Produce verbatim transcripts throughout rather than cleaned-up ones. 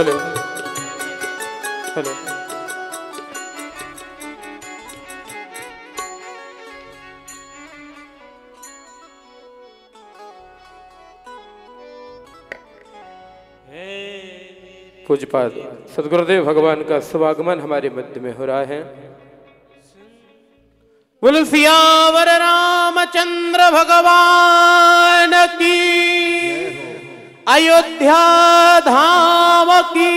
Hello hello. पूज्यपाद सद्गुरुदेव भगवान का शुभागमन हमारे मध्य में हो रहा है। बोल सियावर रामचंद्र भगवान की, अयोध्या धाम की,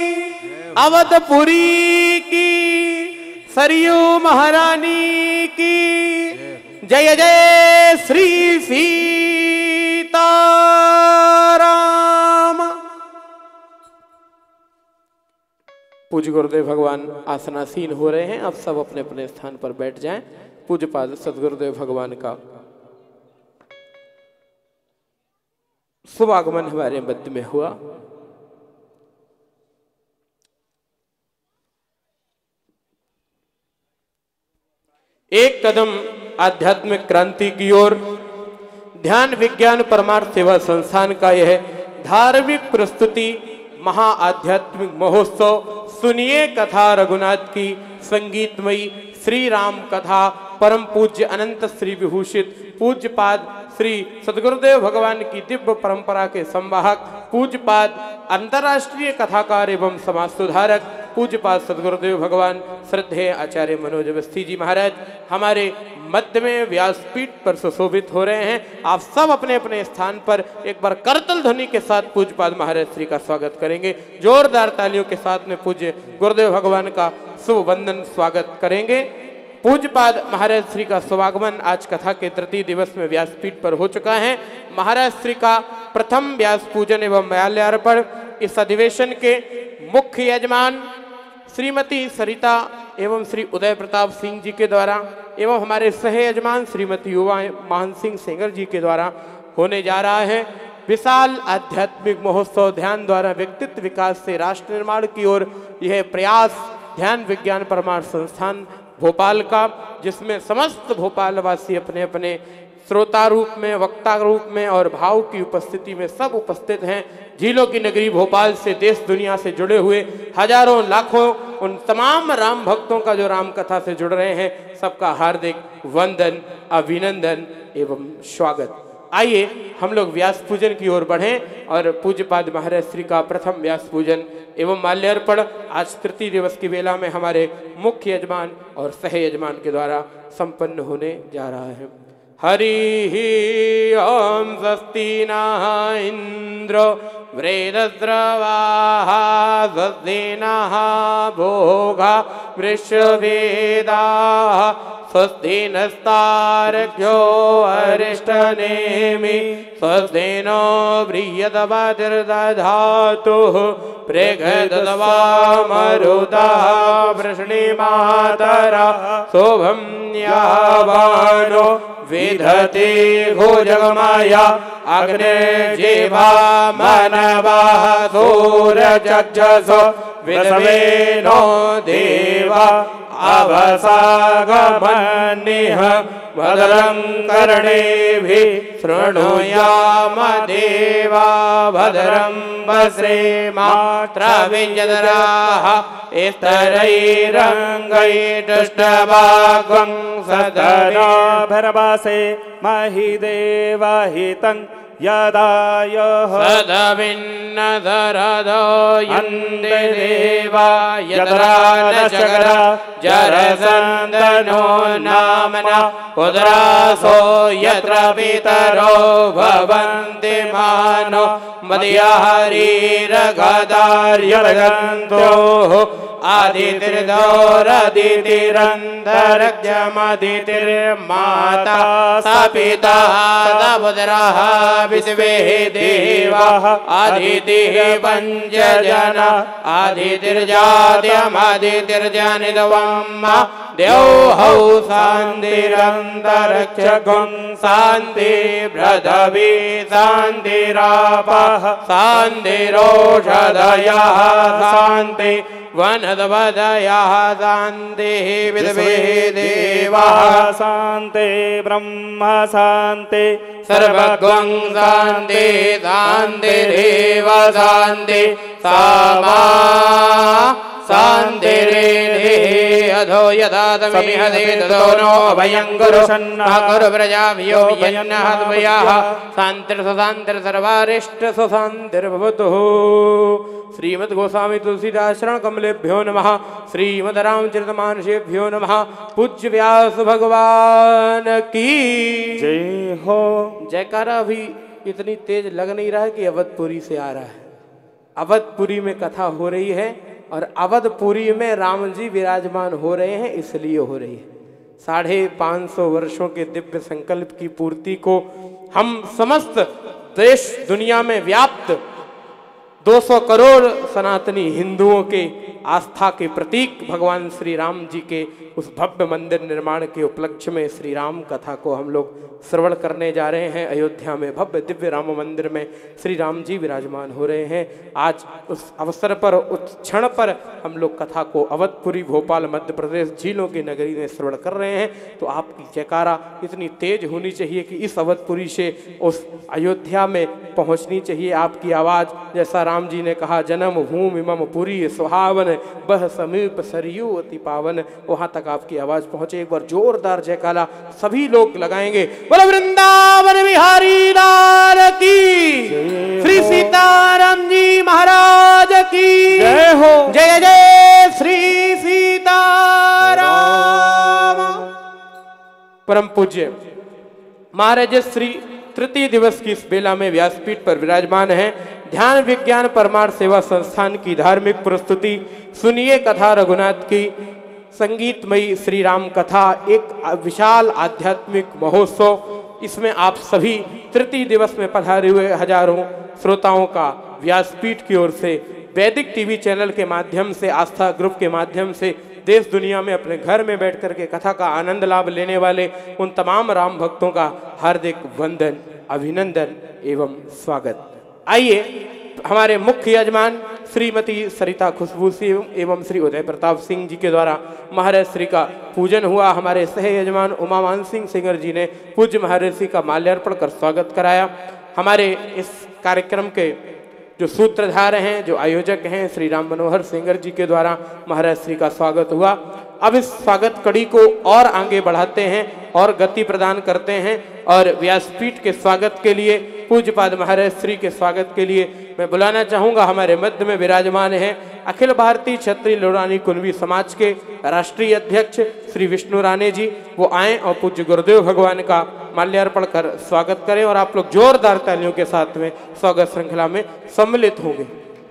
अवधपुरी की, सरयू महारानी की जय जय श्री सीताराम। पूज्य गुरुदेव भगवान आसनासीन हो रहे हैं। आप सब अपने अपने स्थान पर बैठ जाएं। पूज्यपाद सद्गुरुदेव भगवान का शुभागमन हमारे मध्य में हुआ। एक कदम आध्यात्मिक क्रांति की ओर ध्यान विज्ञान परमार्थ सेवा संस्थान का यह धार्मिक प्रस्तुति महा आध्यात्मिक महोत्सव सुनिए कथा रघुनाथ की संगीतमयी श्री राम कथा परम पूज्य अनंत श्री विभूषित पूज्यपाद श्री सद्गुरुदेव भगवान की दिव्य परंपरा के संवाहक पूज्यपाद अंतर्राष्ट्रीय कथाकार एवं समाज सुधारक पूज्यपाद सद्गुरुदेव भगवान श्रद्धेय आचार्य मनोज अवस्थी जी महाराज हमारे मध्य में व्यासपीठ पर सुशोभित हो रहे हैं। आप सब अपने अपने स्थान पर एक बार करतल ध्वनि के साथ पूज्यपाद महाराज श्री का स्वागत करेंगे। जोरदार तालियों के साथ में पूज्य गुरुदेव भगवान का शुभ वंदन स्वागत करेंगे। पूज्यपाद महाराज श्री का शुभागमन आज कथा के तृतीय दिवस में व्यासपीठ पर हो चुका है। महाराज श्री का प्रथम व्यास पूजन एवं माल्यार्पण इस अधिवेशन के मुख्य यजमान श्रीमती सरिता एवं श्री उदय प्रताप सिंह जी के द्वारा एवं हमारे सह यजमान श्रीमती युवा महान सिंह सेंगर जी के द्वारा होने जा रहा है। विशाल आध्यात्मिक महोत्सव ध्यान द्वारा व्यक्तित्व विकास से राष्ट्र निर्माण की ओर यह प्रयास ध्यान विज्ञान परमार्थ संस्थान भोपाल का, जिसमें समस्त भोपालवासी अपने अपने श्रोता रूप में, वक्ता रूप में और भाव की उपस्थिति में सब उपस्थित हैं। झीलों की नगरी भोपाल से देश दुनिया से जुड़े हुए हजारों लाखों उन तमाम राम भक्तों का जो राम कथा से जुड़ रहे हैं, सबका हार्दिक वंदन, अभिनंदन एवं स्वागत। आइए हम लोग व्यास पूजन की ओर बढ़ें और पूज्यपाद महाराज श्री का प्रथम व्यास पूजन एवं माल्यार्पण आज तृतीय दिवस की वेला में हमारे मुख्य यजमान और सह यजमान के द्वारा संपन्न होने जा रहा है। हरि ओम स्वस्ति नः इंद्रो वृद्धस्रवाः स्वस्ति नः भोगा वृषभेदाः स्वस्ति नस्तार्क्ष्यो अरिष्टनेमि स्वस्ति नो बृहद्बर्हिर्दधातुः प्रेषयद्वा मरुतः वृष्णिमातरः शोभं यावानो विधते घोजगमया अग्निर्जिह्वा मनवः सूरचक्षुषो विद्वेनो देवा अवसागमनिः भद्रं कर्णेभिः शृणुयाम देवा भद्रं वश्रेमात्रविंजतराः स्तरैरङ्गैस्तुष्टवाग्वं सदनो भरवासे महिदेवहितं यदायः सदविन्नधरदो यन्ते देवा यद्रानचक्र जरसन्दनो नाम्ना पुत्रासो यत्र पितरो भवन्ति मानो मदयाहरिरगदार्यगन्तोः आदितिर्दोरदितिरन्तरिक्षमदितिर्माता स पिता स पुत्रः विश्वे देवाः आदितिः पञ्चजन आदितिर्जात्यमदितिर्जनितवम् देवौ शान्तिरन्तरिक्षगं शान्ति पृथिवी शान्तिरापः शान्तिरोषधयः शान्ति वनस्पतयः शान्तिः विद्वे देव देवाः शान्ते ब्रह्म शान्ते सर्वगं शान्ते शान्तिरेव शान्ति सामा शान्तिरेधे अधो यथा तमिह देदो नो अभयं कुरु कुरु प्रजाभ्यो यन्नः द्वयाः शान्तिर्शान्तिर् सर्वारिष्ट शान्तिर्भवतु। श्रीमद् गोस्वामी तुलसीदास शरण कमलेभ्यो नमः। श्रीमद् रामचरितमानसेभ्यो नमः। पूज्य व्यास भगवान की जय हो। जयकारा भी इतनी तेज लग नहीं रहा है कि अवधपुरी से आ रहा है। अवधपुरी में कथा हो रही है और अवधपुरी में राम जी विराजमान हो रहे हैं, इसलिए हो रही है। साढ़े पाँच सौ वर्षों के दिव्य संकल्प की पूर्ति को हम समस्त देश दुनिया में व्याप्त दो सौ करोड़ सनातनी हिंदुओं के आस्था के प्रतीक भगवान श्री राम जी के उस भव्य मंदिर निर्माण के उपलक्ष्य में श्री राम कथा को हम लोग श्रवण करने जा रहे हैं। अयोध्या में भव्य दिव्य राम मंदिर में श्री राम जी विराजमान हो रहे हैं। आज उस अवसर पर, उस क्षण पर हम लोग कथा को अवधपुरी भोपाल मध्य प्रदेश झीलों की नगरी में श्रवण कर रहे हैं। तो आपकी जयकारा इतनी तेज होनी चाहिए कि इस अवधपुरी से उस अयोध्या में पहुंचनी चाहिए आपकी आवाज़। जैसा राम जी ने कहा, जन्म भूमि मम पुरी सुहावन बह समीप सरयू अति पावन, वहां तक आपकी आवाज पहुंचे। एक बार जोरदार जयकारा सभी लोग लगाएंगे। बोलो वृंदावन बिहारी लाल की, श्री सीताराम जी महाराज की जय हो। जय जय श्री सीताराम। परम पूज्य महाराज श्री तृतीय दिवस की इस बेला में व्यासपीठ पर विराजमान है। ध्यान विज्ञान परमार्थ सेवा संस्थान की धार्मिक प्रस्तुति सुनिए कथा रघुनाथ की संगीतमयी श्री राम कथा, एक विशाल आध्यात्मिक महोत्सव। इसमें आप सभी तृतीय दिवस में पधारे हुए हजारों श्रोताओं का व्यासपीठ की ओर से, वैदिक टीवी चैनल के माध्यम से, आस्था ग्रुप के माध्यम से देश दुनिया में अपने घर में बैठ कर के कथा का आनंद लाभ लेने वाले उन तमाम राम भक्तों का हार्दिक वंदन, अभिनंदन एवं स्वागत। आइए हमारे मुख्य यजमान श्रीमती सरिता खुशबू सिंह एवं श्री उदय प्रताप सिंह जी के द्वारा महाराज श्री का पूजन हुआ। हमारे सह यजमान उमा मान सिंह सिंगर जी ने पूज्य महाराज श्री का माल्यार्पण कर स्वागत कराया। हमारे इस कार्यक्रम के जो सूत्रधार हैं, जो आयोजक हैं, श्री राम मनोहर सिंगर जी के द्वारा महाराज श्री का स्वागत हुआ। अब इस स्वागत कड़ी को और आगे बढ़ाते हैं और गति प्रदान करते हैं और व्यासपीठ के स्वागत के लिए, पूज्यपाद महाराज श्री के स्वागत के लिए मैं बुलाना चाहूँगा। हमारे मध्य में विराजमान हैं अखिल भारतीय क्षत्रिय लोरानी कुंभी समाज के राष्ट्रीय अध्यक्ष श्री विष्णु राणे जी। वो आए और पूज्य गुरुदेव भगवान का माल्यार्पण कर स्वागत करें और आप लोग जोरदार तालियों के साथ में स्वागत श्रृंखला में सम्मिलित होंगे।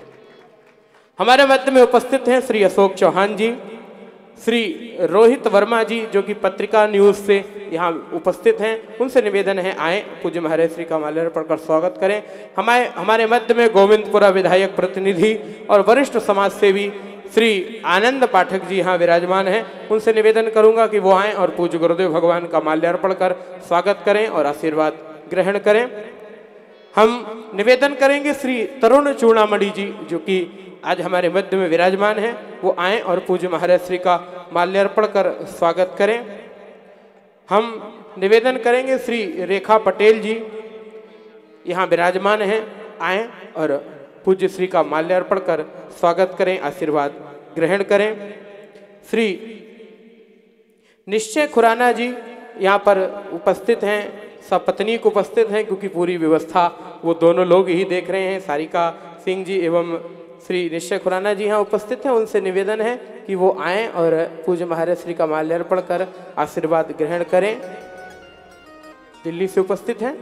हमारे मध्य में उपस्थित हैं श्री अशोक चौहान जी, श्री रोहित वर्मा जी जो कि पत्रिका न्यूज से यहाँ उपस्थित हैं। उनसे निवेदन है आए पूज्य महाराज श्री का माल्यार्पण कर स्वागत करें। हमारे हमारे मध्य में गोविंदपुरा विधायक प्रतिनिधि और वरिष्ठ समाज सेवी श्री आनंद पाठक जी यहाँ विराजमान हैं। उनसे निवेदन करूँगा कि वो आएँ और पूज्य गुरुदेव भगवान का माल्यार्पण कर स्वागत करें और आशीर्वाद ग्रहण करें। हम निवेदन करेंगे श्री तरुण चूड़ामणि जी जो कि आज हमारे मध्य में विराजमान हैं, वो आएँ और पूज्य महाराज श्री का माल्यार्पण कर स्वागत करें। हम निवेदन करेंगे श्री रेखा पटेल जी यहाँ विराजमान हैं, आएँ और पूज्य श्री का माल्यार्पण कर स्वागत करें, आशीर्वाद ग्रहण करें। श्री निश्चय खुराना जी यहाँ पर उपस्थित हैं, सपत्नीक उपस्थित हैं क्योंकि पूरी व्यवस्था वो दोनों लोग ही देख रहे हैं। सारिका सिंह जी एवं श्री निश्चय खुराना जी यहाँ उपस्थित हैं। उनसे निवेदन है कि वो आएँ और पूज्य महाराज श्री का माल्यार्पण कर आशीर्वाद ग्रहण करें। दिल्ली से उपस्थित हैं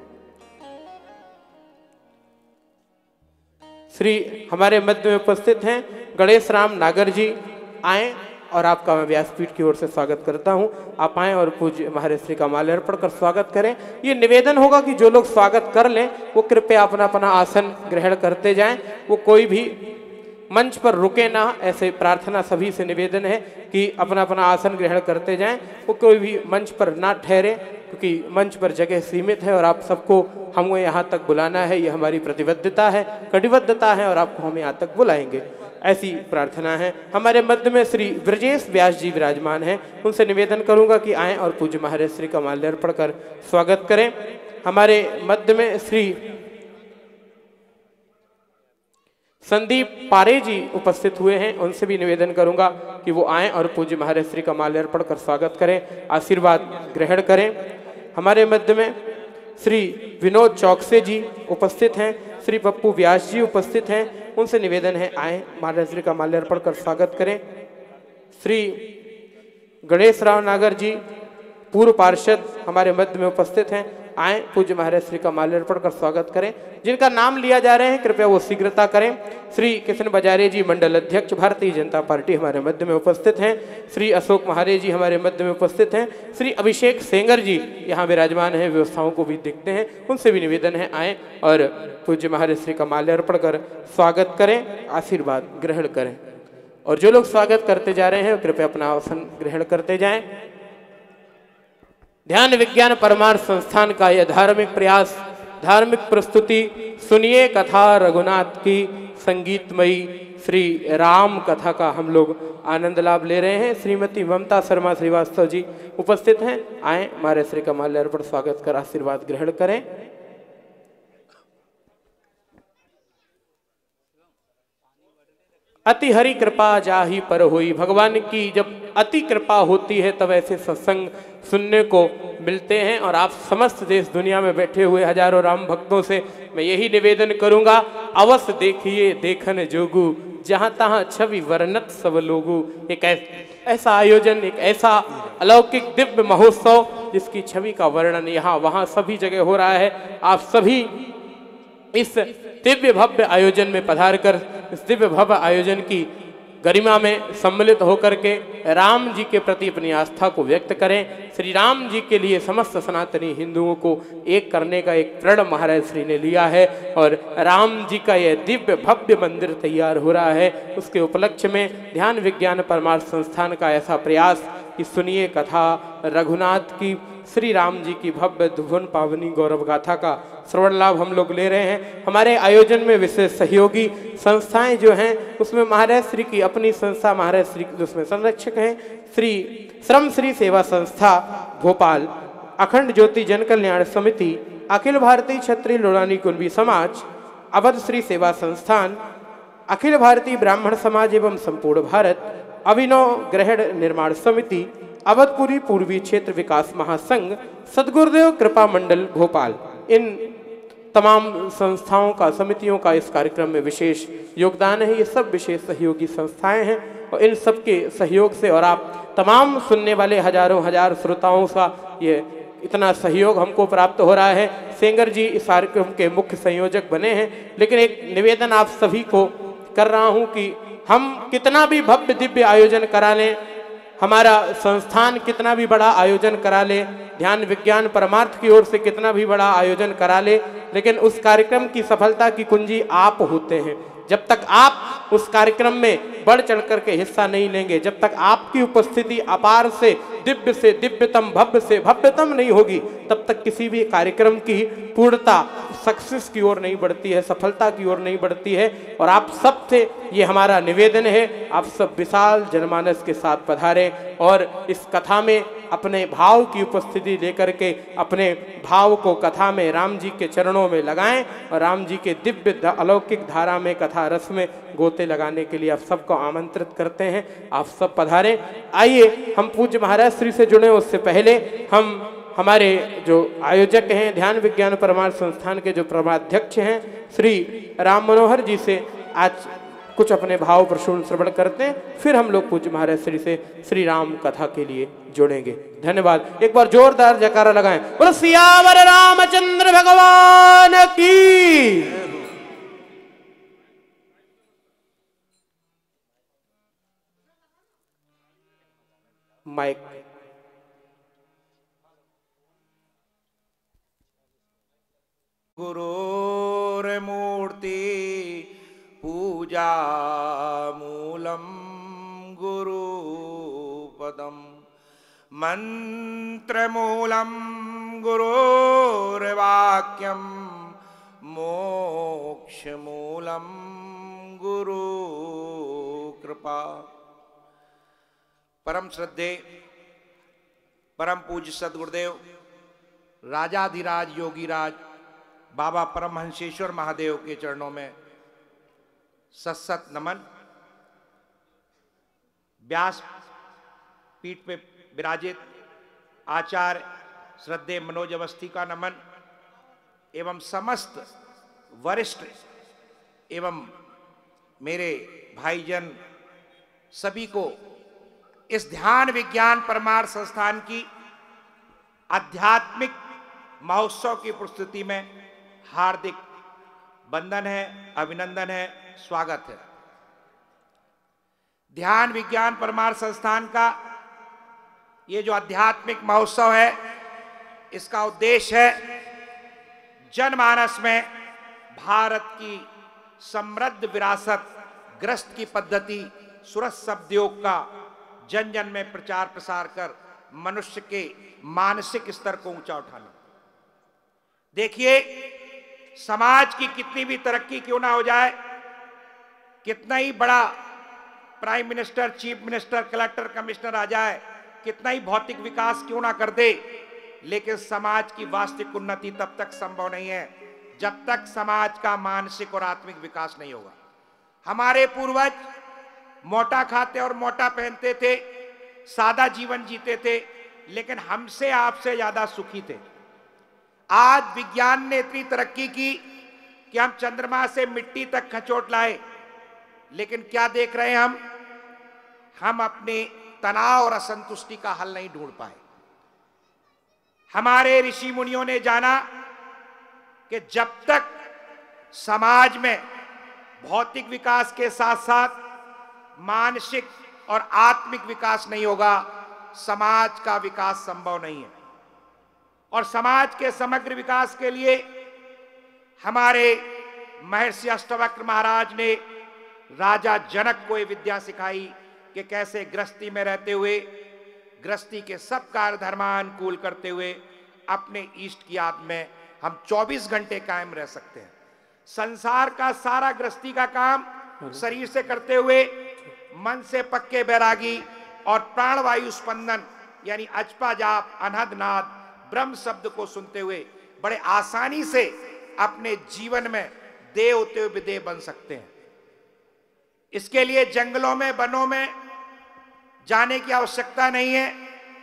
श्री हमारे मध्य में उपस्थित हैं गणेश राम नागर जी, आएँ और आपका मैं व्यासपीठ की ओर से स्वागत करता हूं। आप आएँ और पूज्य महाराज श्री का माल्यार्पण कर स्वागत करें। ये निवेदन होगा कि जो लोग स्वागत कर लें वो कृपया अपना अपना आसन ग्रहण करते जाएं, वो कोई भी मंच पर रुके ना, ऐसे प्रार्थना सभी से निवेदन है कि अपना अपना आसन ग्रहण करते जाएं, वो कोई भी मंच पर ना ठहरे क्योंकि मंच पर जगह सीमित है और आप सबको हमें यहाँ तक बुलाना है, ये हमारी प्रतिबद्धता है, कटिबद्धता है और आपको हम यहाँ तक बुलाएंगे। ऐसी प्रार्थना है। हमारे मध्य में श्री ब्रजेश व्यास जी विराजमान हैं, उनसे निवेदन करूंगा कि आएं और पूज्य महाराज श्री का माल्यार्पण कर स्वागत करें। हमारे मध्य में श्री संदीप पारे जी उपस्थित हुए हैं, उनसे भी निवेदन करूंगा कि वो आएं और पूज्य महाराज श्री का माल्यार्पण कर स्वागत करें, आशीर्वाद ग्रहण करें। हमारे मध्य में श्री विनोद चौकसे जी उपस्थित हैं, श्री पप्पू व्यास जी उपस्थित हैं, उनसे निवेदन है आएं महाराज श्री का माल्यार्पण कर स्वागत करें। श्री गणेश राव नागर जी पूर्व पार्षद हमारे मध्य में उपस्थित हैं, आए पूज्य महाराज श्री का माल्यार्पण कर स्वागत करें। जिनका नाम लिया जा रहे हैं कृपया वो शीघ्रता करें। श्री किशन बजारे जी मंडल अध्यक्ष भारतीय जनता पार्टी हमारे मध्य में उपस्थित हैं। श्री अशोक महारे जी हमारे मध्य में उपस्थित हैं। श्री अभिषेक सेंगर जी यहाँ विराजमान हैं, व्यवस्थाओं को भी देखते हैं, उनसे भी निवेदन है आए और पूज्य महाराज श्री का माल्यार्पण कर स्वागत करें, आशीर्वाद ग्रहण करें। और जो लोग स्वागत करते जा रहे हैं कृपया अपना आसन ग्रहण करते जाएं। ध्यान विज्ञान परमार्थ संस्थान का यह धार्मिक प्रयास, धार्मिक प्रस्तुति सुनिए कथा रघुनाथ की संगीतमयी श्री राम कथा का हम लोग आनंद लाभ ले रहे हैं। श्रीमती ममता शर्मा श्रीवास्तव जी उपस्थित हैं, आए हमारे श्री का माल्यार्पण स्वागत कर आशीर्वाद ग्रहण करें। अति हरि कृपा जाहि पर होई, भगवान की जब अति कृपा होती है तब ऐसे सत्संग सुनने को मिलते हैं। और आप समस्त देश दुनिया में बैठे हुए हजारों राम भक्तों से मैं यही निवेदन करूंगा, अवश्य देखिए देखन जोगू, जहां तहां छवि वर्णत सब लोगू। एक ऐसा आयोजन, एक ऐसा अलौकिक दिव्य महोत्सव जिसकी छवि का वर्णन यहाँ वहाँ सभी जगह हो रहा है। आप सभी इस दिव्य भव्य आयोजन में पधार कर इस दिव्य भव्य आयोजन की गरिमा में सम्मिलित होकर के राम जी के प्रति अपनी आस्था को व्यक्त करें। श्री राम जी के लिए समस्त सनातनी हिंदुओं को एक करने का एक प्रण महाराज श्री ने लिया है और राम जी का यह दिव्य भव्य मंदिर तैयार हो रहा है। उसके उपलक्ष्य में ध्यान विज्ञान परमार्थ संस्थान का ऐसा प्रयास कि सुनिए कथा रघुनाथ की श्री राम जी की भव्य धुवन पावनी गौरव गाथा का श्रवण लाभ हम लोग ले रहे हैं। हमारे आयोजन में विशेष सहयोगी संस्थाएं जो हैं उसमें महाराज श्री की अपनी संस्था महाराज श्री उसमें संरक्षक हैं श्री श्रम श्री सेवा संस्था भोपाल, अखंड ज्योति जन कल्याण समिति, अखिल भारतीय क्षत्रिय लोड़ानी कुंभी समाज, अवध श्री सेवा संस्थान, अखिल भारतीय ब्राह्मण समाज एवं संपूर्ण भारत, अभिनव ग्रहण निर्माण समिति, अवधपुरी पूर्वी क्षेत्र विकास महासंघ, सदगुरुदेव कृपा मंडल भोपाल, इन तमाम संस्थाओं का समितियों का इस कार्यक्रम में विशेष योगदान है। ये सब विशेष सहयोगी संस्थाएं हैं और इन सब के सहयोग से और आप तमाम सुनने वाले हजारों हजार श्रोताओं का ये इतना सहयोग हमको प्राप्त हो रहा है। सेंगर जी इस कार्यक्रम के मुख्य संयोजक बने हैं, लेकिन एक निवेदन आप सभी को कर रहा हूँ कि हम कितना भी भव्य दिव्य आयोजन करा लें, हमारा संस्थान कितना भी बड़ा आयोजन करा ले, ध्यान विज्ञान परमार्थ की ओर से कितना भी बड़ा आयोजन करा ले, लेकिन उस कार्यक्रम की सफलता की कुंजी आप होते हैं। जब तक आप उस कार्यक्रम में बढ़ चढ़ करके हिस्सा नहीं लेंगे, जब तक आपकी उपस्थिति अपार से दिव्य से दिव्यतम भव्य से भव्यतम नहीं होगी, तब तक किसी भी कार्यक्रम की पूर्णता सक्सेस की ओर नहीं बढ़ती है, सफलता की ओर नहीं बढ़ती है। और आप सब से ये हमारा निवेदन है, आप सब विशाल जनमानस के साथ पधारें और इस कथा में अपने भाव की उपस्थिति लेकर के अपने भाव को कथा में राम जी के चरणों में लगाएं और राम जी के दिव्य अलौकिक धारा में कथा रस में गोते लगाने के लिए आप सबको आमंत्रित करते हैं। आप सब पधारें। आइए हम पूज्य महाराज श्री से जुड़े, उससे पहले हम हमारे जो आयोजक हैं ध्यान विज्ञान परमार्थ संस्थान के जो परमाध्यक्ष हैं श्री राम मनोहर जी से आज कुछ अपने भाव प्रसून श्रवण करते हैं, फिर हम लोग पूज्य महाराज श्री से श्री राम कथा के लिए जुड़ेंगे। धन्यवाद। एक बार जोरदार जयकारा लगाएं, बोलो सियावर रामचंद्र भगवान की। माइक गुरोर्मूर्ति पूजा मूलम गुरुपदम मंत्रमूलम गुरोर्वाक्यम मोक्षमूलम गुरुपदम कृपा। परम श्रद्धे परम पूज्य सदगुरुदेव राजाधिराज योगीराज बाबा परमहंसेश्वर महादेव के चरणों में सत्सत नमन। व्यास पीठ पे विराजित आचार्य श्रद्धे मनोज अवस्थी का नमन एवं समस्त वरिष्ठ एवं मेरे भाईजन सभी को इस ध्यान विज्ञान परमार्थ संस्थान की आध्यात्मिक महोत्सव की प्रस्तुति में हार्दिक वंदन है, अभिनंदन है, स्वागत है। ध्यान विज्ञान परमार्थ संस्थान का ये जो आध्यात्मिक महोत्सव है, इसका उद्देश्य है जनमानस में भारत की समृद्ध विरासत ग्रस्त की पद्धति सुरस शब्दयोग का जन जन में प्रचार प्रसार कर मनुष्य के मानसिक स्तर को ऊंचा उठाना। देखिए, समाज की कितनी भी तरक्की क्यों ना हो जाए, कितना ही बड़ा prime minister, chief minister, collector, commissioner आ जाए, कितना ही भौतिक विकास क्यों ना कर दे, लेकिन समाज की वास्तविक उन्नति तब तक संभव नहीं है जब तक समाज का मानसिक और आत्मिक विकास नहीं होगा। हमारे पूर्वज मोटा खाते और मोटा पहनते थे, सादा जीवन जीते थे, लेकिन हमसे आपसे ज्यादा सुखी थे। आज विज्ञान ने इतनी तरक्की की कि हम चंद्रमा से मिट्टी तक खचोट लाए, लेकिन क्या देख रहे हैं हम हम अपने तनाव और असंतुष्टि का हल नहीं ढूंढ पाए। हमारे ऋषि मुनियों ने जाना कि जब तक समाज में भौतिक विकास के साथ साथ मानसिक और आत्मिक विकास नहीं होगा, समाज का विकास संभव नहीं है। और समाज के समग्र विकास के लिए हमारे महर्षि अष्टावक्र महाराज ने राजा जनक को ये विद्या सिखाई कि कैसे गृहस्थी में रहते हुए, गृहस्थी के सब कार्य धर्मानुकूल करते हुए अपने इष्ट की याद में हम चौबीस घंटे कायम रह सकते हैं। संसार का सारा गृहस्थी का काम शरीर से करते हुए मन से पक्के बैरागी और प्राणवायु स्पंदन यानी अजपा जाप, अनहद नाद, ब्रह्म शब्द को सुनते हुए बड़े आसानी से अपने जीवन में देव होते हुए विदेह बन सकते हैं। इसके लिए जंगलों में, वनों में जाने की आवश्यकता नहीं है।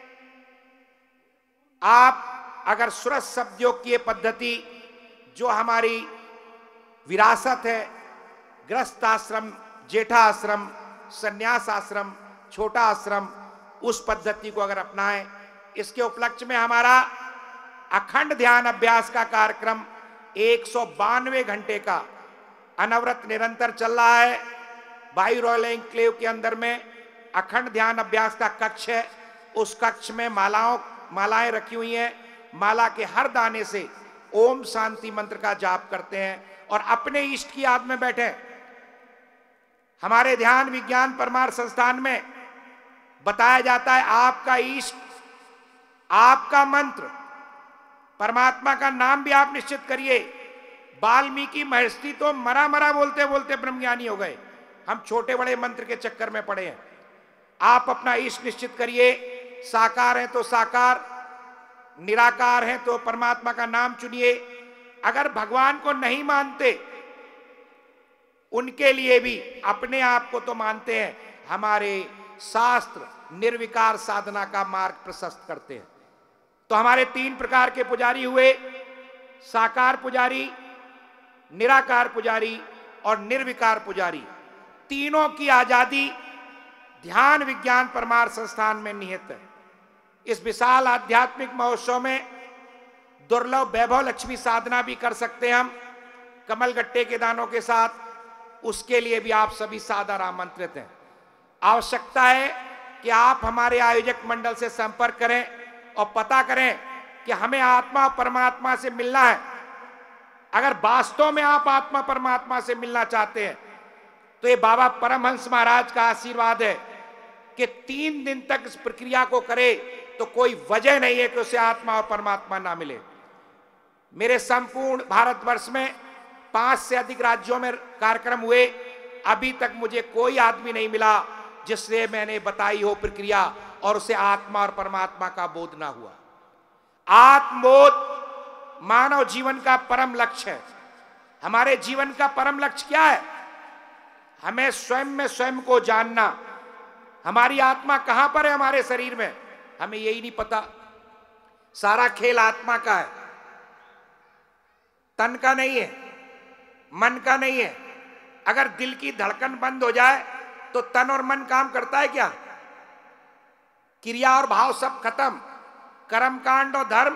आप अगर सुरस शब्दयोग की पद्धति जो हमारी विरासत है, गृहस्थ आश्रम, जेठा आश्रम, संन्यास आश्रम, छोटा आश्रम, उस पद्धति को अगर अपनाएं, इसके उपलक्ष्य में हमारा अखंड ध्यान अभ्यास का कार्यक्रम एक सौ बानवे घंटे का अनवरत निरंतर चल रहा है। वायु रॉयल एन्क्लेव के अंदर में अखंड ध्यान अभ्यास का कक्ष है। उस कक्ष में मालाओं मालाएं रखी हुई हैं। माला के हर दाने से ओम शांति मंत्र का जाप करते हैं और अपने इष्ट की याद में बैठे। हमारे ध्यान विज्ञान परमार्थ संस्थान में बताया जाता है आपका इष्ट, आपका मंत्र, परमात्मा का नाम भी आप निश्चित करिए। वाल्मीकि महर्षि तो मरा मरा बोलते बोलते ब्रह्मज्ञानी हो गए, हम छोटे बड़े मंत्र के चक्कर में पड़े हैं। आप अपना इष्ट निश्चित करिए। साकार है तो साकार, निराकार है तो परमात्मा का नाम चुनिए। अगर भगवान को नहीं मानते, उनके लिए भी अपने आप को तो मानते हैं, हमारे शास्त्र निर्विकार साधना का मार्ग प्रशस्त करते हैं। तो हमारे तीन प्रकार के पुजारी हुए, साकार पुजारी, निराकार पुजारी और निर्विकार पुजारी। तीनों की आजादी ध्यान विज्ञान परमार्थ संस्थान में निहित है। इस विशाल आध्यात्मिक महोत्सव में दुर्लभ वैभव लक्ष्मी साधना भी कर सकते हैं हम कमल गट्टे के दानों के साथ। उसके लिए भी आप सभी सादर आमंत्रित हैं। आवश्यकता है कि आप हमारे आयोजक मंडल से संपर्क करें और पता करें कि हमें आत्मा परमात्मा से मिलना है। अगर वास्तव में आप आत्मा परमात्मा से मिलना चाहते हैं तो ये बाबा परमहंस महाराज का आशीर्वाद है कि तीन दिन तक इस प्रक्रिया को करे तो कोई वजह नहीं है कि उसे आत्मा और परमात्मा ना मिले। मेरे संपूर्ण भारतवर्ष में पांच से अधिक राज्यों में कार्यक्रम हुए। अभी तक मुझे कोई आदमी नहीं मिला जिससे मैंने बताई हो प्रक्रिया और उसे आत्मा और परमात्मा का बोध ना हुआ। आत्मबोध मानव जीवन का परम लक्ष्य है। हमारे जीवन का परम लक्ष्य क्या है? हमें स्वयं में स्वयं को जानना। हमारी आत्मा कहां पर है हमारे शरीर में, हमें यही नहीं पता। सारा खेल आत्मा का है, तन का नहीं है, मन का नहीं है। अगर दिल की धड़कन बंद हो जाए तो तन और मन काम करता है क्या? क्रिया और भाव सब खत्म, कर्म कांड और धर्म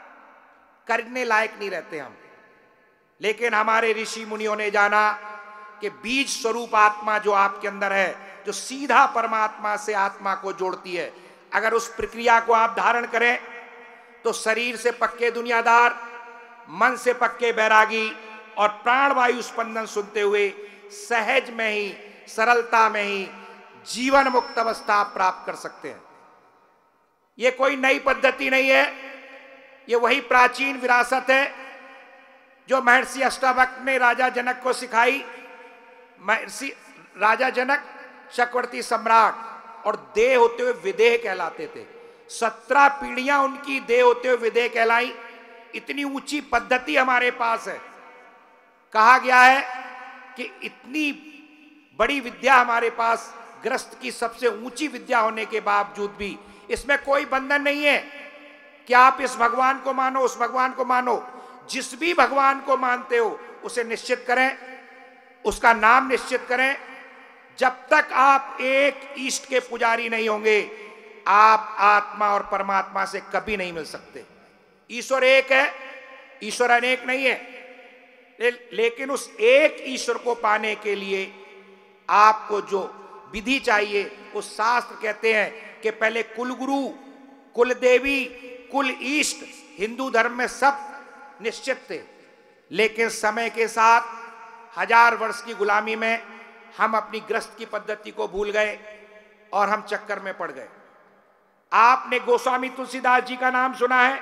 करने लायक नहीं रहते हम। लेकिन हमारे ऋषि मुनियों ने जाना कि बीज स्वरूप आत्मा जो आपके अंदर है, जो सीधा परमात्मा से आत्मा को जोड़ती है, अगर उस प्रक्रिया को आप धारण करें तो शरीर से पक्के दुनियादार, मन से पक्के बैरागी और प्राणवायु स्पंदन सुनते हुए सहज में ही, सरलता में ही जीवन मुक्त अवस्था आप प्राप्त कर सकते हैं। यह कोई नई पद्धति नहीं है, यह वही प्राचीन विरासत है जो महर्षि अष्टावक्र ने राजा जनक को सिखाई। महर्षि राजा जनक चक्रवर्ती सम्राट और देह होते हुए विदेह कहलाते थे। सत्रह पीढ़ियां उनकी देह होते हुए विदेह कहलाई। इतनी ऊंची पद्धति हमारे पास है। कहा गया है कि इतनी बड़ी विद्या हमारे पास, ग्रस्त की सबसे ऊंची विद्या होने के बावजूद भी इसमें कोई बंधन नहीं है कि आप इस भगवान को मानो, उस भगवान को मानो। जिस भी भगवान को मानते हो उसे निश्चित करें, उसका नाम निश्चित करें। जब तक आप एक ईष्ट के पुजारी नहीं होंगे, आप आत्मा और परमात्मा से कभी नहीं मिल सकते। ईश्वर एक है, ईश्वर अनेक नहीं है। ले, लेकिन उस एक ईश्वर को पाने के लिए आपको जो विधि चाहिए, उस शास्त्र कहते हैं कि पहले कुल गुरु, कुल देवी, कुल ईष्ट हिंदू धर्म में सब निश्चित थे। लेकिन समय के साथ हजार वर्ष की गुलामी में हम अपनी ग्रस्त की पद्धति को भूल गए और हम चक्कर में पड़ गए। आपने गोस्वामी तुलसीदास जी का नाम सुना है?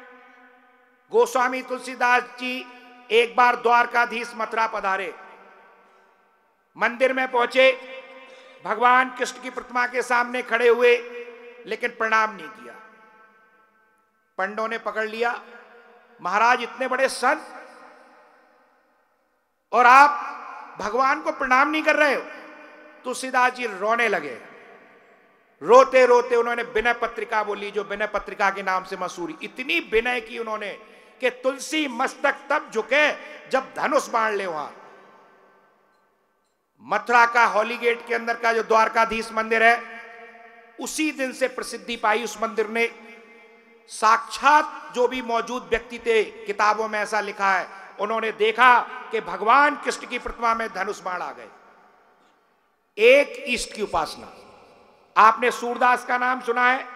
गोस्वामी तुलसीदास जी एक बार द्वारकाधीश मथुरा पधारे। मंदिर में पहुंचे, भगवान कृष्ण की प्रतिमा के सामने खड़े हुए, लेकिन प्रणाम नहीं किया। पंडों ने पकड़ लिया, महाराज इतने बड़े संत और आप भगवान को प्रणाम नहीं कर रहे हो। तुलसीदास जी रोने लगे। रोते रोते उन्होंने विनय पत्रिका बोली, जो विनय पत्रिका के नाम से मशहूर। इतनी विनय की उन्होंने कि तुलसी मस्तक तब झुके जब धनुष बाण ले वहां। मथुरा का हॉली गेट के अंदर का जो द्वारकाधीश मंदिर है, उसी दिन से प्रसिद्धि पाई उस मंदिर ने। साक्षात जो भी मौजूद व्यक्ति थे, किताबों में ऐसा लिखा है, उन्होंने देखा कि भगवान कृष्ण की प्रतिमा में धनुष बाण आ गए। एक ईष्ट की उपासना। आपने सूरदास का नाम सुना है?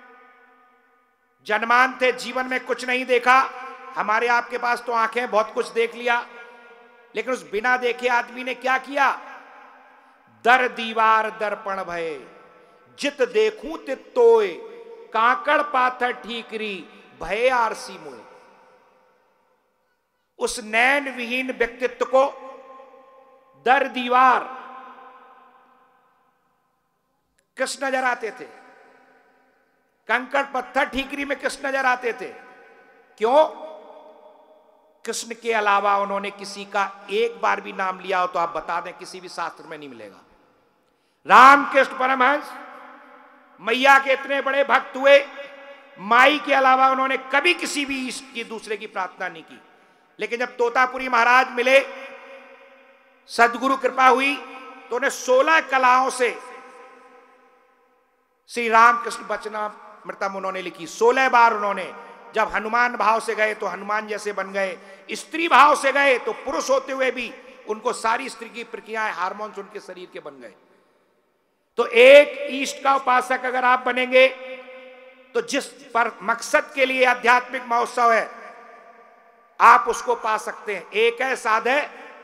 जन्मान थे, जीवन में कुछ नहीं देखा। हमारे आपके पास तो आंखें, बहुत कुछ देख लिया, लेकिन उस बिना देखे आदमी ने क्या किया? दर दीवार दर्पण भय, जित देखूं तित तोय, काकड़ पाथर ठीकरी, भय आरसी मुए। उस नैन विहीन व्यक्तित्व को दर दीवार कृष्ण नजर आते थे, कंकड़ पत्थर ठीकरी में कृष्ण नजर आते थे। क्यों? कृष्ण के अलावा उन्होंने किसी का एक बार भी नाम लिया हो तो आप बता दें, किसी भी शास्त्र में नहीं मिलेगा। रामकृष्ण परमहंस मैया के इतने बड़े भक्त हुए, माई के अलावा उन्होंने कभी किसी भी ईष्ट की दूसरे की प्रार्थना नहीं की। लेकिन जब तोतापुरी महाराज मिले, सदगुरु कृपा हुई, तो उन्हें सोलह कलाओं से श्री रामकृष्ण वचनामृतम उन्होंने लिखी। सोलह बार उन्होंने, जब हनुमान भाव से गए तो हनुमान जैसे बन गए, स्त्री भाव से गए तो पुरुष होते हुए भी उनको सारी स्त्री की प्रक्रियाएं, हार्मोन्स उनके शरीर के बन गए। तो एक ईष्ट का उपासक अगर आप बनेंगे तो जिस पर मकसद के लिए आध्यात्मिक महोत्सव है, आप उसको पा सकते हैं। एक है साधे,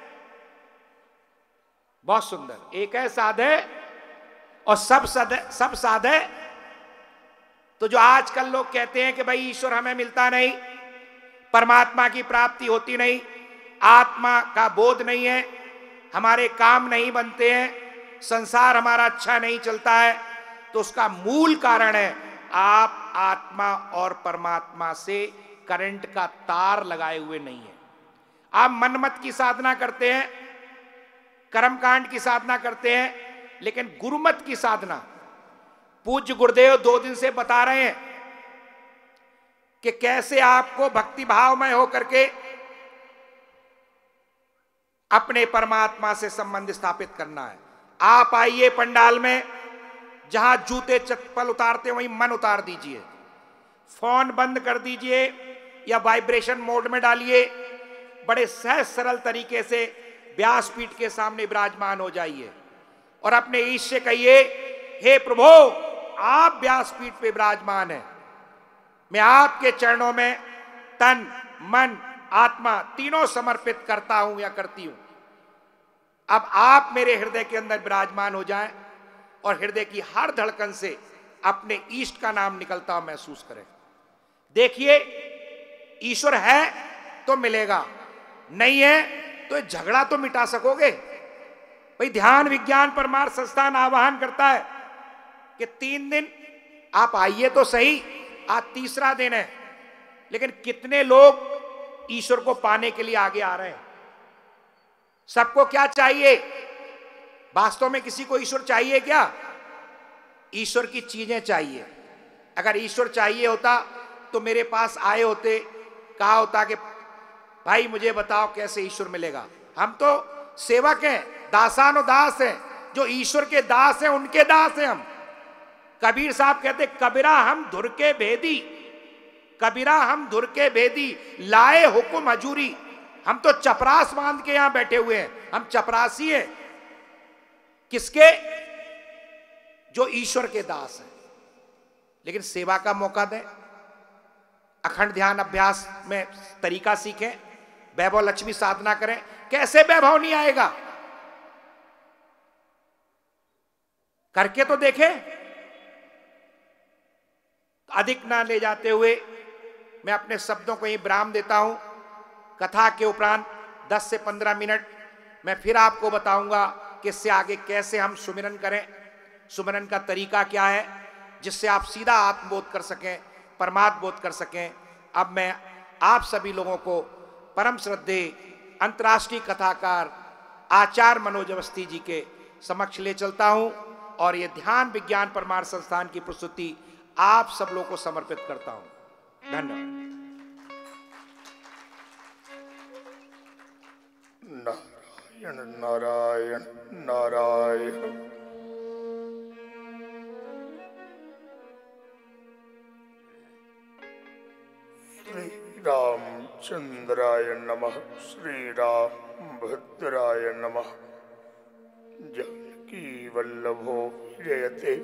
बहुत सुंदर, एक है साधे और सब साधे, सब साधे। तो जो आजकल लोग कहते हैं कि भाई ईश्वर हमें मिलता नहीं, परमात्मा की प्राप्ति होती नहीं, आत्मा का बोध नहीं है, हमारे काम नहीं बनते हैं, संसार हमारा अच्छा नहीं चलता है, तो उसका मूल कारण है आप आत्मा और परमात्मा से करंट का तार लगाए हुए नहीं है। आप मनमत की साधना करते हैं, कर्मकांड की साधना करते हैं, लेकिन गुरुमत की साधना, पूज्य गुरुदेव दो दिन से बता रहे हैं कि कैसे आपको भक्ति भावमय होकर के अपने परमात्मा से संबंध स्थापित करना है। आप आइए पंडाल में, जहां जूते चप्पल उतारते वहीं मन उतार दीजिए, फोन बंद कर दीजिए या वाइब्रेशन मोड में डालिए, बड़े सहज सरल तरीके से व्यासपीठ के सामने विराजमान हो जाइए और अपने ईश से कहिए, हे प्रभु, आप व्यासपीठ पे विराजमान हैं, मैं आपके चरणों में तन मन आत्मा तीनों समर्पित करता हूं या करती हूं। अब आप मेरे हृदय के अंदर विराजमान हो जाएं और हृदय की हर धड़कन से अपने इष्ट का नाम निकलता हुआ महसूस करें। देखिए, ईश्वर है तो मिलेगा, नहीं है तो झगड़ा तो मिटा सकोगे। भाई ध्यान विज्ञान परमार्थ संस्थान आह्वान करता है कि तीन दिन आप आइए तो सही, आज तीसरा दिन है, लेकिन कितने लोग ईश्वर को पाने के लिए आगे आ रहे हैं? सबको क्या चाहिए? वास्तव में किसी को ईश्वर चाहिए क्या? ईश्वर की चीजें चाहिए। अगर ईश्वर चाहिए होता तो मेरे पास आए होते, कहा होता कि भाई मुझे बताओ कैसे ईश्वर मिलेगा। हम तो सेवक हैं, दासानो दास हैं, जो ईश्वर के दास हैं उनके दास हैं हम। कबीर साहब कहते, कबीरा हम धुर के भेदी, कबीरा हम धुर के भेदी, लाए हुकुम हजूरी। हम तो चपरास बांध के यहां बैठे हुए हैं, हम चपरासी हैं। किसके? जो ईश्वर के दास हैं। लेकिन सेवा का मौका दें, अखंड ध्यान अभ्यास में तरीका सीखें, वैभव लक्ष्मी साधना करें। कैसे वैभव नहीं आएगा? करके तो देखें। अधिक ना ले जाते हुए मैं अपने शब्दों को ही विराम देता हूं। कथा के उपरांत दस से पंद्रह मिनट मैं फिर आपको बताऊंगा कि इससे आगे कैसे हम सुमिरन करें, सुमिरन का तरीका क्या है, जिससे आप सीधा आत्मबोध कर सकें, परमात्म बोध कर सकें। अब मैं आप सभी लोगों को परम श्रद्धेय अंतर्राष्ट्रीय कथाकार आचार्य मनोज अवस्थी जी के समक्ष ले चलता हूं और ये ध्यान विज्ञान परमार्थ संस्थान की प्रस्तुति आप सब लोगों को समर्पित करता हूं। धन्यवाद। नारायण नारायण नारायण। श्री रामचंद्राय नमः। श्री राम भद्राय नमः। जानकी वल्लभो विजयते।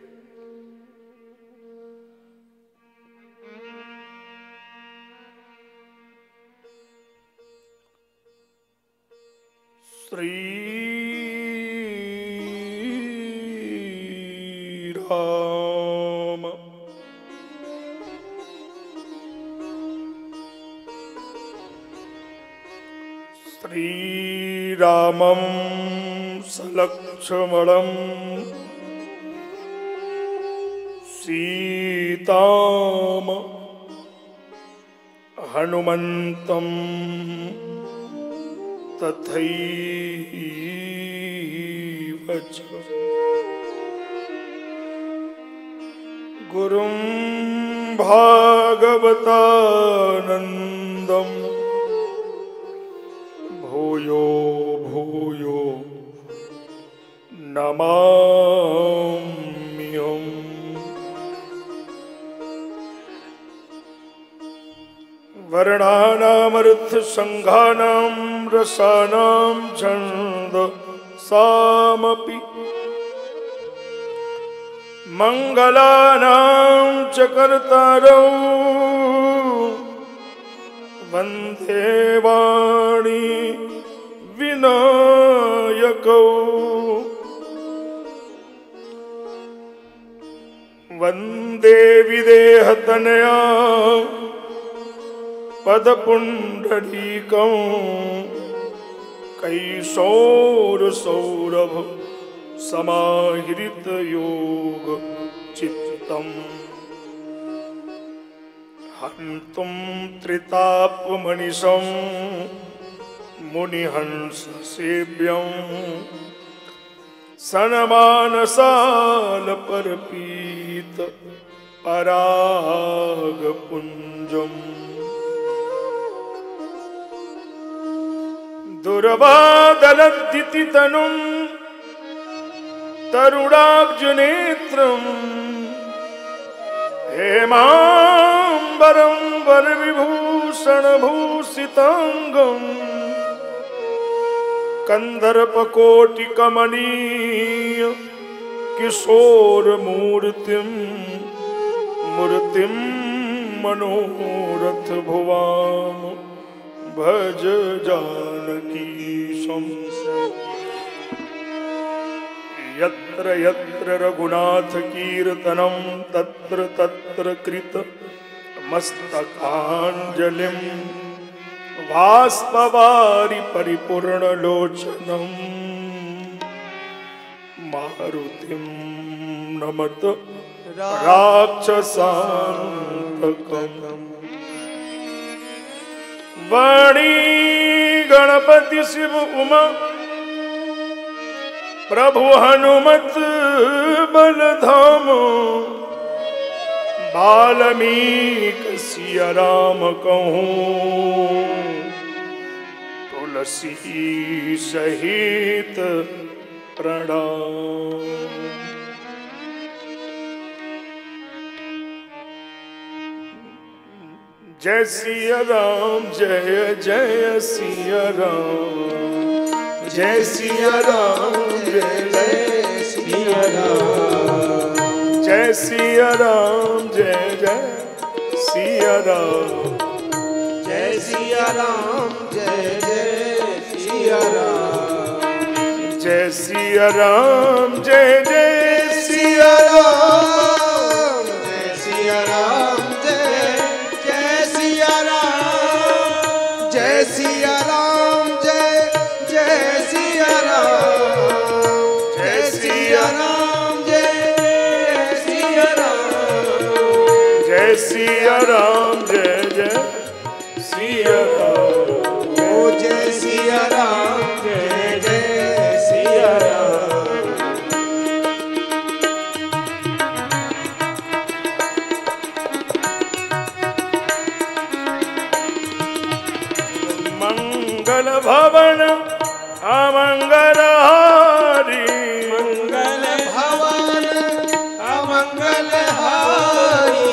श्री राम श्रीरामं सलक्ष्मणं सीताम हनुमन्तं तथैव च गुरुं भागवतानन्दं भूयो भूयो नमाम्यहम्। वर्णानामर्थसङ्घानां रसानां छन्दसामपि मङ्गलानां च कर्तारौ वन्दे वाणी विनायकौ। वन्दे विदेहतनया पदपुण्डरीकं कैशोर सौरभ समाहृत योग चित्तम हंतुम त्रितापमनिशं मुनिहंस सेव्यं सनमानसाल परपीत पराग पुंजम दुर्वादलद्दिति तनुं तरुणाब्जनेत्रं हेमांबरं वरविभूषणभूषितांगं कंदर्पकोटिकमनीय किशोरमूर्तिं मूर्तिं मनोरथ भुवाम भज जानकीशं यत्र यत्र रघुनाथ कीर्तनं तत्र तत्र कृत मस्तकांजलिं बाष्पवारि परिपूर्णलोचनं मारुतिं नमत राक्षसान्तकम् वाणी गणपति शिव उमा प्रभु हनुमत बलधाम वाल्मीकि सिया राम कहूँ तुलसी सहित प्रणाम। जय सिया राम जय जय सिया राम जय सिया राम जय जय सिया राम जय सिया राम जय जय सिया राम जय सिया राम जय जय सिया राम जय सिया राम जय जय सिया राम जय सिया राम जय सिया राम जय जय सिया राम जय सिया राम जय सिया राम जय सिया राम जय जय सिया राम ओ जय सिया राम जय जय सिया राम मंगल भवन अमंगल हारी मंगल भवन अमंगल हारी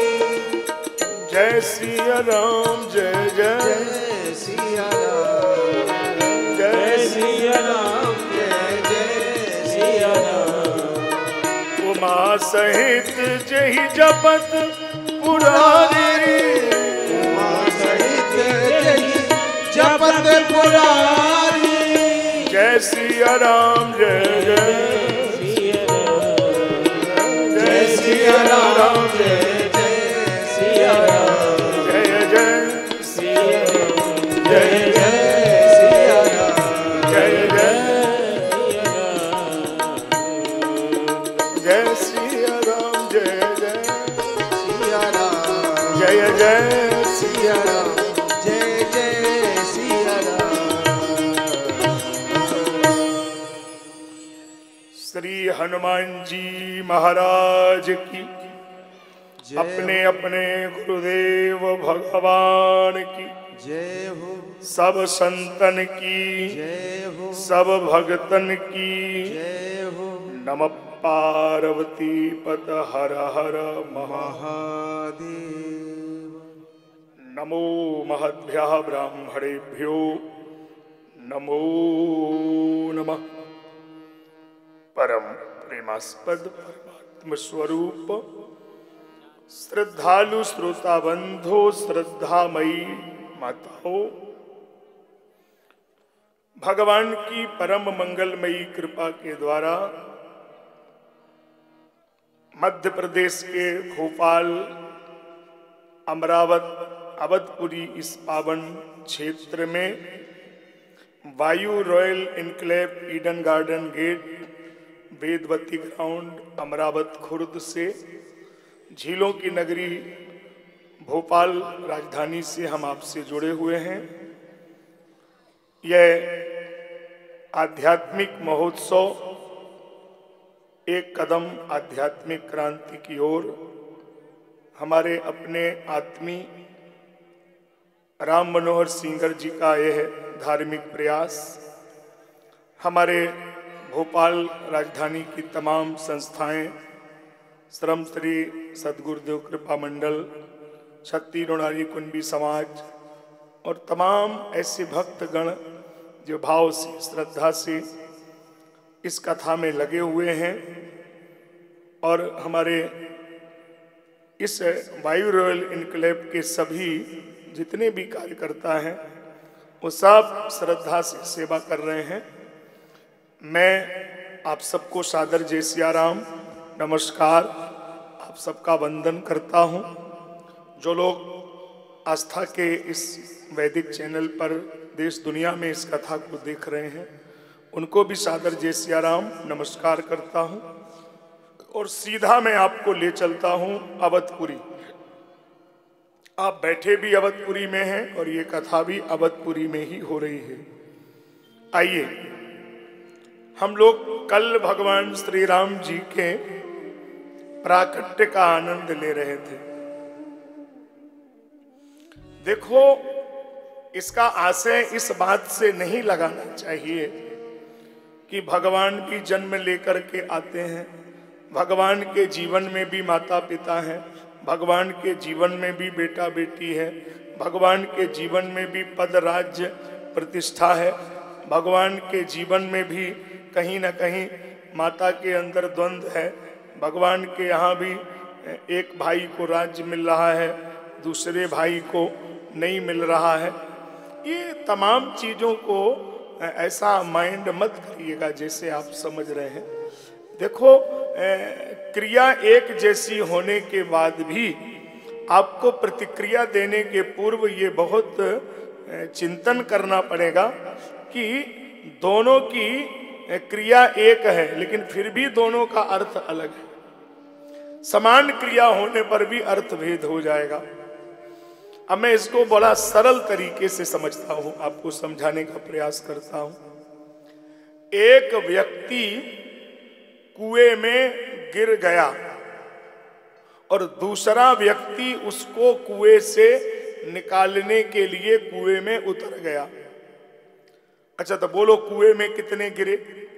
जय सिया राम जय जय सिया राम जय सिया राम जय जय सिया राम उमा सहित जय जपत पुरारी उमा सहित जय जपत पुरारी जय सिया राम जय जय जय सिया राम जय जय सिया राम जय जय सिया राम जय जय सिया राम जय जय जय सिया राम जय जय सिया राम जय जय सिया राम जय जय सिया राम श्री हनुमान जी महाराज की अपने अपने गुरुदेव भगवान की जय हो सब संतन की जय हो सब भगतन की जय हो नमः पार्वती पत हर हर महा महादेव नमो महद्भ्यः ब्राह्मणेभ्यो नमो नमः। परम प्रेमास्पद परमात्म स्वरूप श्रद्धालु श्रोता बंधो श्रद्धामयी माताओं, भगवान की परम मंगलमयी कृपा के द्वारा मध्य प्रदेश के भोपाल अमरावत अवधपुरी इस पावन क्षेत्र में वायु royal enclave Eden garden gate Vedvati ground Amravat Khurd से झीलों की नगरी भोपाल राजधानी से हम आपसे जुड़े हुए हैं। यह आध्यात्मिक महोत्सव एक कदम आध्यात्मिक क्रांति की ओर हमारे अपने आत्मी राम मनोहर सिंगर जी का यह धार्मिक प्रयास हमारे भोपाल राजधानी की तमाम संस्थाएं, श्रम श्री सदगुरुदेव कृपा मंडल, छत्ती रोणारी कुंभी समाज और तमाम ऐसे भक्तगण जो भाव से श्रद्धा से इस कथा में लगे हुए हैं और हमारे इस वायु रॉयल इनक्लेव के सभी जितने भी कार्यकर्ता हैं वो सब श्रद्धा से सेवा कर रहे हैं। मैं आप सबको सादर जय सिया राम नमस्कार, आप सबका वंदन करता हूं। जो लोग आस्था के इस वैदिक चैनल पर देश दुनिया में इस कथा को देख रहे हैं उनको भी सादर जय सिया राम नमस्कार करता हूं और सीधा मैं आपको ले चलता हूं अवधपुरी। आप बैठे भी अवधपुरी में हैं और ये कथा भी अवधपुरी में ही हो रही है। आइए हम लोग कल भगवान श्री राम जी के प्राकट्य का आनंद ले रहे थे। देखो, इसका आशय इस बात से नहीं लगाना चाहिए कि भगवान भी जन्म लेकर के आते हैं, भगवान के जीवन में भी माता पिता हैं, भगवान के जीवन में भी बेटा बेटी है, भगवान के जीवन में भी पद राज्य प्रतिष्ठा है, भगवान के जीवन में भी कहीं ना कहीं माता के अंदर द्वंद्व है, भगवान के यहाँ भी एक भाई को राज्य मिल रहा है, दूसरे भाई को नहीं मिल रहा है। ये तमाम चीज़ों को ऐसा माइंड मत करिएगा जैसे आप समझ रहे हैं। देखो, क्रिया एक जैसी होने के बाद भी आपको प्रतिक्रिया देने के पूर्व ये बहुत चिंतन करना पड़ेगा कि दोनों की क्रिया एक है लेकिन फिर भी दोनों का अर्थ अलग है। समान क्रिया होने पर भी अर्थ भेद हो जाएगा। अब मैं इसको बड़ा सरल तरीके से समझता हूं, आपको समझाने का प्रयास करता हूं। एक व्यक्ति कुएं में गिर गया और दूसरा व्यक्ति उसको कुएं से निकालने के लिए कुएं में उतर गया। अच्छा, तो बोलो कुएं में कितने गिरे?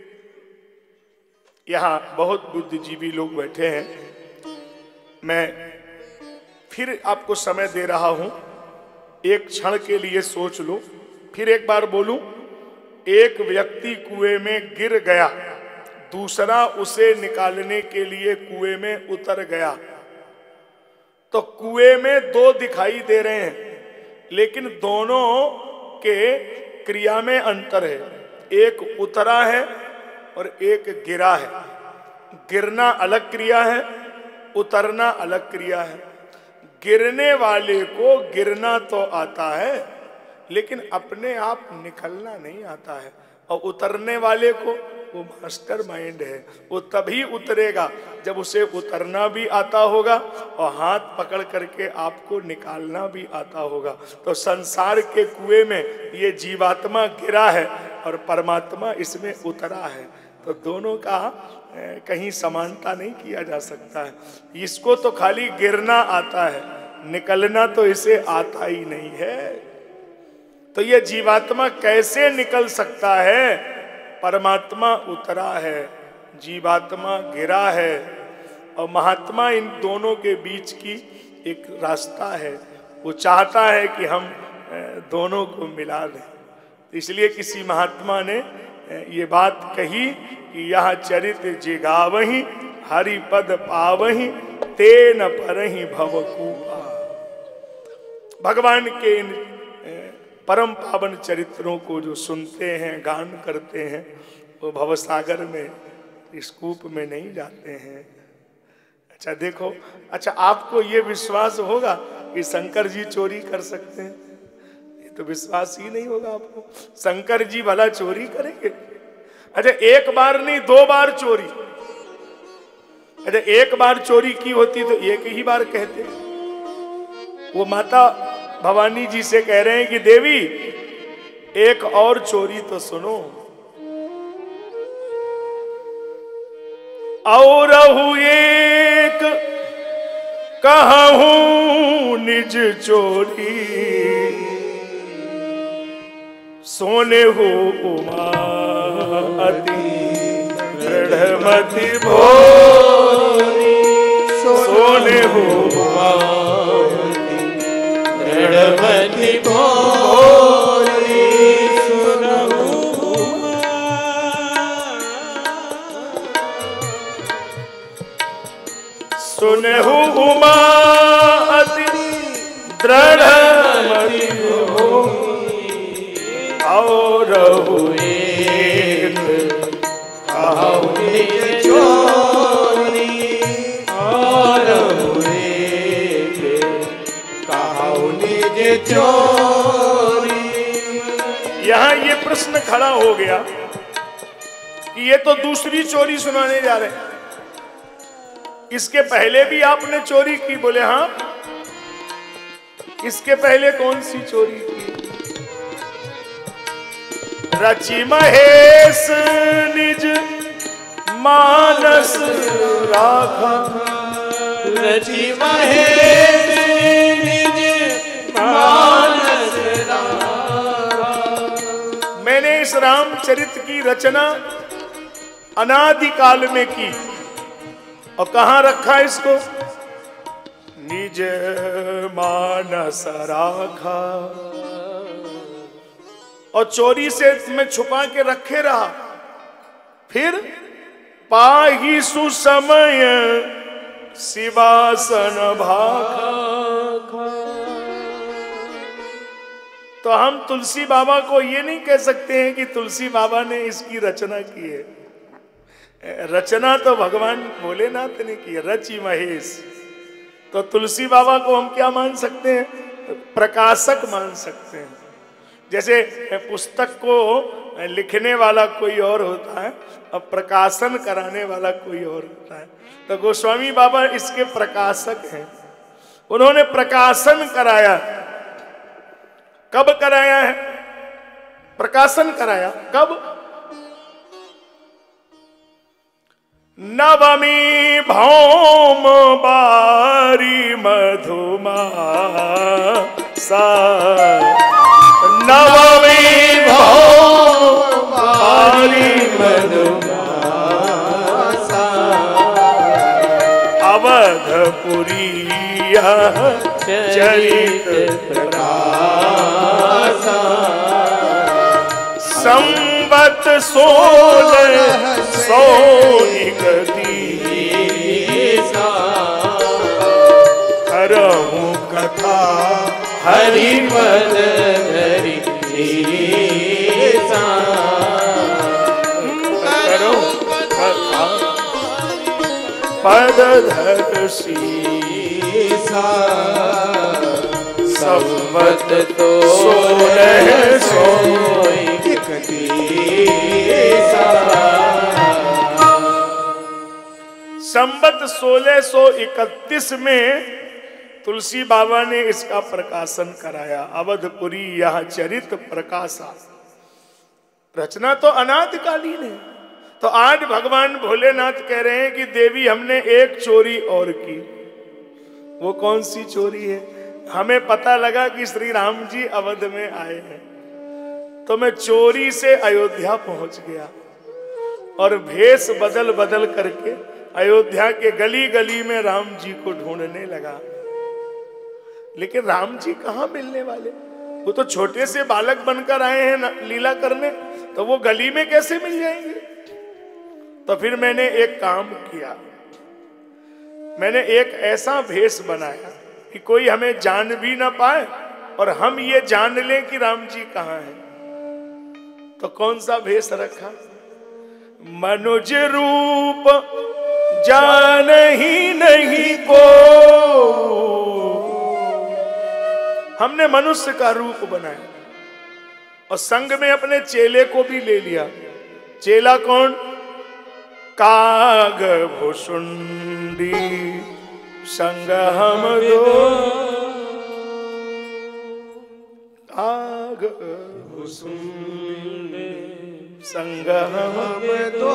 यहां बहुत बुद्धिजीवी लोग बैठे हैं। मैं फिर आपको समय दे रहा हूं, एक क्षण के लिए सोच लो। फिर एक बार बोलूं, एक व्यक्ति कुएं में गिर गया, दूसरा उसे निकालने के लिए कुएं में उतर गया। तो कुएं में दो दिखाई दे रहे हैं लेकिन दोनों के क्रिया में अंतर है। एक उतरा है और एक गिरा है। गिरना अलग क्रिया है, उतरना अलग क्रिया है। गिरने वाले को गिरना तो आता है लेकिन अपने आप निकलना नहीं आता है, और उतरने वाले को, वो मास्टर माइंड है, वो तभी उतरेगा जब उसे उतरना भी आता होगा और हाथ पकड़ करके आपको निकालना भी आता होगा। तो संसार के कुएं में ये जीवात्मा गिरा है और परमात्मा इसमें उतरा है। तो दोनों का कहीं समानता नहीं किया जा सकता है। इसको तो खाली गिरना आता है, निकलना तो इसे आता ही नहीं है। तो ये जीवात्मा कैसे निकल सकता है? परमात्मा उतरा है, जीवात्मा गिरा है, और महात्मा इन दोनों के बीच की एक रास्ता है। वो चाहता है कि हम दोनों को मिला दें। इसलिए किसी महात्मा ने ये बात कही कि यह चरित जिगावही हरि पद पावही तेन परहि भवकूपा। भगवान के इन परम पावन चरित्रों को जो सुनते हैं, गान करते हैं, वो भवसागर में, इस कूप में नहीं जाते हैं। अच्छा देखो, अच्छा आपको ये विश्वास होगा कि शंकर जी चोरी कर सकते हैं? ये तो विश्वास ही नहीं होगा आपको। शंकर जी भला चोरी करेंगे? अच्छा एक बार नहीं दो बार चोरी। अच्छा एक बार चोरी की होती तो एक ही बार कहते। वो माता भवानी जी से कह रहे हैं कि देवी एक और चोरी तो सुनो। और एक कहूं निज चोरी, सोने हो उमा अति दृढ़मति भोरी, सोने हो उमा दृढ़मति भोरी, सुनहु उमा अति दृढ़मति भोरी, और एक कहूं निज चोरी, और एक कहूं निज चोरी। यहां ये प्रश्न खड़ा हो गया कि ये तो दूसरी चोरी सुनाने जा रहे हैं, इसके पहले भी आपने चोरी की? बोले हाँ। इसके पहले कौन सी चोरी की? रचि महेश निज मानस राखा, रचि महेश निज मानस राखा। मैंने इस रामचरित की रचना अनादि काल में की, और कहां रखा इसको? निज मानस राखा। और चोरी से मैं छुपा के रखे रहा, फिर पाही सुसमय शिवासन भाखा। तो हम तुलसी बाबा को ये नहीं कह सकते हैं कि तुलसी बाबा ने इसकी रचना की है। रचना तो भगवान भोलेनाथ ने की है, रचि महेश। तो तुलसी बाबा को हम क्या मान सकते हैं? प्रकाशक मान सकते हैं। जैसे पुस्तक को लिखने वाला कोई और होता है और प्रकाशन कराने वाला कोई और होता है, तो गोस्वामी बाबा इसके प्रकाशक हैं। उन्होंने प्रकाशन कराया। कब कराया है? प्रकाशन कराया कब? नवमी भौम बारी मधुमा सा, नवमी भौम बारी मधुमा सा, अवधपुरी चरित प्रकाशा, संवत सोलह सौ इकतीस, करहूं कथा हरिपद धरि सीसा, करहूं कथा पद धर सीसा, संवत तो सोलह सौ संवत सोलह सौ इकतीस में तुलसी बाबा ने इसका प्रकाशन कराया। अवधपुरी यह चरित प्रकाशा। रचना तो अनादिकालीन है। तो आज भगवान भोलेनाथ कह रहे हैं कि देवी हमने एक चोरी और की। वो कौन सी चोरी है? हमें पता लगा कि श्री राम जी अवध में आए हैं, तो मैं चोरी से अयोध्या पहुंच गया और भेष बदल बदल करके अयोध्या के गली गली में राम जी को ढूंढने लगा। लेकिन राम जी कहाँ मिलने वाले? वो तो छोटे से बालक बनकर आए हैं ना, लीला करने, तो वो गली में कैसे मिल जाएंगे? तो फिर मैंने एक काम किया। मैंने एक ऐसा भेष बनाया कि कोई हमें जान भी ना पाए और हम ये जान लें कि राम जी कहाँ हैं। तो कौन सा भेष रखा? मनुज रूप जान ही नहीं को, हमने मनुष्य का रूप बनाया। और संग में अपने चेले को भी ले लिया। चेला कौन? काग भुसुंडी संग हम दो, काग भुसुंडी संग हम दो।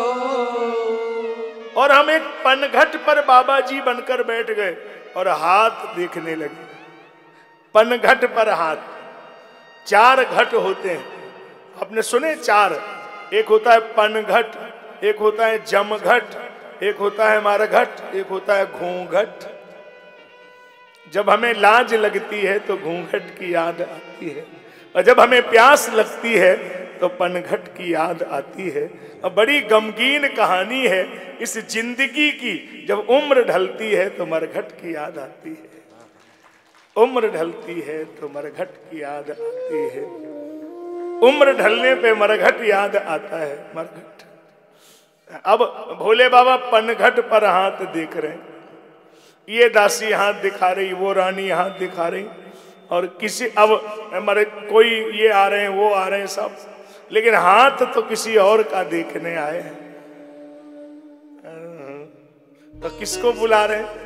और हम एक पनघट पर बाबा जी बनकर बैठ गए और हाथ देखने लगे। पनघट पर हाथ, चार घट होते हैं, आपने सुने चार। एक होता है पनघट, एक होता है जमघट, एक होता है मरघट, एक होता है घूंघट। जब हमें लाज लगती है तो घूंघट की याद आती है, और जब हमें प्यास लगती है तो पनघट की याद आती है। और बड़ी गमगीन कहानी है इस जिंदगी की। जब उम्र ढलती है तो मरघट की याद आती है, उम्र ढलती है तो मरघट की याद आती है। उम्र ढलने पे मरघट याद आता है, मरघट। अब भोले बाबा पनघट पर हाथ देख रहे हैं। ये दासी हाथ दिखा रही, वो रानी हाथ दिखा रही, और किसी अब हमारे कोई ये आ रहे हैं, वो आ रहे हैं सब, लेकिन हाथ तो किसी और का देखने आए हैं। तो किसको बुला रहे हैं?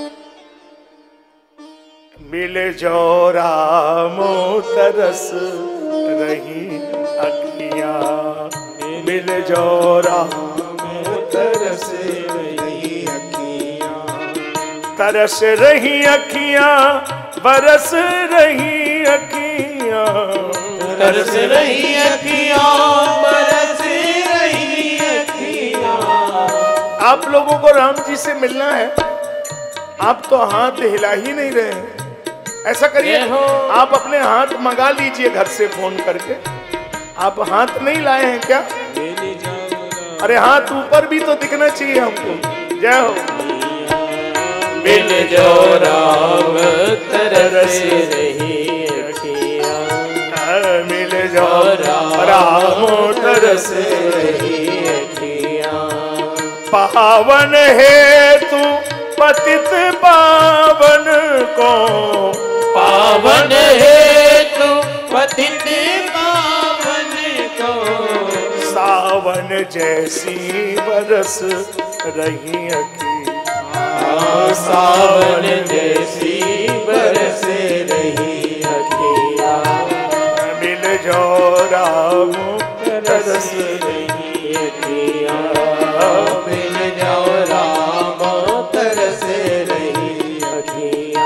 मिले जो रामो तरस रही अखियां, मिले जो रामो तरस रही अखियां, तरस रही अखियां, बरस रही अखियां, तरस रही अखियां, बरस रही अखियां। आप लोगों को राम जी से मिलना है, आप तो हाथ हिला ही नहीं रहे हैं। ऐसा करिए, आप अपने हाथ मंगा लीजिए घर से फोन करके। आप हाथ नहीं लाए हैं क्या? अरे हाथ ऊपर भी तो दिखना चाहिए हमको। जय हो। मिल जो राम तरस रही अखियां, मिल जो राम तरस रही अखियां। पावन है तू पतित पावन को, पावन है तू पतित पावन को। सावन जैसी बरस रही अखियां, सावन जैसी बरस रही अखियां। मिल जो राम तरस रही अखियां, मिल जाओ राम तरस रही अखियां।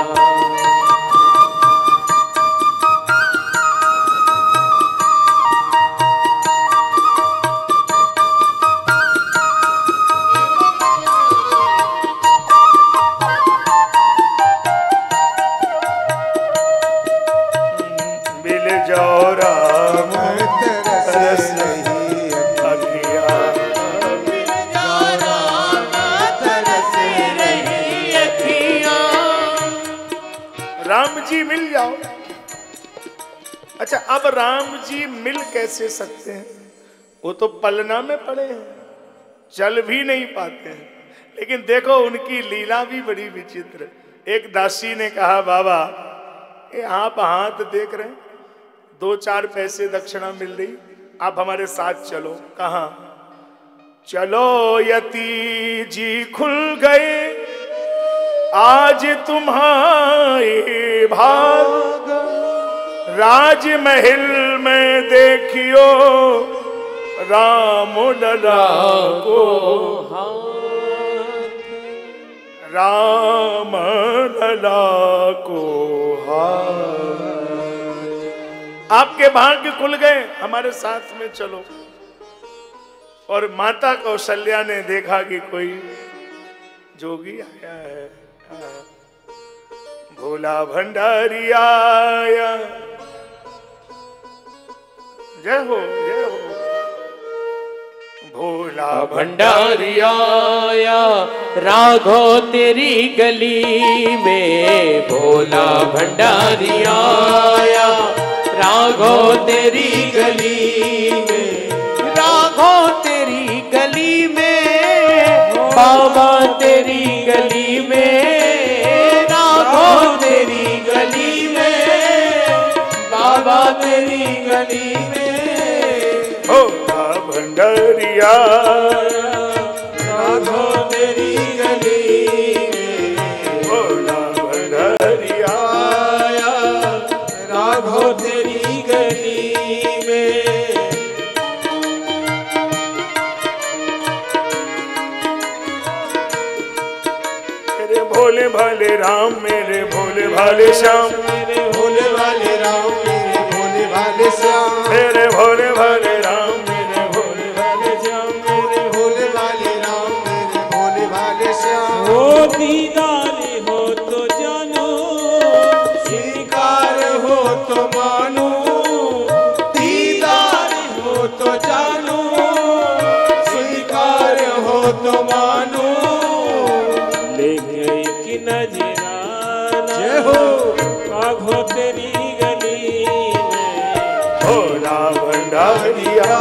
मिल जो राम तरस रही अखियां, राम जी मिल जाओ। अच्छा, अब राम जी मिल कैसे सकते हैं? वो तो पलना में पड़े हैं, चल भी नहीं पाते हैं। लेकिन देखो उनकी लीला भी बड़ी विचित्र। एक दासी ने कहा, बाबा ये आप हाथ देख रहे हैं, दो चार पैसे दक्षिणा मिल रही, आप हमारे साथ चलो। कहाँ? चलो यति जी खुल गए आज तुम्हारे भाग, राजमहल में देखियो राम लला को, राम लला को हाथ। आपके भाग्य खुल गए, हमारे साथ में चलो। और माता कौशल्या ने देखा कि कोई जोगी आया है, भोला भंडारी आया। जय हो, जय हो। भोला भंडारी आया राघो तेरी गली में, भोला भंडारी आया राघो तेरी गली में, राघो तेरी गली में, बाबा तेरी गली में, राघो तेरी गली में, बाबा तेरी गली में भोला भंडारिया राघो तेरी गली में भोला भंडारिया राघो तेरी गली में। मेरे भोले भाले राम मेरे भोले भाले श्याम मेरे भोले वाले राम मेरे भोले वाले श्याम मेरे भोले भाले राम मेरे भोले वाले श्याम मेरे भोले वाले राम मेरे भोले वाले श्याम। ओ दीदार हो तो जानो स्वीकार हो तो मानो दीदार हो तो जानो स्वीकार हो तो मानो लेके एक नजराना जय हो राघो तेरी गली में भोला भंडारिया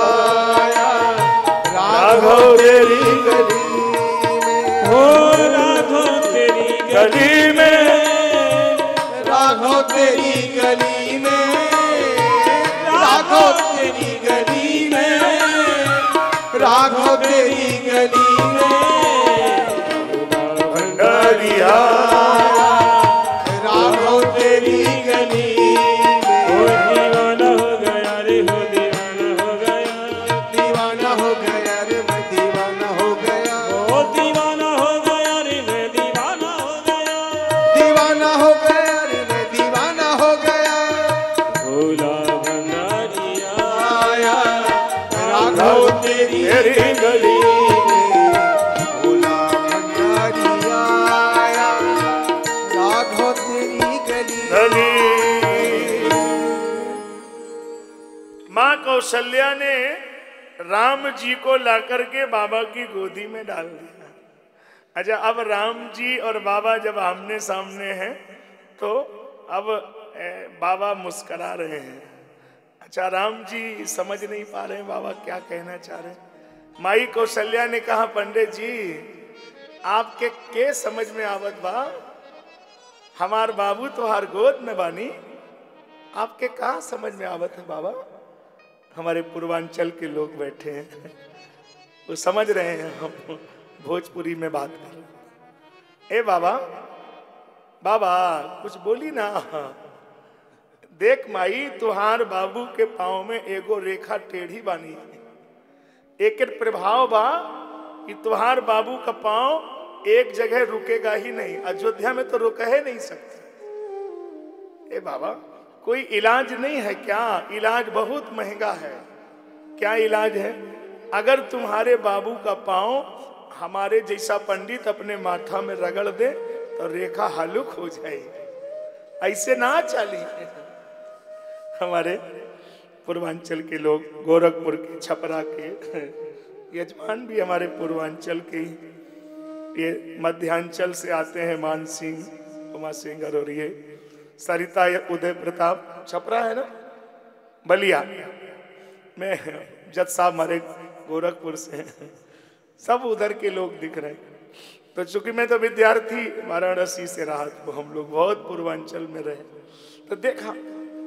राघो तेरी गली में हो राघो तेरी गली में राघो तेरी गली में राघो तेरी गली में राघो तेरी गली में भंडारिया राघो तेरी गली में। हो दीवाना हो गया रे हो दीवाना हो गया दीवाना हो गया रे मैं दीवाना हो गया हो दीवाना हो गया रे मैं दीवाना हो गया दीवाना हो गया रे मैं दीवाना हो गया। भोला भंडारिया आया राघो तेरी तेरी गली भोला भंडारिया आया राघो तेरी गली। गली। माँ कौशल्या ने राम जी को लाकर के बाबा की गोदी में डाल दिया। अच्छा, अब राम जी और बाबा जब आमने सामने हैं तो अब ए, बाबा मुस्करा रहे हैं। अच्छा, राम जी समझ नहीं पा रहे हैं बाबा क्या कहना चाह रहे हैं। माई कौशल्या ने कहा, पंडित जी आपके के समझ में आवत बा, हमार बाबू तो हर गोद में बानी, आपके कहा समझ में आवत है बाबा। हमारे पूर्वांचल के लोग बैठे हैं, वो समझ रहे हैं हम भोजपुरी में बात कर रहे हैं। ए बाबा, बाबा कुछ बोली ना। देख माई, तुहार बाबू के पाँव में एगो रेखा टेढ़ी बानी, एक प्रभाव बा कि तुहार बाबू का पाँव एक जगह रुकेगा ही नहीं, अयोध्या में तो रुक ही नहीं सकते। ए बाबा, कोई इलाज नहीं है क्या? इलाज बहुत महंगा है। क्या इलाज है? अगर तुम्हारे बाबू का पाँव हमारे जैसा पंडित अपने माथा में रगड़ दे तो रेखा हलुक हो जाएगी। ऐसे ना चली। हमारे पूर्वांचल के लोग, गोरखपुर के, छपरा के यजमान भी हमारे पूर्वांचल के ही, ये मध्यांचल से आते हैं, मान सिंह, उमा सिंह और ये सरिता, उदय प्रताप, छपरा है ना, बलिया में जज साहब हमारे गोरखपुर से हैं, सब उधर के लोग दिख रहे हैं। तो चूंकि मैं तो विद्यार्थी वाराणसी से रहा, तो हम लोग बहुत पूर्वांचल में रहे, तो देखा।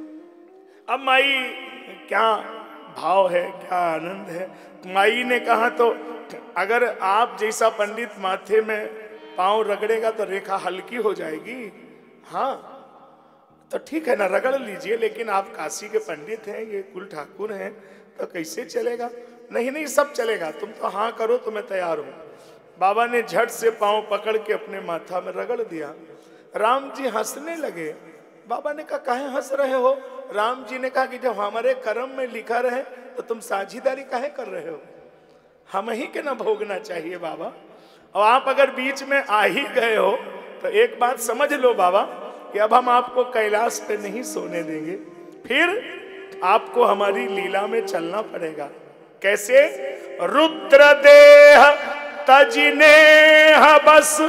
अब माई क्या भाव है, क्या आनंद है। माई ने कहा, तो अगर आप जैसा पंडित माथे में पांव रगड़ेगा तो रेखा हल्की हो जाएगी। हाँ तो ठीक है ना, रगड़ लीजिए, लेकिन आप काशी के पंडित हैं, ये कुल ठाकुर हैं, तो कैसे चलेगा? नहीं नहीं, सब चलेगा, तुम तो हाँ करो तो मैं तैयार हूं। बाबा ने झट से पांव पकड़ के अपने माथा में रगड़ दिया। राम जी हंसने लगे। बाबा ने कहा, काहे हंस रहे हो? राम जी ने कहा कि जब हमारे कर्म में लिखा रहे तो तुम साझीदारी काहे कर रहे हो? हम ही के ना भोगना चाहिए बाबा। और आप अगर बीच में आ ही गए हो तो एक बात समझ लो बाबा, कि अब हम आपको कैलाश पे नहीं सोने देंगे, फिर आपको हमारी लीला में चलना पड़ेगा। कैसे? रुद्र देह तजने बस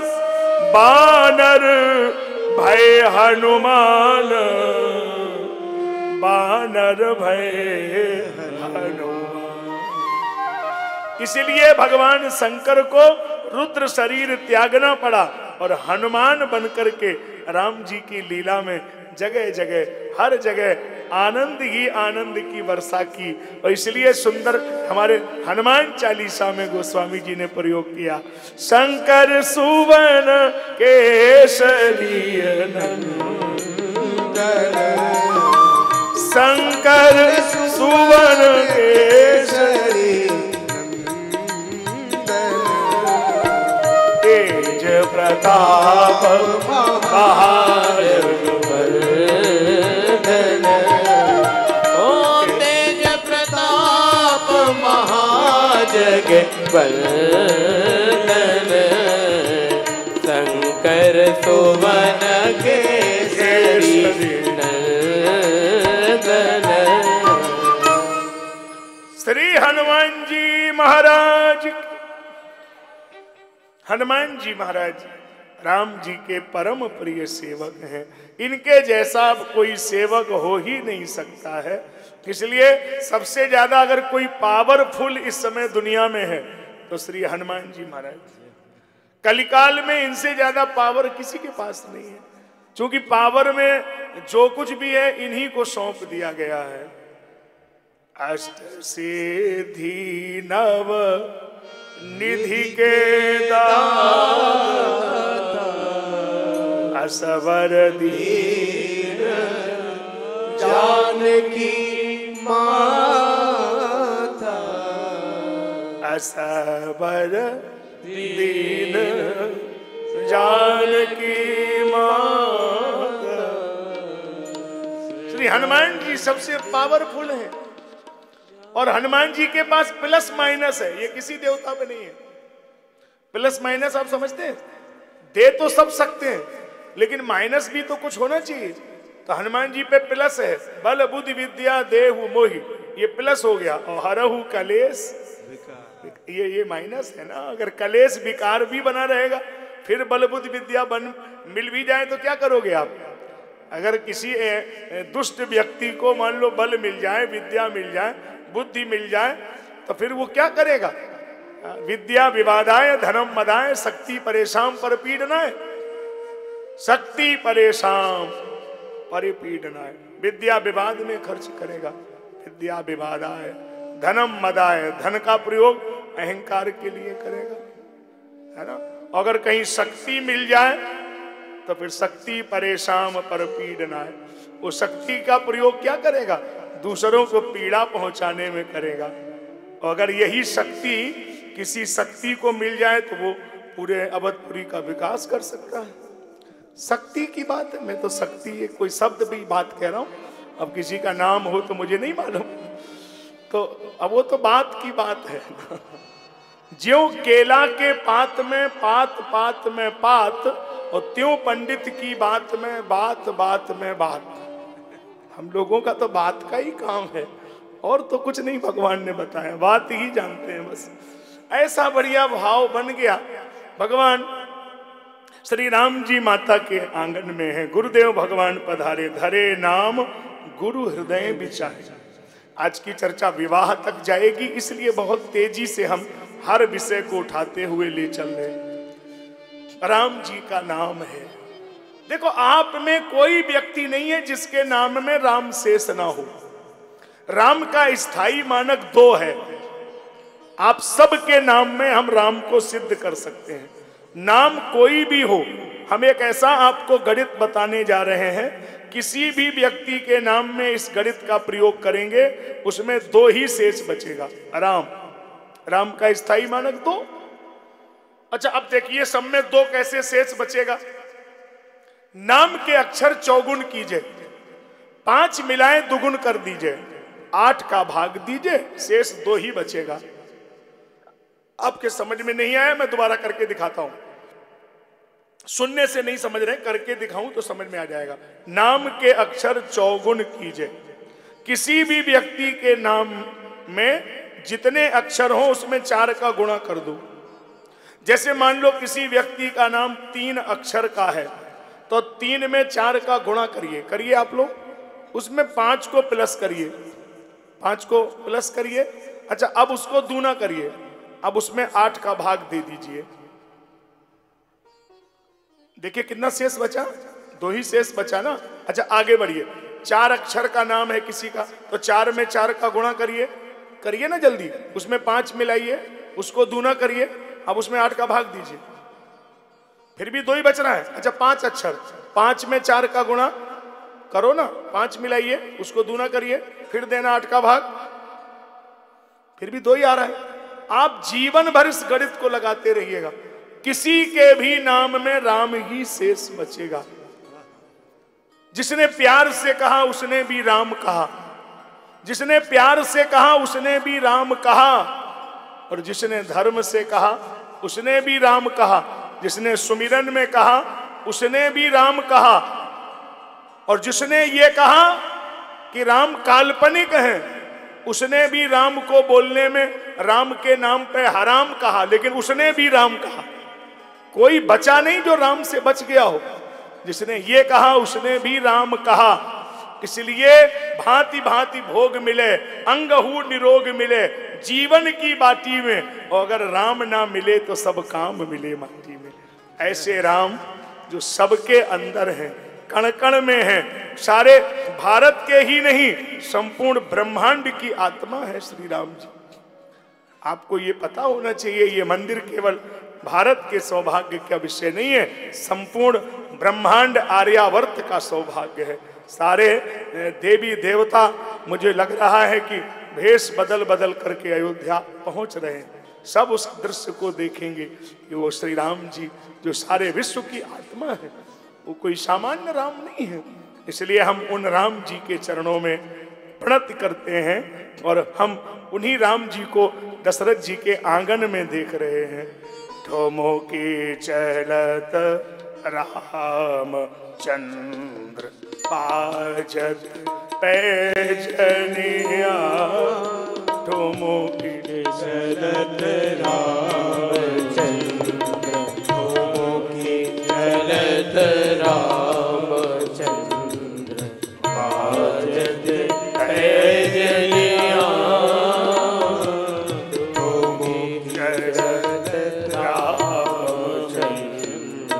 बानर भय हनुमान, बानर भय हनुमान। इसलिए भगवान शंकर को रुद्र शरीर त्यागना पड़ा और हनुमान बनकर के राम जी की लीला में जगह जगह, हर जगह आनंद ही आनंद की वर्षा की। और इसलिए सुंदर हमारे हनुमान चालीसा में गोस्वामी जी ने प्रयोग किया, शंकर सुवन केसरी शंकर सुवन केसरी तेज प्रताप महाजगवर्धन। ओ तेज प्रताप महाजगवर्धन, शंकर सुवन केसरी नंदन। श्री हनुमान जी महाराज, हनुमान जी महाराज राम जी के परम प्रिय सेवक हैं। इनके जैसा कोई सेवक हो ही नहीं सकता है। इसलिए सबसे ज्यादा अगर कोई पावरफुल इस समय दुनिया में है तो श्री हनुमान जी महाराज। कलिकाल में इनसे ज्यादा पावर किसी के पास नहीं है, क्योंकि पावर में जो कुछ भी है इन्हीं को सौंप दिया गया है। अष्ट सिद्धि नव निधि के दाता, असवर दीन जानकी माता, असवर दीन जानकी माता। श्री हनुमान जी सबसे पावरफुल हैं और हनुमान जी के पास प्लस माइनस है, ये किसी देवता पे नहीं है। प्लस माइनस आप समझते हैं, दे तो सब सकते हैं लेकिन माइनस भी तो कुछ होना चाहिए। तो हनुमान जी पे प्लस है, बल बुद्धि विद्या देहु मोहि, ये प्लस हो गया। और हरहु कलेश, ये ये माइनस है ना। अगर कलेश विकार भी बना रहेगा, फिर बल बुद्धि विद्या बन मिल भी जाए तो क्या करोगे आप? अगर किसी दुष्ट व्यक्ति को मान लो बल मिल जाए, विद्या मिल जाए, बुद्धि मिल जाए, तो फिर वो क्या करेगा? विद्या विवादाय धनम मदाय शक्ति परेशान पर पीड़नाय, शक्ति परेशान परिपीड़नाय। विद्या विवाद में खर्च करेगा, विद्या विवादाय धनम मदाय, धन का प्रयोग अहंकार के लिए करेगा, है ना। अगर कहीं शक्ति मिल जाए तो फिर शक्ति परेशान पर पीड़नाय, वो शक्ति का प्रयोग क्या करेगा? दूसरों को पीड़ा पहुंचाने में करेगा। और अगर यही शक्ति किसी शक्ति को मिल जाए तो वो पूरे अवधपुरी का विकास कर सकता है। शक्ति की बात है, मैं तो शक्ति एक कोई शब्द भी बात कह रहा हूं। अब किसी का नाम हो तो मुझे नहीं मालूम, तो अब वो तो बात की बात है। ज्यों केला के पात में पात पात में पात, और त्यों पंडित की बात में बात बात में बात। हम लोगों का तो बात का ही काम है, और तो कुछ नहीं भगवान ने बताया, बात ही जानते हैं बस। ऐसा बढ़िया भाव बन गया। भगवान श्री राम जी माता के आंगन में है, गुरुदेव भगवान पधारे, धरे नाम गुरु हृदय बिचारे। आज की चर्चा विवाह तक जाएगी, इसलिए बहुत तेजी से हम हर विषय को उठाते हुए ले चल रहे हैं। राम जी का नाम है। देखो, आप में कोई व्यक्ति नहीं है जिसके नाम में राम शेष ना हो। राम का स्थायी मानक दो है। आप सबके नाम में हम राम को सिद्ध कर सकते हैं। नाम कोई भी हो, हम एक ऐसा आपको गणित बताने जा रहे हैं, किसी भी व्यक्ति के नाम में इस गणित का प्रयोग करेंगे, उसमें दो ही शेष बचेगा। राम, राम का स्थायी मानक दो। अच्छा, अब देखिए सब में दो कैसे शेष बचेगा। नाम के अक्षर चौगुन कीजिए, पांच मिलाएं दुगुन कर दीजिए, आठ का भाग दीजिए, शेष दो ही बचेगा। आपके समझ में नहीं आया, मैं दोबारा करके दिखाता हूं। सुनने से नहीं समझ रहे, करके दिखाऊं तो समझ में आ जाएगा। नाम के अक्षर चौगुन कीजिए, किसी भी व्यक्ति के नाम में जितने अक्षर हो उसमें चार का गुणा कर दो। जैसे मान लो किसी व्यक्ति का नाम तीन अक्षर का है, तो तीन में चार का गुणा करिए, करिए आप लोग, उसमें पांच को प्लस करिए, पांच को प्लस करिए। अच्छा, अब उसको दूना करिए, अब उसमें आठ का भाग दे दीजिए। देखिए कितना शेष बचा, दो ही शेष बचा ना। अच्छा, आगे बढ़िए, चार अक्षर का नाम है किसी का, तो चार में चार का गुणा करिए, करिए ना जल्दी, उसमें पांच मिलाइए, उसको दूना करिए, अब उसमें आठ का भाग दीजिए, फिर भी दो ही बच रहा है। अच्छा पांच अक्षर, पांच में चार का गुणा करो ना, पांच मिलाइए, उसको दूना करिए, फिर देना आठ का भाग, फिर भी दो ही आ रहा है। आप जीवन भर इस गणित को लगाते रहिएगा, किसी के भी नाम में राम ही शेष बचेगा। जिसने प्यार से कहा उसने भी राम कहा, जिसने प्यार से कहा उसने भी राम कहा, और जिसने धर्म से कहा उसने भी राम कहा, जिसने सुमिरन में कहा उसने भी राम कहा, और जिसने ये कहा कि राम काल्पनिक हैं उसने भी राम को बोलने में राम के नाम पे हराम कहा, लेकिन उसने भी राम कहा। कोई बचा नहीं जो राम से बच गया हो। जिसने ये कहा उसने भी राम कहा। इसलिए भांति भांति भोग मिले, अंगहू निरोग मिले जीवन की बाटी में, और अगर राम ना मिले तो सब काम मिले माटी में। ऐसे राम जो सबके अंदर हैं, कण कण में हैं, सारे भारत के ही नहीं संपूर्ण ब्रह्मांड की आत्मा है श्री राम जी। आपको ये पता होना चाहिए, ये मंदिर केवल भारत के सौभाग्य का विषय नहीं है, संपूर्ण ब्रह्मांड आर्यावर्त का सौभाग्य है। सारे देवी देवता मुझे लग रहा है कि भेष बदल बदल करके अयोध्या पहुंच रहे हैं, सब उस दृश्य को देखेंगे कि वो श्री राम जी जो सारे विश्व की आत्मा है, वो कोई सामान्य राम नहीं है। इसलिए हम उन राम जी के चरणों में प्रणति करते हैं, और हम उन्हीं राम जी को दशरथ जी के आंगन में देख रहे हैं। ठोमो की चलत राम चंद्र पाजत पैजनिया, ठोमो की चलत राम चंद्र, ठोमो की चलत राम चंद्र पाजत पैजनिया, ठोमो की चलत राम चंद्र।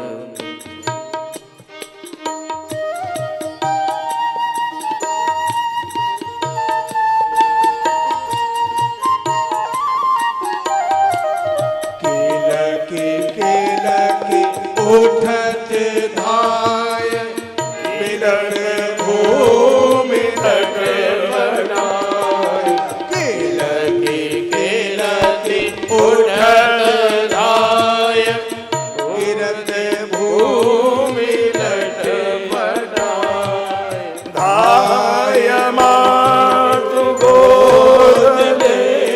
उठत धाय मिलन भूमि तट बनाय, केलकी केलकी उठत धाय गिरत भूमि तट बनाय, धाय मातु गोद ले,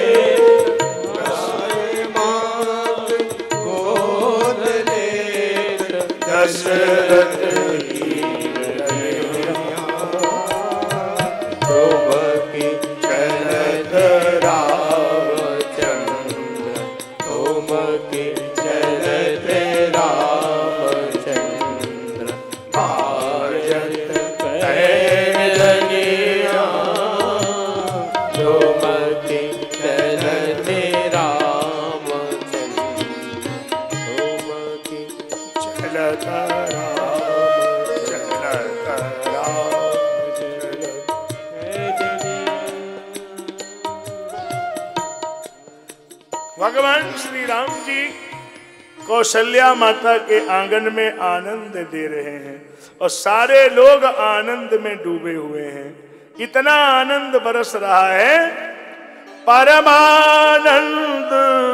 धाय मातु गोद ले, दशरथ ठोमकी चलत राम चंद्र, ठोमकी चलत राम चंद्र पाजत पैजनिया, ठोमकी चलत राम चंद्र, ठोमकी चलत राम चलत राम चलत। भगवान श्री राम जी कौशल्या माता के आंगन में आनंद दे रहे हैं, और सारे लोग आनंद में डूबे हुए हैं। इतना आनंद बरस रहा है, परमानंद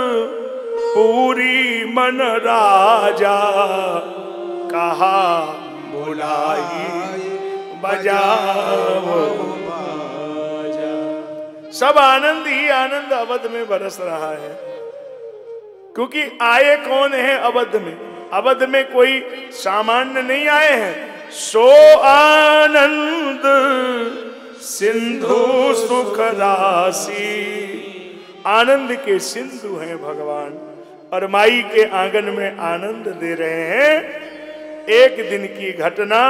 पूरी मन राजा, कहा बुलाई बजाओ बाजा। सब आनंद ही आनंद अवध में बरस रहा है, क्योंकि आए कौन है अवध में? अवध में कोई सामान्य नहीं आए हैं। सो आनंद सिंधु सुख राशि, आनंद के सिंधु हैं भगवान, और माई के आंगन में आनंद दे रहे हैं। एक दिन की घटना,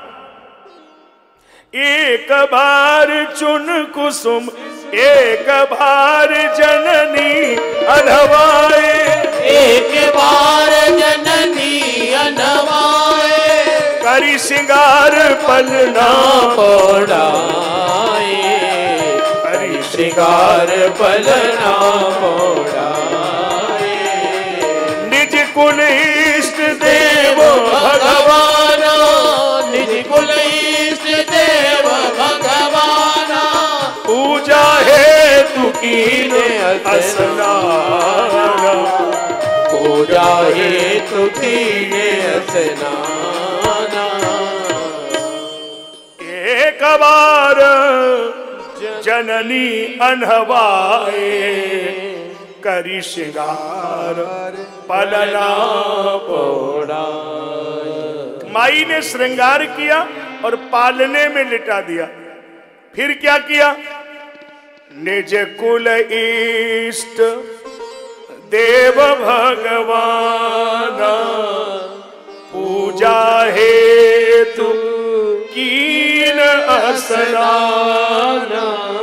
एक बार चुन कुसुम एक बार जननी अनवाए, एक बार जननी अनवाए, करी सिंगार पलना पड़ा श्रृंगार पलना मोड़ाए। निज कुल इष्ट देव भगवाना, निज कुल इष्ट देव भगवाना, पूजा हेतु कीने स्नान, पूजा हेतु कीने स्नान। एक बार जननी अनहवाए, करी श्रृंगार पलना पोड़ाए। माई ने श्रृंगार किया और पालने में लिटा दिया। फिर क्या किया? निज कुल इष्ट देव भगवान, पूजा हेतु कीन स्नान।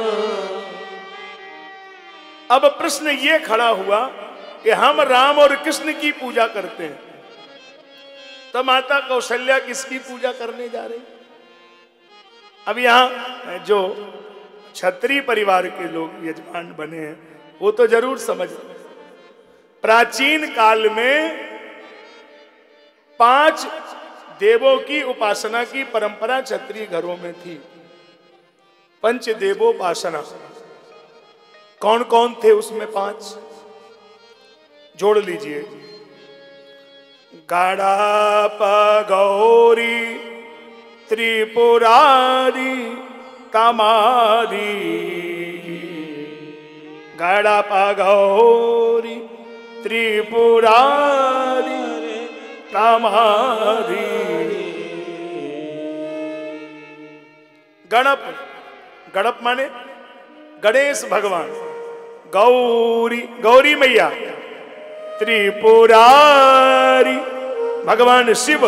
अब प्रश्न ये खड़ा हुआ कि हम राम और कृष्ण की पूजा करते हैं, तो माता कौशल्या किसकी पूजा करने जा रही? अब यहां जो क्षत्रिय परिवार के लोग यजमान बने हैं वो तो जरूर समझ। प्राचीन काल में पांच देवों की उपासना की परंपरा क्षत्रिय घरों में थी। पंच देवोपासना। कौन कौन थे उसमें पांच? जोड़ लीजिए। गणप गौरी त्रिपुरारी तमारी। गणप गौरी त्रिपुरारी तमारी। गणप, गणप माने गणेश भगवान, गौरी गौरी मैया, त्रिपुरारी भगवान शिव,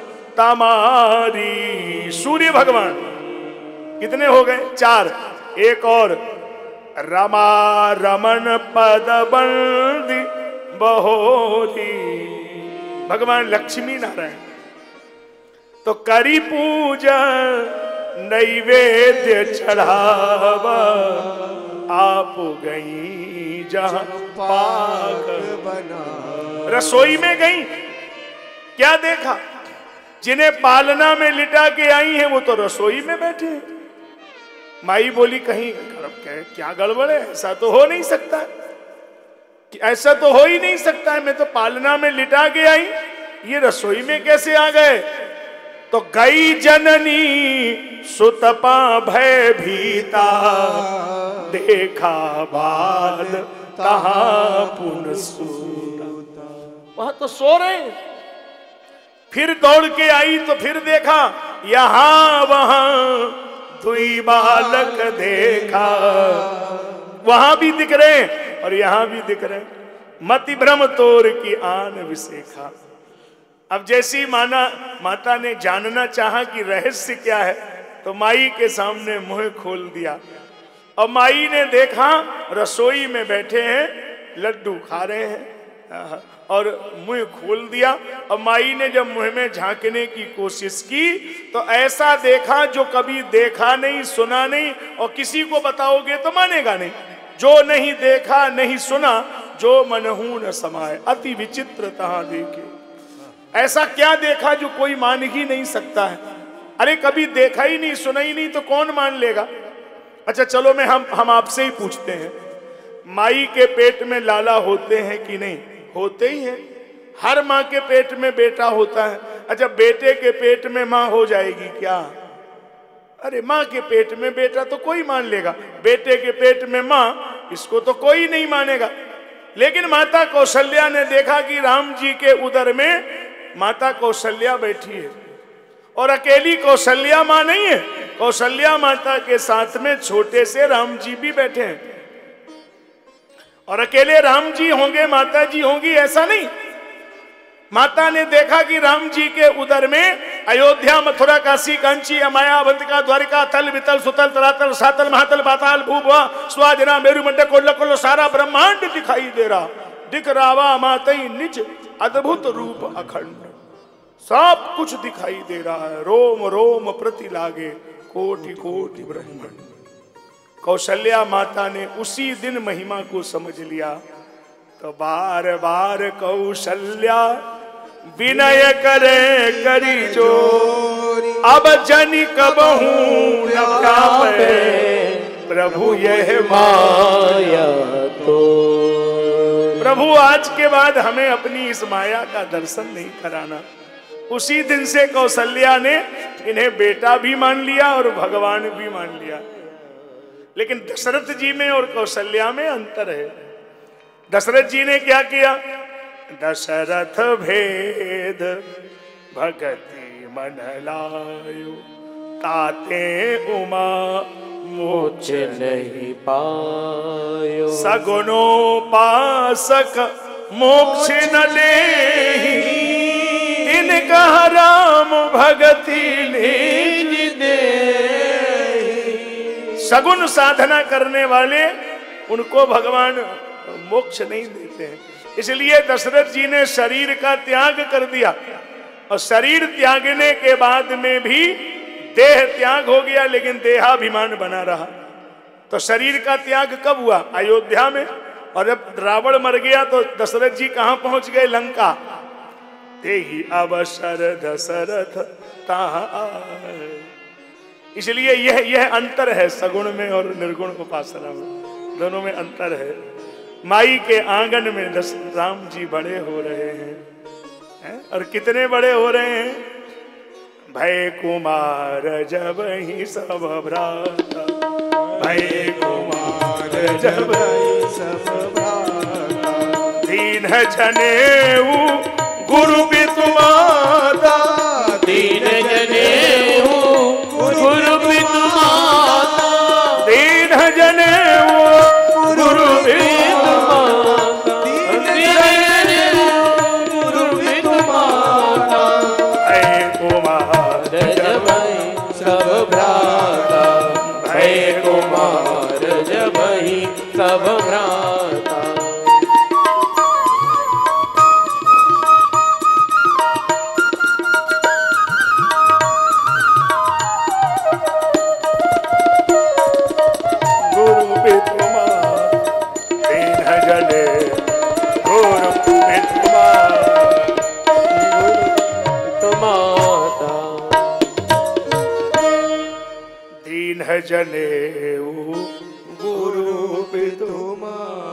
तमारी सूर्य भगवान। कितने हो गए? चार। एक और रमा रमन पद बंदी बहोरी भगवान लक्ष्मी नारायण। तो करी पूजा नैवेद्य चढ़ावा, आप गई जहां पाक बना। रसोई में गई, क्या देखा? जिन्हें पालना में लिटा के आई हैं वो तो रसोई में बैठे हैं। माई बोली कहीं क्या गड़बड़ है? ऐसा तो हो नहीं सकता, ऐसा तो हो ही नहीं सकता है। मैं तो पालना में लिटा के आई, ये रसोई में कैसे आ गए? तो गई जननी सुतपा भय भीता, देखा बाल तहां पुन सूता। वहां तो सो रहे हैं। फिर दौड़ के आई तो फिर देखा यहां वहां दुई बालक देखा। वहां भी दिख रहे और यहां भी दिख रहे। मति भ्रम तोर की आन विसेखा। अब जैसी माना माता ने जानना चाहा कि रहस्य क्या है, तो माई के सामने मुंह खोल दिया और माई ने देखा रसोई में बैठे हैं, लड्डू खा रहे हैं और मुंह खोल दिया। और माई ने जब मुंह में झांकने की कोशिश की तो ऐसा देखा जो कभी देखा नहीं, सुना नहीं, और किसी को बताओगे तो मानेगा नहीं। जो नहीं देखा नहीं सुना, जो मनहू न समाये, अति विचित्र तहां देखे। ऐसा क्या देखा जो कोई मान ही नहीं सकता है? अरे कभी देखा ही नहीं, सुना ही नहीं तो कौन मान लेगा? अच्छा चलो मैं हम हम आपसे ही पूछते हैं, माई के पेट में लाला होते हैं कि नहीं? होते ही हैं। हर माँ के पेट में बेटा होता है। अच्छा बेटे के पेट में माँ हो जाएगी क्या? अरे माँ के पेट में बेटा तो कोई मान लेगा, बेटे के पेट में माँ, इसको तो कोई नहीं मानेगा। लेकिन माता कौशल्या ने देखा कि राम जी के उदर में माता कौशल्या बैठी है और अकेली कौशल्या माँ नहीं है, कौशल्या माता के साथ में छोटे से राम जी भी बैठे हैं। और अकेले राम जी होंगे, माता जी होंगी, ऐसा नहीं। माता ने देखा कि राम जी के उदर में अयोध्या, मथुरा, काशी, कांची, अमाया, अवंतिका, द्वारिका, तल वितल, सुतल, तरातल, सातल, महातल, पाताल, भूभुआ, स्वाजना, मेरु मंडक, कोल्ल कोल्ल, सारा ब्रह्मांड दिखाई दे रहा। दिख रावा मातई निज अद्भुत रूप अखंड। सब कुछ दिखाई दे रहा है। रोम रोम प्रति लागे कोटि कोटि ब्रह्मांड। कौशल्या माता ने उसी दिन महिमा को समझ लिया। तो बार बार कौशल्या विनय करे करी जो, अब जनि कबहू न प्रापे प्रभु यह माया तो। प्रभु आज के बाद हमें अपनी इस माया का दर्शन नहीं कराना। उसी दिन से कौशल्या ने इन्हें बेटा भी मान लिया और भगवान भी मान लिया। लेकिन दशरथ जी में और कौशल्या में अंतर है। दशरथ जी ने क्या किया? दशरथ भेद भगति मन लायो, ताते उमा मोक्ष नहीं पायो। सगुणोपासक मोक्ष न लेहि, इनका राम भगति निज देहि। सगुण साधना करने वाले उनको भगवान मोक्ष नहीं देते हैं। इसलिए दशरथ जी ने शरीर का त्याग कर दिया, और शरीर त्यागने के बाद में भी देह त्याग हो गया, लेकिन देहाभिमान बना रहा। तो शरीर का त्याग कब हुआ? अयोध्या में। और जब रावण मर गया तो दशरथ जी कहां पहुंच गए? लंका। तेहि अवसर दशरथ ताहा। इसलिए यह यह अंतर है सगुण में और निर्गुण उपासना में, दोनों में अंतर है। माई के आंगन में दस राम जी बड़े हो रहे हैं, हैं? और कितने बड़े हो रहे हैं? भय कुमार जब ही सब भ्राता, भय कुमार जब ही सब भ्राता। दीन जनेऊ गुरु पितुमाता, दीन जनेऊ गुरु पितुमाता, दीन जनेऊ गुरु पितुमाता, दीन जनेऊ गुरु पितुमाता। भय कुमार जब ही सब भ्राता, भय कुमार जब ही सब भ्राता। जनेऊ गुरु पितुमाता।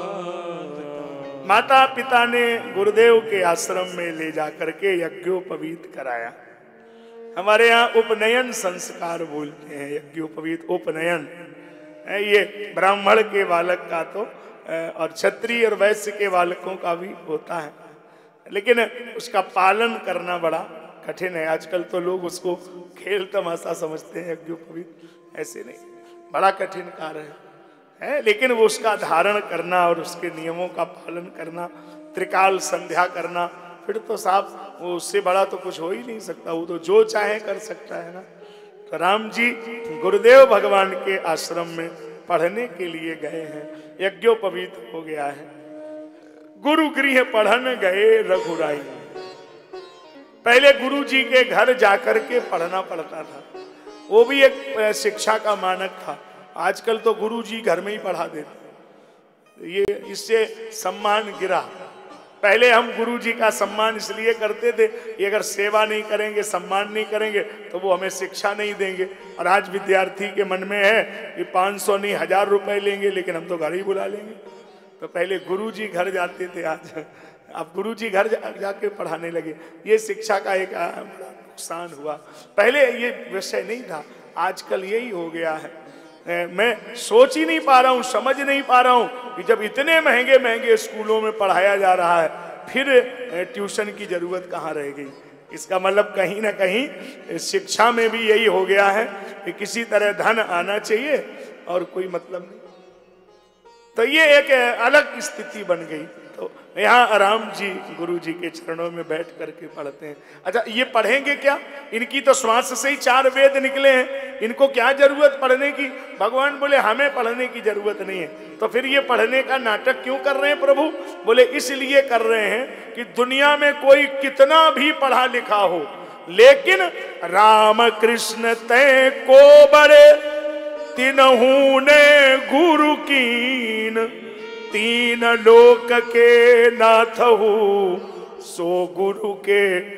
माता पिता ने गुरुदेव के आश्रम में ले जाकर के यज्ञोपवीत कराया। हमारे यहाँ उपनयन संस्कार बोलते हैं, यज्ञोपवीत उपनयन। ये ब्राह्मण के बालक का तो और क्षत्रिय और वैश्य के बालकों का भी होता है, लेकिन उसका पालन करना बड़ा कठिन है। आजकल तो लोग उसको खेल तमाशा समझते हैं, यज्ञोपवीत ऐसे नहीं, बड़ा कठिन कार्य है, है लेकिन वो उसका धारण करना और उसके नियमों का पालन करना, त्रिकाल संध्या करना, फिर तो साहब वो उससे बड़ा तो कुछ हो ही नहीं सकता। वो तो जो चाहे कर सकता है ना। तो राम जी गुरुदेव भगवान के आश्रम में पढ़ने के लिए गए हैं, यज्ञोपवीत हो गया है। गुरु गृह पढ़न गए रघुराई। पहले गुरु जी के घर जाकर के पढ़ना पड़ता था, वो भी एक शिक्षा का मानक था। आजकल तो गुरु जी घर में ही पढ़ा देते, ये इससे सम्मान गिरा। पहले हम गुरु जी का सम्मान इसलिए करते थे, ये अगर सेवा नहीं करेंगे, सम्मान नहीं करेंगे तो वो हमें शिक्षा नहीं देंगे। और आज विद्यार्थी के मन में है कि पाँच सौ नहीं हजार रुपए लेंगे, लेकिन हम तो घर ही बुला लेंगे। तो पहले गुरु जी घर जाते थे, आज अब गुरु जी घर जा, जाके पढ़ाने लगे। ये शिक्षा का एक बड़ा नुकसान हुआ। पहले ये विषय नहीं था, आजकल यही हो गया है। मैं सोच ही नहीं पा रहा हूँ, समझ नहीं पा रहा हूँ कि जब इतने महंगे महंगे स्कूलों में पढ़ाया जा रहा है, फिर ट्यूशन की जरूरत कहाँ रह गई। इसका मतलब कहीं ना कहीं शिक्षा में भी यही हो गया है कि किसी तरह धन आना चाहिए और कोई मतलब नहीं। तो ये एक अलग स्थिति बन गई। तो यहाँ राम जी गुरु जी के चरणों में बैठ करके पढ़ते हैं। अच्छा, ये पढ़ेंगे क्या? इनकी तो श्वास से ही चार वेद निकले हैं, इनको क्या जरूरत पढ़ने की? भगवान बोले हमें पढ़ने की जरूरत नहीं है। तो फिर ये पढ़ने का नाटक क्यों कर रहे हैं प्रभु? बोले इसलिए कर रहे हैं कि दुनिया में कोई कितना भी पढ़ा लिखा हो, लेकिन राम कृष्ण तय को बड़े तिनहु ने गुरु कीन, तीन लोक के नाथहु सो गुरु के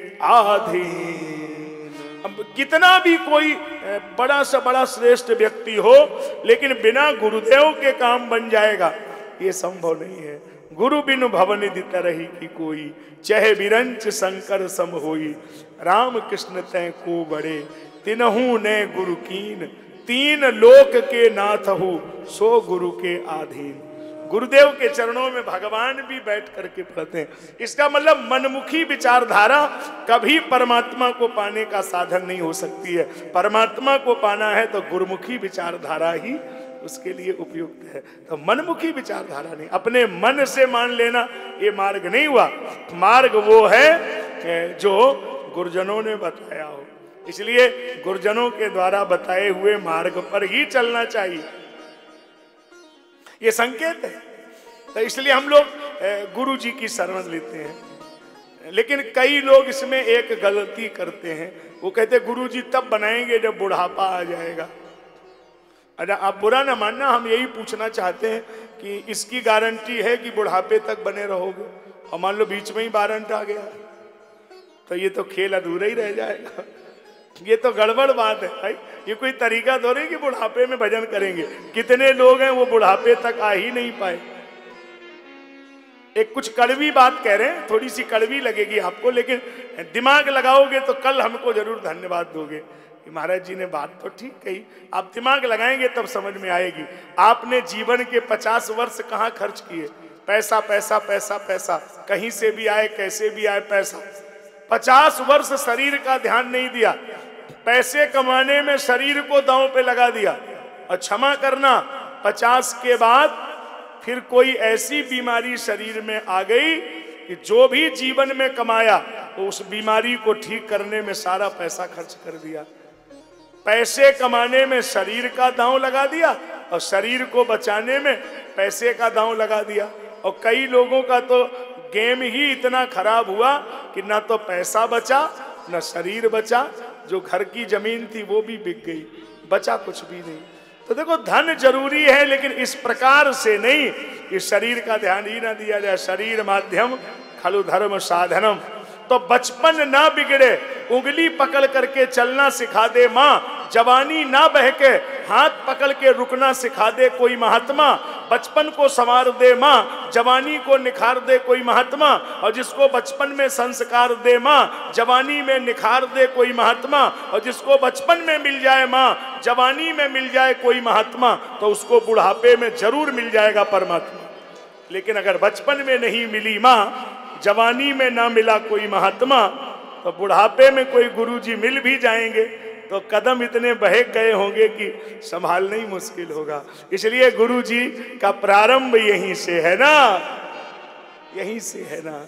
आधीन। अब कितना भी कोई बड़ा से बड़ा श्रेष्ठ व्यक्ति हो, लेकिन बिना गुरुदेव के काम बन जाएगा ये संभव नहीं है। गुरु बिनु भवन दित रही की कोई, चहे बिरंच शंकर सम होई, राम कृष्ण तय को बड़े, तिनहु ने गुरु कीन, तीन लोक के नाथ हो सो गुरु के आधीन। गुरुदेव के चरणों में भगवान भी बैठ करके पढ़ते हैं। इसका मतलब मनमुखी विचारधारा कभी परमात्मा को पाने का साधन नहीं हो सकती है। परमात्मा को पाना है तो गुरुमुखी विचारधारा ही उसके लिए उपयुक्त है। तो मनमुखी विचारधारा नहीं, अपने मन से मान लेना ये मार्ग नहीं हुआ। मार्ग वो है जो गुरुजनों ने बताया हो, इसलिए गुरुजनों के द्वारा बताए हुए मार्ग पर ही चलना चाहिए, ये संकेत है। तो इसलिए हम लोग गुरु जी की शरण लेते हैं। लेकिन कई लोग इसमें एक गलती करते हैं, वो कहते गुरु जी तब बनाएंगे जब बुढ़ापा आ जाएगा। अरे आप बुरा ना मानना, हम यही पूछना चाहते हैं कि इसकी गारंटी है कि बुढ़ापे तक बने रहोगे? और मान लो बीच में ही वारंट आ गया तो ये तो खेल अधूरा ही रह जाएगा। ये तो गड़बड़ बात है भाई। ये कोई तरीका तो नहीं कि बुढ़ापे में भजन करेंगे। कितने लोग हैं वो बुढ़ापे तक आ ही नहीं पाए। एक कुछ कड़वी बात कह रहे हैं, थोड़ी सी कड़वी लगेगी आपको, लेकिन दिमाग लगाओगे तो कल हमको जरूर धन्यवाद दोगे। महाराज जी ने बात तो ठीक कही, आप दिमाग लगाएंगे तब समझ में आएगी। आपने जीवन के पचास वर्ष कहाँ खर्च किए? पैसा पैसा पैसा पैसा, कहीं से भी आए कैसे भी आए पैसा। पचास वर्ष शरीर का ध्यान नहीं दिया, पैसे कमाने में शरीर को दांव पे लगा दिया। और क्षमा करना, पचास के बाद फिर कोई ऐसी बीमारी शरीर में आ गई कि जो भी जीवन में कमाया तो उस बीमारी को ठीक करने में सारा पैसा खर्च कर दिया। पैसे कमाने में शरीर का दांव लगा दिया और शरीर को बचाने में पैसे का दांव लगा दिया। और कई लोगों का तो गेम ही इतना खराब हुआ कि ना तो पैसा बचा ना शरीर बचा, जो घर की जमीन थी वो भी बिक गई, बचा कुछ भी नहीं। तो देखो, धन जरूरी है लेकिन इस प्रकार से नहीं कि शरीर का ध्यान ही ना दिया जाए। शरीर माध्यम खलु धर्म साधनम। तो बचपन ना बिगड़े, उंगली पकड़ करके चलना सिखा दे माँ। जवानी ना बहके, हाथ पकड़ के रुकना सिखा दे कोई महात्मा। बचपन को संवार दे माँ, जवानी को निखार दे कोई महात्मा। और जिसको बचपन में संस्कार दे माँ, जवानी में निखार दे कोई महात्मा। और जिसको बचपन में मिल जाए माँ, जवानी में मिल जाए कोई महात्मा, तो उसको बुढ़ापे में जरूर मिल जाएगा परमात्मा। लेकिन अगर बचपन में नहीं मिली माँ, जवानी में ना मिला कोई महात्मा, तो बुढ़ापे में कोई गुरुजी मिल भी जाएंगे तो कदम इतने बहक गए होंगे कि संभालना ही मुश्किल होगा। इसलिए गुरुजी का प्रारंभ यहीं से है ना, यहीं से है ना।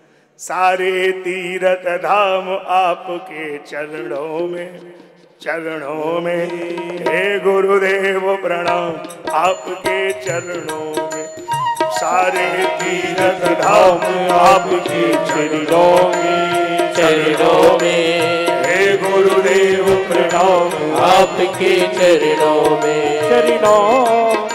सारे तीर्थ धाम आपके चरणों में, चरणों में। हे गुरुदेव प्रणाम आपके चरणों में। सारे तीर्थ धाम आपके चरणों में, चरणों में। हे गुरुदेव प्रणाम आपके चरणों में, चरणों।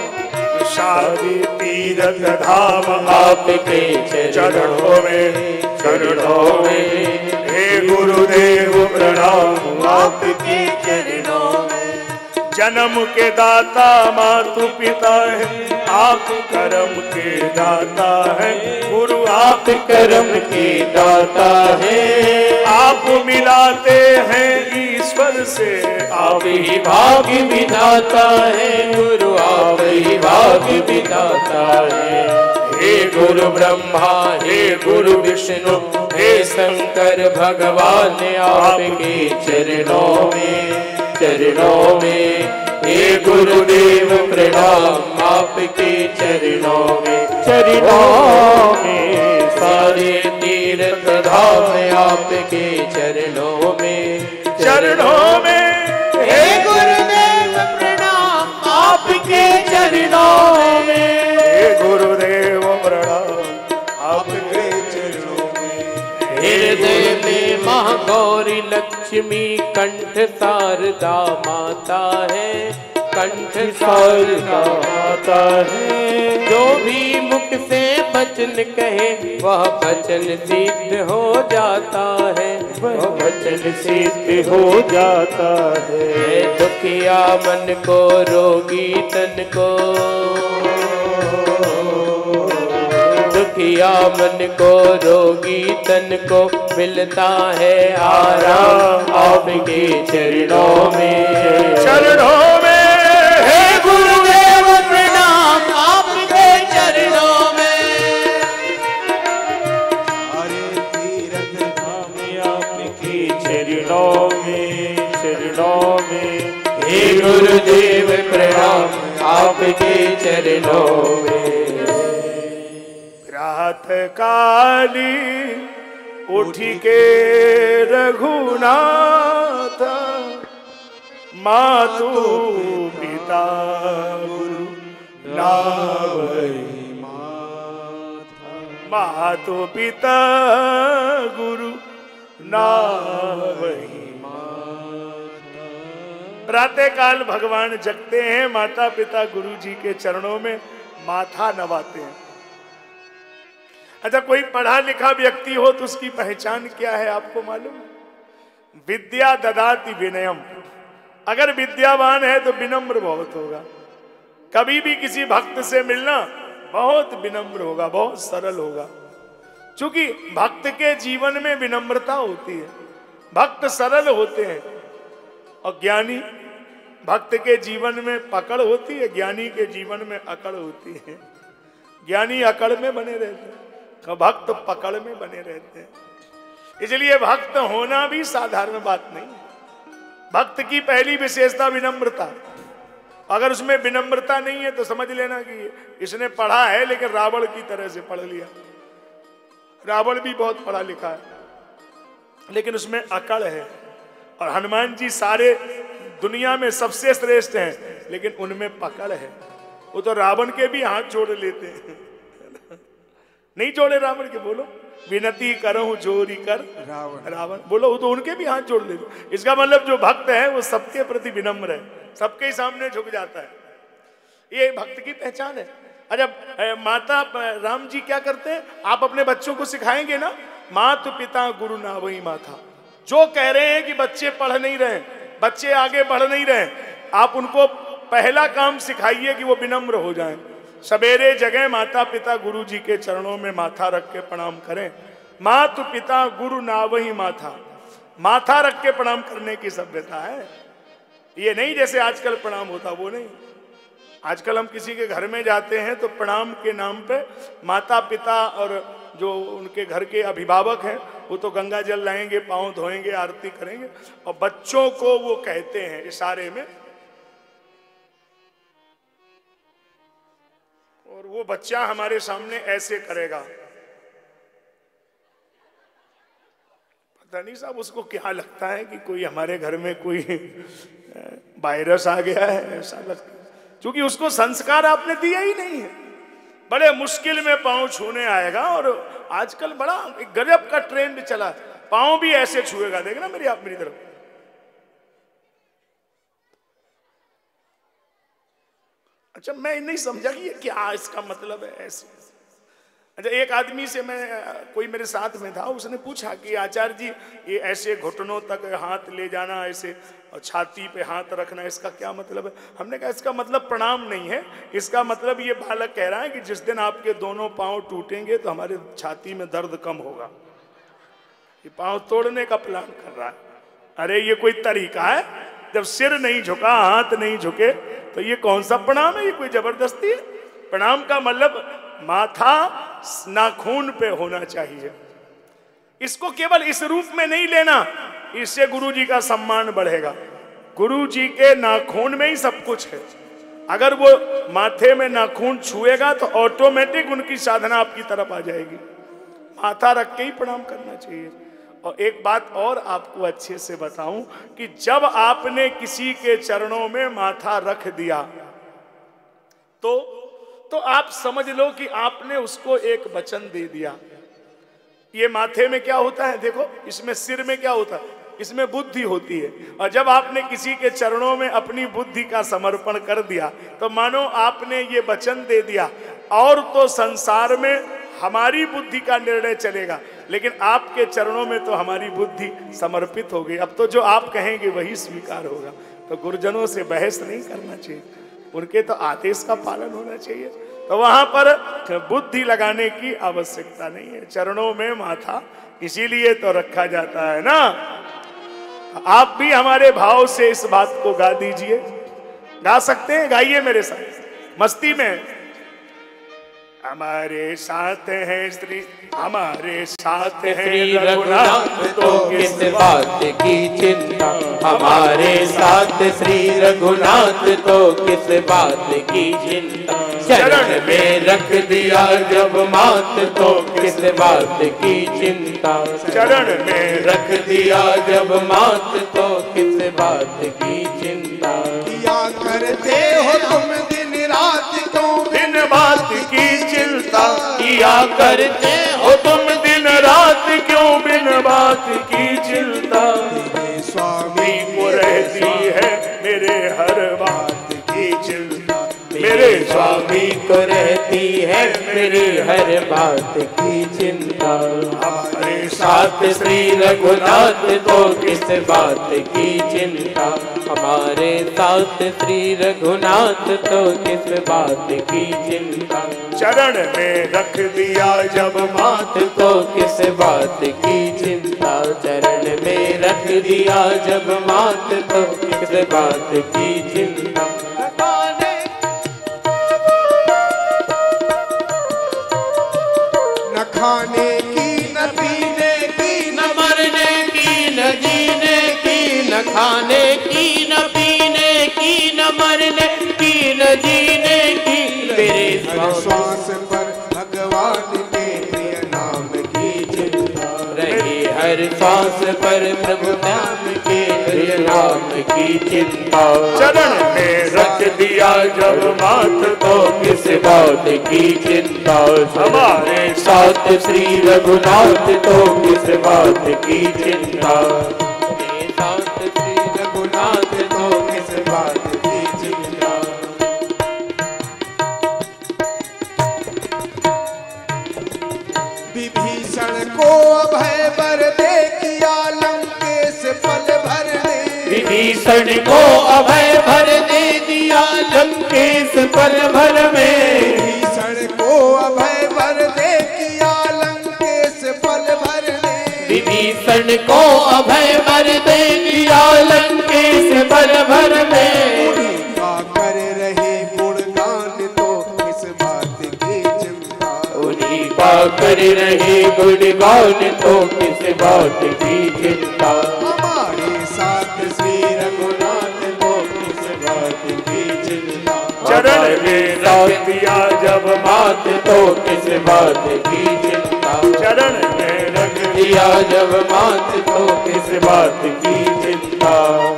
सारे तीर्थ धाम आपके चरणों में, चरणों में। हे गुरुदेव प्रणाम आपके चरणों में। जन्म के दाता मातु पिता है, आप कर्म के दाता है। गुरु आप कर्म के दाता है। आप मिलाते हैं ईश्वर से, आप ही भाग्य विधाता है। गुरु आप ही भाग्य विधाता है। हे गुरु ब्रह्मा, हे गुरु विष्णु, हे शंकर भगवान आपके चरणों में, चरणों में। हे गुरुदेव प्रणाम आपके चरणों में, चरणों में। सारे तीर्थ धाम आपके चरणों में, चरणों में। हे गुरुदेव प्रणाम आपके चरणों में, हे गुरुदेव प्रणाम आपके चरणों में। हृदय में महागौरी लक्ष्मी, कंठ शारदा माता है। कंठ सार सारता गाता है। जो भी मुख से वचन कहे वह वचन सिद्ध हो जाता है, वह वचन सिद्ध हो जाता है। है दुखिया मन को रोगी तन को, दुखिया मन को रोगी तन को मिलता है आराम आपके चरणों में। चरणों में हे गुरुदेव प्रणाम आपके चरणों में। सारे तीरथ धाम आपके चरणों में, चरणों में। हे गुरुदेव प्रणाम आपके चरणों में। रात काली उठ के रघुनाथ, मातु पिता गुरु नावई, मातु पिता गुरु नावई। प्रातः काल भगवान जगते हैं, माता पिता गुरु जी के चरणों में माथा नवाते हैं। अच्छा, कोई पढ़ा लिखा व्यक्ति हो तो उसकी पहचान क्या है आपको मालूम? विद्या ददाति विनयम। अगर विद्यावान है तो विनम्र बहुत होगा। कभी भी किसी भक्त से मिलना बहुत विनम्र होगा, बहुत सरल होगा, क्योंकि भक्त के जीवन में विनम्रता होती है। भक्त सरल होते हैं और ज्ञानी, भक्त के जीवन में पकड़ होती है, ज्ञानी के जीवन में अकड़ होती है। ज्ञानी अकड़ में बने रहते हैं, भक्त पकड़ में बने रहते हैं। इसलिए भक्त होना भी साधारण बात नहीं है। भक्त की पहली विशेषता विनम्रता। अगर उसमें विनम्रता नहीं है तो समझ लेना कि इसने पढ़ा है लेकिन रावण की तरह से पढ़ लिया। रावण भी बहुत पढ़ा लिखा है लेकिन उसमें अकड़ है। और हनुमान जी सारे दुनिया में सबसे श्रेष्ठ हैं लेकिन उनमें पकड़ है। वो तो रावण के भी हाथ जोड़ लेते हैं। नहीं जोड़े रावण के? बोलो, विनती करहूं जोरी कर रावण रावण बोलो, वो तो उनके भी हाथ जोड़ लेते। इसका मतलब जो भक्त है वो सबके प्रति विनम्र है, सबके सामने झुक जाता है। ये भक्त की पहचान है। अच्छा, माता राम जी क्या करते हैं? आप अपने बच्चों को सिखाएंगे ना, मातु पिता गुरु ना वही माता। जो कह रहे हैं कि बच्चे पढ़ नहीं रहे, बच्चे आगे बढ़ नहीं रहे, आप उनको पहला काम सिखाइए कि वो विनम्र हो जाएं। सवेरे जगह माता पिता गुरु जी के चरणों में माथा रख के प्रणाम करें। मातु पिता गुरु ना वही माथा, माथा रख के प्रणाम करने की सभ्यता है। ये नहीं जैसे आजकल प्रणाम होता, वो नहीं। आजकल हम किसी के घर में जाते हैं तो प्रणाम के नाम पे माता पिता और जो उनके घर के अभिभावक हैं वो तो गंगा जल लाएंगे, पांव धोएंगे, आरती करेंगे, और बच्चों को वो कहते हैं इशारे में, और वो बच्चा हमारे सामने ऐसे करेगा। पता नहीं साहब उसको क्या लगता है कि कोई हमारे घर में कोई वायरस आ गया है, ऐसा लगता है, क्योंकि उसको संस्कार आपने दिया ही नहीं है। बड़े मुश्किल में पांव छूने आएगा। और आजकल बड़ा गजब का ट्रेंड चला, पांव भी ऐसे छुएगा। देखना मेरी आप मेरी तरफ, अच्छा मैं नहीं समझा कि ये क्या इसका मतलब है ऐसे। अच्छा, एक आदमी से मैं, कोई मेरे साथ में था, उसने पूछा कि आचार्य जी ये ऐसे घुटनों तक हाथ ले जाना, ऐसे और छाती पे हाथ रखना, इसका क्या मतलब है? हमने कहा इसका मतलब प्रणाम नहीं है, इसका मतलब ये बालक कह रहा है कि जिस दिन आपके दोनों पांव टूटेंगे तो हमारे छाती में दर्द कम होगा। ये पांव तोड़ने का प्लान कर रहा है। अरे ये कोई तरीका है? जब सिर नहीं झुका, हाथ नहीं झुके, तो ये कौन सा प्रणाम है? ये कोई जबरदस्ती है? प्रणाम का मतलब माथा नाखून पे होना चाहिए। इसको केवल इस रूप में नहीं लेना, इससे गुरु जी का सम्मान बढ़ेगा। गुरु जी के नाखून में ही सब कुछ है। अगर वो माथे में नाखून छुएगा तो ऑटोमेटिक उनकी साधना आपकी तरफ आ जाएगी। माथा रख के ही प्रणाम करना चाहिए। और एक बात और आपको अच्छे से बताऊं कि जब आपने किसी के चरणों में माथा रख दिया तो तो आप समझ लो कि आपने उसको एक वचन दे दिया। ये माथे में क्या होता है देखो, इसमें सिर में क्या होता है, इसमें बुद्धि होती है। और जब आपने किसी के चरणों में अपनी बुद्धि का समर्पण कर दिया तो मानो आपने ये वचन दे दिया, और तो संसार में हमारी बुद्धि का निर्णय चलेगा, लेकिन आपके चरणों में तो हमारी बुद्धि समर्पित हो गई। अब तो जो आप कहेंगे वही स्वीकार होगा। तो गुरुजनों से बहस नहीं करना चाहिए, उनके तो आदेश का पालन होना चाहिए। तो वहां पर बुद्धि लगाने की आवश्यकता नहीं है, चरणों में माथा इसीलिए तो रखा जाता है ना। आप भी हमारे भाव से इस बात को गा दीजिए। गा सकते हैं? गाइए मेरे साथ मस्ती में। हमारे साथ है श्री, हमारे साथ है श्री रघुनाथ तो किस बात की चिंता, हमारे साथ श्री रघुनाथ तो किस बात की चिंता। चरण में रख दिया जब मात तो किस बात की चिंता। चरण में रख दिया जब मात तो किस बात की चिंता। किया करते हो तुम दिन रात क्यों बिन बात की चिंता। किया करते हो तुम दिन रात क्यों बिन बात की चिंता। मेरे स्वामी स्वामी को रहती है मेरे हर बात की चिंता। मेरे स्वामी को रहती है मेरी हर बात की चिंता। हमारे साथ श्री रघुनाथ तो किस बात की चिंता। हमारे साथ श्री रघुनाथ तो किस बात की चिंता। चरण में रख दिया जब मात तो किस बात की चिंता। चरण में रख दिया जब मात तो किस बात की चिंता। न खाने की न पीने की न मरने की न जीने की, न खाने की न पीने की, न मरने की न जीने की। मेरे श्वास पर भगवान के प्रिय नाम की चिंता रही, हर श्वास पर प्रभु नाम के प्रिय नाम की चिंता। चरण में रख दिया जब मात तो किस बात की चिंता। हमारे साथ श्री रघुनाथ तो किस बात की चिंता। मेरे साथ श्री रघुनाथ तो किस बात की चिंता। विभीषण को अभय वर दे किया लंकेश पल भरने। विभीषण को अभय भर दे दिया लंकेश पल भर में। विभीषण को अभय वर दे किया लंकेश पल भरने। विभीषण को अभय भर दे दिया लंकेश पल भर में। का कर रहे गुणगान तो किस बात की चिंता। उन्हीं का कर रहे गुणगान तो किस बात की चिंता। हमारे साथ श्री रघुनाथ तो किस बात की चिंता। चरण में रख दिया जब मात तो किस बात की चिंता। चरण में रख दिया जब मात तो किस बात की चिंता।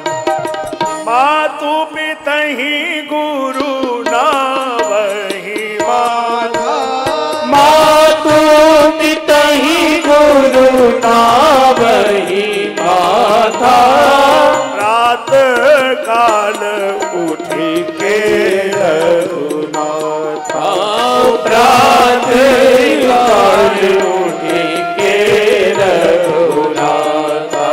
मातु पितहि गुरु ना वही माता। मातु पितहि गुरु ना वही माता। रात काल उठी के रघुनाथा। प्रात काल उठी के रघुनाथा।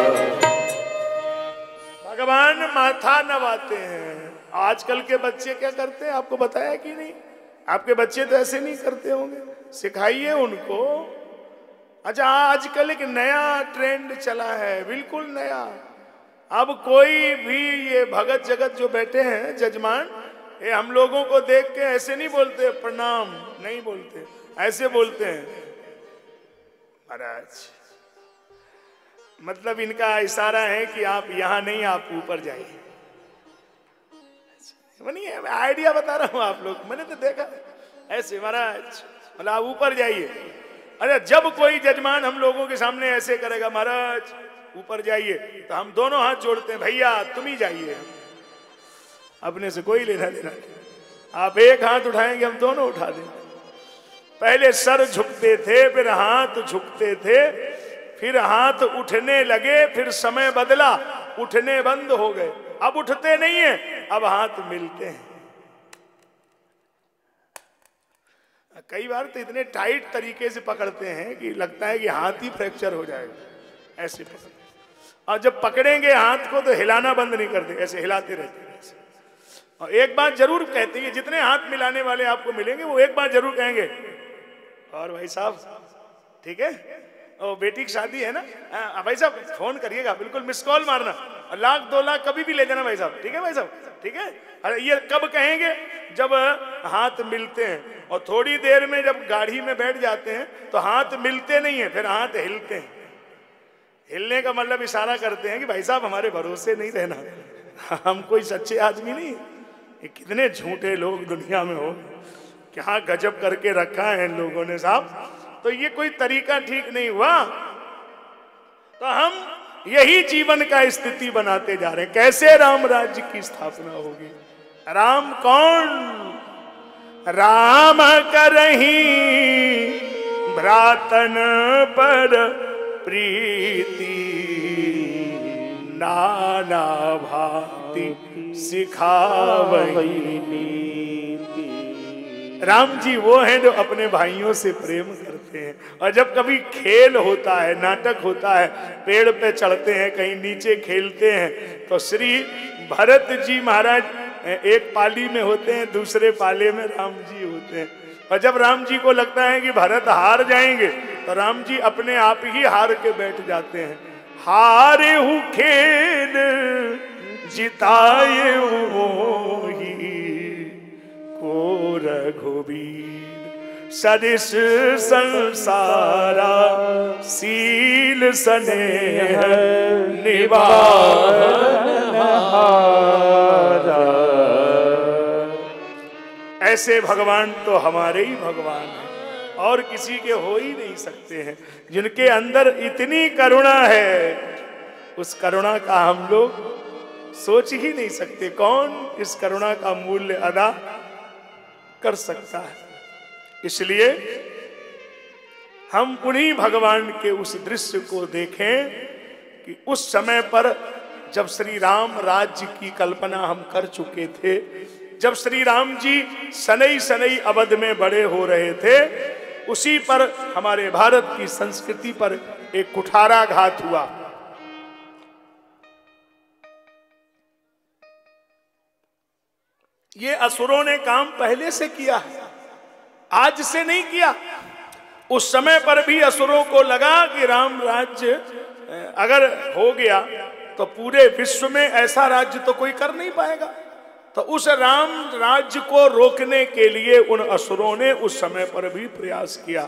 भगवान माथा नवाते हैं। आजकल के बच्चे क्या करते हैं आपको बताया कि नहीं? आपके बच्चे तो ऐसे नहीं करते होंगे, सिखाइए उनको। अच्छा, आजकल एक नया ट्रेंड चला है, बिल्कुल नया। अब कोई भी ये भगत जगत जो बैठे हैं जजमान, ये हम लोगों को देख के ऐसे नहीं बोलते प्रणाम, नहीं बोलते, ऐसे बोलते हैं महाराज। मतलब इनका इशारा है कि आप यहां नहीं, आप ऊपर जाइए। आइडिया बता रहा हूं आप लोग, मैंने तो देखा ऐसे महाराज, मतलब आप ऊपर जाइए। अरे जब कोई जजमान हम लोगों के सामने ऐसे करेगा महाराज ऊपर जाइए, तो हम दोनों हाथ जोड़ते हैं, भैया तुम ही जाइए, अपने से कोई लेना देना नहीं। आप एक हाथ उठाएंगे हम दोनों उठा देंगे। पहले सर झुकते थे, फिर हाथ झुकते थे, फिर हाथ उठने लगे, फिर समय बदला, उठने बंद हो गए, अब उठते नहीं है, अब हाथ मिलते हैं। कई बार तो इतने टाइट तरीके से पकड़ते हैं कि लगता है कि हाथ ही फ्रैक्चर हो जाएगा, ऐसे पकड़ते। और जब पकड़ेंगे हाथ को तो हिलाना बंद नहीं करते, ऐसे हिलाते रहते हैं ऐसे। और एक बात जरूर कहते हैं, जितने हाथ मिलाने वाले आपको मिलेंगे वो एक बात जरूर कहेंगे, और भाई साहब ठीक है, और बेटी की शादी है ना, आ, भाई साहब फोन करिएगा, बिल्कुल मिस कॉल मारना, और लाख दो लाख कभी भी ले जाना भाई साहब, ठीक है भाई साहब, ठीक है। अरे ये कब कहेंगे? जब हाथ मिलते हैं। और थोड़ी देर में जब गाड़ी में बैठ जाते हैं तो हाथ मिलते नहीं है, फिर हाथ हिलते हैं। हिलने का मतलब इशारा करते हैं कि भाई साहब हमारे भरोसे नहीं रहना, हम कोई सच्चे आदमी नहीं। ये कितने झूठे लोग दुनिया में हो, क्या गजब करके रखा है इन लोगों ने साहब। तो ये कोई तरीका ठीक नहीं हुआ। तो हम यही जीवन का स्थिति बनाते जा रहे हैं। कैसे राम राज्य की स्थापना होगी? राम कौन? राम करही भ्रातन पर प्रीति, नाना भांति सिखावही नीति। राम जी वो हैं जो अपने भाइयों से प्रेम करते हैं। और जब कभी खेल होता है, नाटक होता है, पेड़ पे चढ़ते हैं, कहीं नीचे खेलते हैं, तो श्री भरत जी महाराज एक पाली में होते हैं, दूसरे पाले में राम जी होते हैं। और जब राम जी को लगता है कि भरत हार जाएंगे तो राम जी अपने आप ही हार के बैठ जाते हैं। हारे हूँ खेल जिताए मोही, को रघुबीर सदिश संसारा, सील स्नेह निवारा। ऐसे भगवान तो हमारे ही भगवान हैं, और किसी के हो ही नहीं सकते हैं। जिनके अंदर इतनी करुणा है, उस करुणा का हम लोग सोच ही नहीं सकते। कौन इस करुणा का मूल्य अदा कर सकता है? इसलिए हम उन्हीं भगवान के उस दृश्य को देखें कि उस समय पर जब श्री राम राज्य की कल्पना हम कर चुके थे, जब श्री राम जी सनई सनई अवध में बड़े हो रहे थे, उसी पर हमारे भारत की संस्कृति पर एक कुठाराघात हुआ। ये असुरों ने काम पहले से किया है, आज से नहीं किया। उस समय पर भी असुरों को लगा कि राम राज्य अगर हो गया तो पूरे विश्व में ऐसा राज्य तो कोई कर नहीं पाएगा। तो उस राम राज्य को रोकने के लिए उन असुरों ने उस समय पर भी प्रयास किया।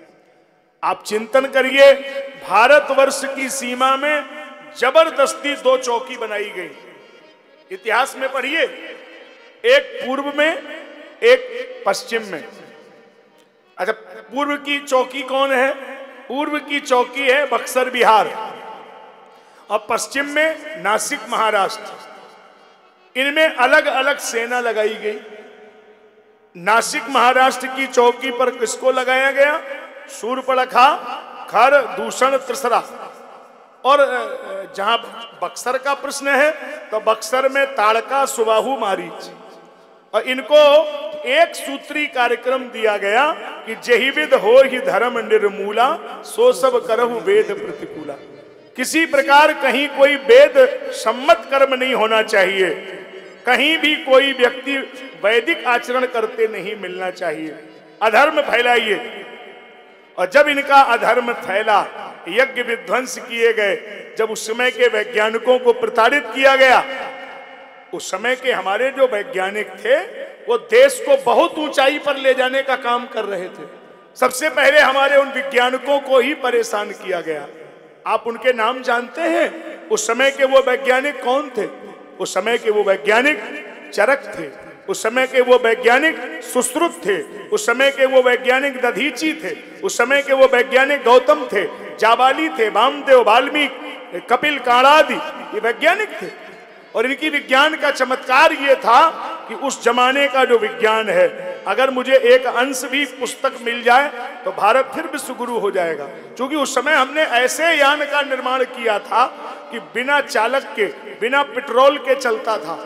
आप चिंतन करिए, भारतवर्ष की सीमा में जबरदस्ती दो चौकी बनाई गई। इतिहास में पढ़िए, एक पूर्व में, एक पश्चिम में। अच्छा, पूर्व की चौकी कौन है? पूर्व की चौकी है बक्सर बिहार, और पश्चिम में नासिक महाराष्ट्र। इनमें अलग अलग सेना लगाई गई। नासिक महाराष्ट्र की चौकी पर किसको लगाया गया? शूर्पणखा, खर, दूषण, त्रिसरा। और जहां बक्सर का प्रश्न है तो बक्सर में ताड़का, सुबाहु, मारीच। और इनको एक सूत्री कार्यक्रम दिया गया कि जहि विद हो ही धर्म निर्मूला, सो सब करहु वेद प्रतिकूला। किसी प्रकार कहीं कोई वेद सम्मत कर्म नहीं होना चाहिए, कहीं भी कोई व्यक्ति वैदिक आचरण करते नहीं मिलना चाहिए। अधर्म फैलाइए। और जब इनका अधर्म फैला, यज्ञ विध्वंस किए गए, जब उस समय के वैज्ञानिकों को प्रताड़ित किया गया, उस समय के हमारे जो वैज्ञानिक थे वो देश को बहुत ऊंचाई पर ले जाने का काम कर रहे थे। सबसे पहले हमारे उन वैज्ञानिकों को ही परेशान किया गया। आप उनके नाम जानते हैं? उस समय के वो वैज्ञानिक कौन थे? उस समय के वो वैज्ञानिक चरक थे, उस समय के वो वैज्ञानिक सुश्रुत थे, उस समय के वो वैज्ञानिक दधीची थे, उस समय के वो वैज्ञानिक गौतम थे, जाबाली थे, वामदेव, वाल्मीकि, कपिल, काणादि, ये वैज्ञानिक थे। और इनकी विज्ञान का चमत्कार ये था कि उस जमाने का जो विज्ञान है अगर मुझे एक अंश भी पुस्तक मिल जाए तो भारत फिर विश्व गुरु हो जाएगा। क्योंकि उस समय हमने ऐसे यान का निर्माण किया था कि बिना चालक के, बिना पेट्रोल के चलता था,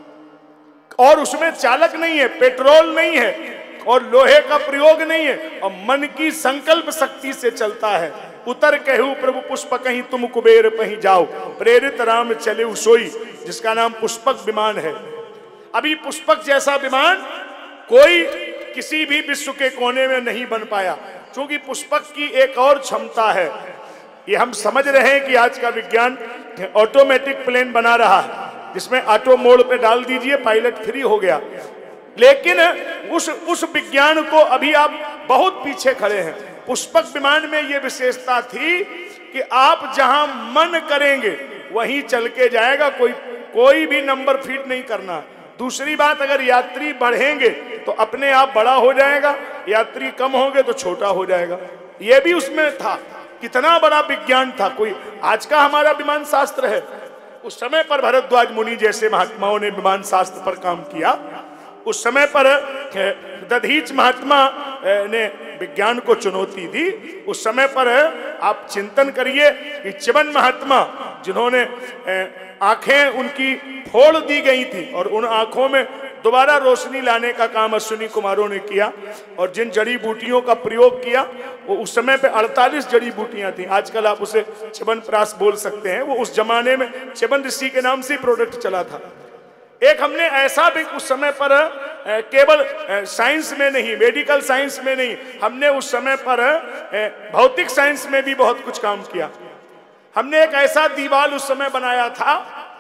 और उसमें चालक नहीं है, पेट्रोल नहीं है, और लोहे का प्रयोग नहीं है, और मन की संकल्प शक्ति से चलता है। उतर कहू प्रभु पुष्प कहीं तुम कुबेर पहीं जाओ, प्रेरित राम चले उसोई, जिसका नाम पुष्पक विमान है। अभी पुष्पक जैसा विमान कोई किसी भी विश्व के कोने में नहीं बन पाया, क्योंकि पुष्पक की एक और क्षमता है। ये हम समझ रहे हैं कि आज का विज्ञान ऑटोमेटिक प्लेन बना रहा है, जिसमें ऑटो मोड पे डाल दीजिए, पायलट फ्री हो गया। लेकिन उस उस विज्ञान को अभी आप बहुत पीछे खड़े हैं। पुष्पक विमान में यह विशेषता थी कि आप जहां मन करेंगे वहीं चल के जाएगा, कोई कोई भी नंबर फिट नहीं करना। दूसरी बात, अगर यात्री बढ़ेंगे तो अपने आप बड़ा हो जाएगा, यात्री कम होंगे तो छोटा हो जाएगा। यह भी उसमें था। कितना बड़ा विज्ञान था। कोई आज का हमारा विमान शास्त्र है, उस समय पर भरद्वाज मुनि जैसे महात्माओं ने विमान शास्त्र पर काम किया। उस समय पर दधीच महात्मा ने विज्ञान को चुनौती दी। उस समय पर आप चिंतन करिए कि चिबन महात्मा, जिन्होंने आंखें उनकी फोड़ दी गई थी और उन आंखों में दोबारा रोशनी लाने का काम अश्विनी कुमारों ने किया, और जिन जड़ी बूटियों का प्रयोग किया वो उस समय पे अड़तालीस जड़ी बूटियां थी। आजकल आप उसे चिबन प्रास बोल सकते हैं, वो उस जमाने में चिबन ऋषि के नाम से प्रोडक्ट चला था। एक हमने ऐसा भी उस समय पर केवल साइंस में नहीं, मेडिकल साइंस में नहीं, हमने उस समय पर भौतिक साइंस में भी बहुत कुछ काम किया। हमने एक ऐसा दीवार उस समय बनाया था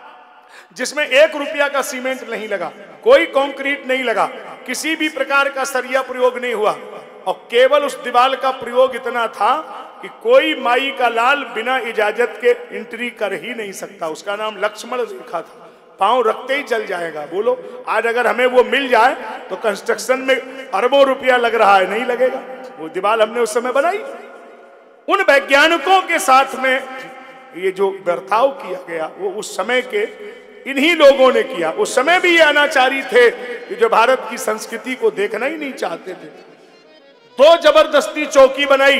जिसमें एक रुपया का सीमेंट नहीं लगा, कोई कंक्रीट नहीं लगा, किसी भी प्रकार का सरिया प्रयोग नहीं हुआ, और केवल उस दीवार का प्रयोग इतना था कि कोई माई का लाल बिना इजाजत के एंट्री कर ही नहीं सकता। उसका नाम लक्ष्मण रेखा था, पांव रखते ही चल जाएगा। बोलो, आज अगर हमें वो मिल जाए तो कंस्ट्रक्शन में अरबों रुपया लग रहा है, नहीं लगेगा। वो दीवार हमने उस समय बनाई। उन वैज्ञानिकों के साथ में ये जो बर्ताव किया गया वो उस समय के इन्हीं लोगों ने किया। उस समय भी ये अनाचारी थे कि जो भारत की संस्कृति को देखना ही नहीं चाहते थे। दो जबरदस्ती चौकी बनाई,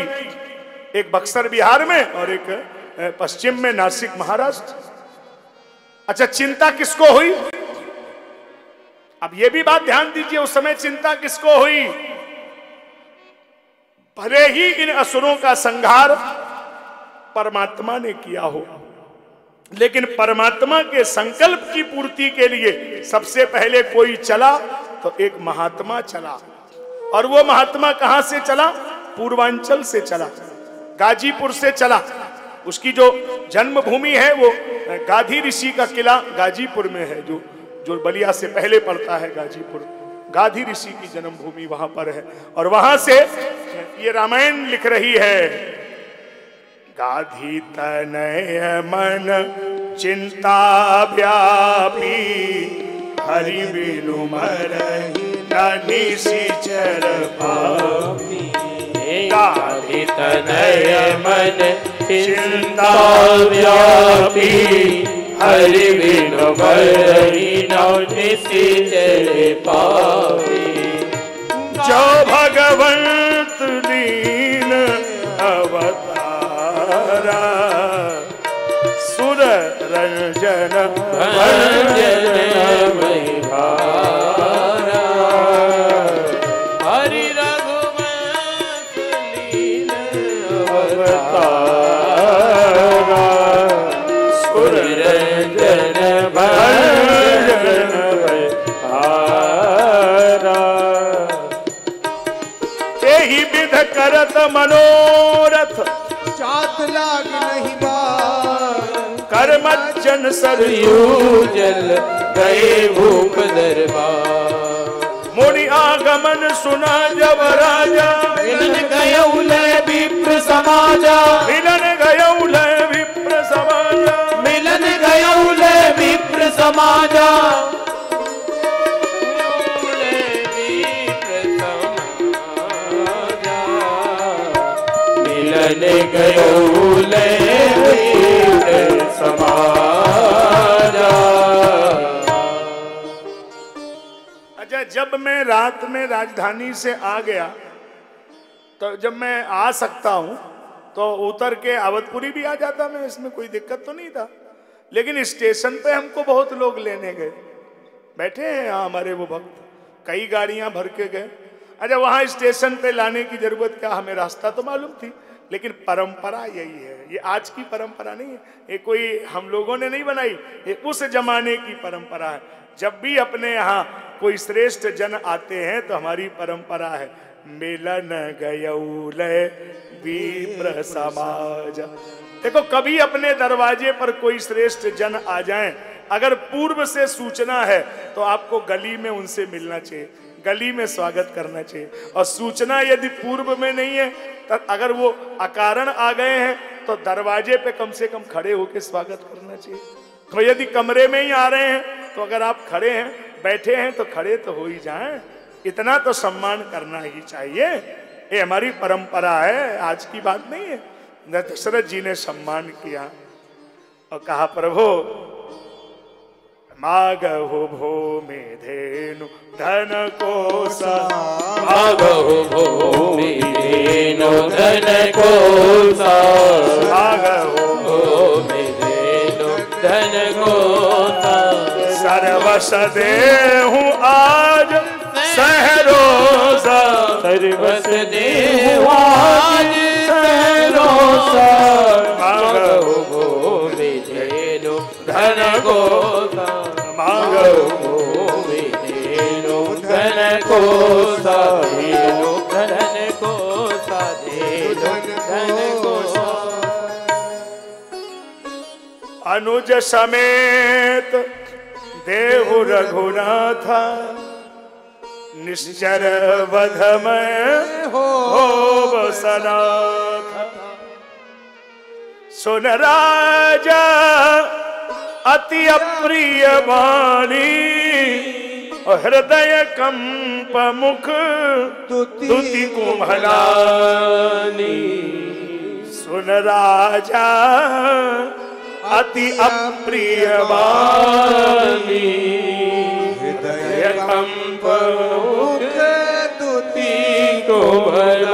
एक बक्सर बिहार में और एक पश्चिम में नासिक महाराष्ट्र। अच्छा, चिंता किसको हुई? अब ये भी बात ध्यान दीजिए, उस समय चिंता किसको हुई? भले ही इन असुरों का संहार परमात्मा ने किया हो, लेकिन परमात्मा के संकल्प की पूर्ति के लिए सबसे पहले कोई चला तो एक महात्मा चला। और वो महात्मा कहां से चला? पूर्वांचल से चला, गाजीपुर से चला। उसकी जो जन्मभूमि है वो गाधी ऋषि का किला गाजीपुर में है, जो जो बलिया से पहले पड़ता है गाजीपुर। गाधी ऋषि की जन्मभूमि वहां पर है, और वहां से ये रामायण लिख रही है। गाधी तनय मन चिंता व्यापी, हरि बिनु मरहि न निशिचर पापी। गाधी तनय मन चिंता व्यापी, हरि बिनु मरहि न निशिचर पापी। जो भगवंत दीन अवतारा, सुर रंजन भंजन महिभारा। हरि रघुवंश लीन अवतारा, सुर रंजन भंजन महिभारा। यही विध करत मनोरथ, चात लाग नहीं बार। कर्मज्जन सरयू जल गए भूप दरबार। मुनि आगमन सुना जब राजा, मिलन गयौ लय विप्र समाजा। मिलन गयौ लय विप्र समाजा। मिलन गयौ लय विप्र समाजा। मिलन गयौ लय विप्र समाजा। अच्छा, जब मैं रात में राजधानी से आ गया, तो जब मैं आ सकता हूं तो उतर के अवधपुरी भी आ जाता मैं, इसमें कोई दिक्कत तो नहीं था। लेकिन स्टेशन पे हमको बहुत लोग लेने गए, बैठे हैं यहाँ हमारे वो भक्त, कई गाड़ियां भर के गए। अच्छा, वहां स्टेशन पे लाने की जरूरत क्या, हमें रास्ता तो मालूम थी, लेकिन परंपरा यही है। ये आज की परंपरा नहीं है, ये कोई हम लोगों ने नहीं बनाई, ये उस जमाने की परंपरा है। जब भी अपने यहाँ कोई श्रेष्ठ जन आते हैं तो हमारी परंपरा है, मिलन गयौलय विप्र समाज। देखो, कभी अपने दरवाजे पर कोई श्रेष्ठ जन आ जाएं, अगर पूर्व से सूचना है तो आपको गली में उनसे मिलना चाहिए, गली में स्वागत करना चाहिए। और सूचना यदि पूर्व में नहीं है, तो अगर वो अकारण आ गए हैं तो दरवाजे पे कम से कम खड़े होकर स्वागत करना चाहिए। तो यदि कमरे में ही आ रहे हैं तो अगर आप खड़े हैं, बैठे हैं तो खड़े तो हो ही जाएं, इतना तो सम्मान करना ही चाहिए। ये हमारी परंपरा है, आज की बात नहीं है। दशरथ जी ने सम्मान किया और कहा, प्रभु मागहु भूमि धेनु धन कोसा, मागहु भूमि धेनु धन कोसा, मागहु भूमि धेनु धन कोसा, सर्वस देहु आज सहरोसा, सर्वस देहु आज सहरोसा, मागहु भूमि धेनु धन कोसा, मागहु भूमि धेनु धन कोसा, धेनु धन कोसा, धेनु धन कोसा। अनुज समेत देहु रघुनाथ, निश्चर वधमय हो बसनाथ। सुन राजा अति अप्रिय वाणी, और हृदय कंप मुख तुति कुम्भलानी। सुन राजा अति अप्रिय वाणी, हृदय कंप मुख तुति कुम्भलानी।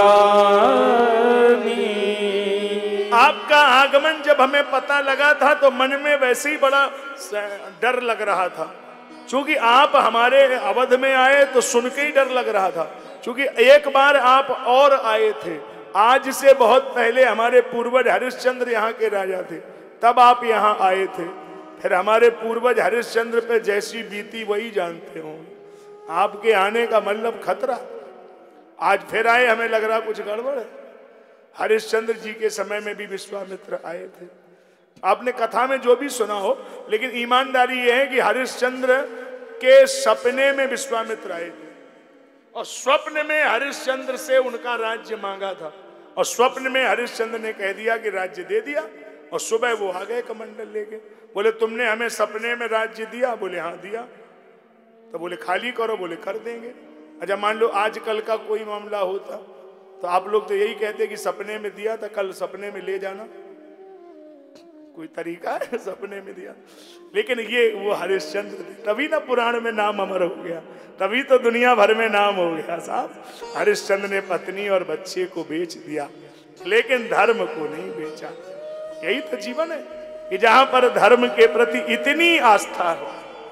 आपका आगमन जब हमें पता लगा था तो मन में वैसे ही बड़ा डर लग रहा था, क्योंकि आप हमारे अवध में आए तो सुन के ही डर लग रहा था। क्योंकि एक बार आप और आए थे, आज से बहुत पहले हमारे पूर्वज हरिश्चंद्र यहाँ के राजा थे, तब आप यहाँ आए थे। फिर हमारे पूर्वज हरिश्चंद्र पे जैसी बीती वही जानते हो, आपके आने का मतलब खतरा। आज फिर आए, हमें लग रहा कुछ गड़बड़ है। हरिश्चंद्र जी के समय में भी विश्वामित्र आए थे, आपने कथा में जो भी सुना हो, लेकिन ईमानदारी यह है कि हरिश्चंद्र के सपने में विश्वामित्र आए थे, और स्वप्न में हरिश्चंद्र से उनका राज्य मांगा था, और स्वप्न में हरिश्चंद्र ने कह दिया कि राज्य दे दिया, और सुबह वो आ गए कमंडल लेके। बोले, तुमने हमें सपने में राज्य दिया? बोले हाँ दिया। तो बोले खाली करो? बोले कर देंगे। अच्छा, मान लो आज कल का कोई मामला होता तो आप लोग तो यही कहते कि सपने में दिया था, कल सपने में ले जाना। कोई तरीका है? सपने में दिया। लेकिन ये वो हरिश्चंद्र थे, तभी ना पुराण में नाम अमर हो गया, तभी तो दुनिया भर में नाम हो गया साहब। हरिश्चंद्र ने पत्नी और बच्चे को बेच दिया, लेकिन धर्म को नहीं बेचा। यही तो जीवन है कि जहां पर धर्म के प्रति इतनी आस्था हो।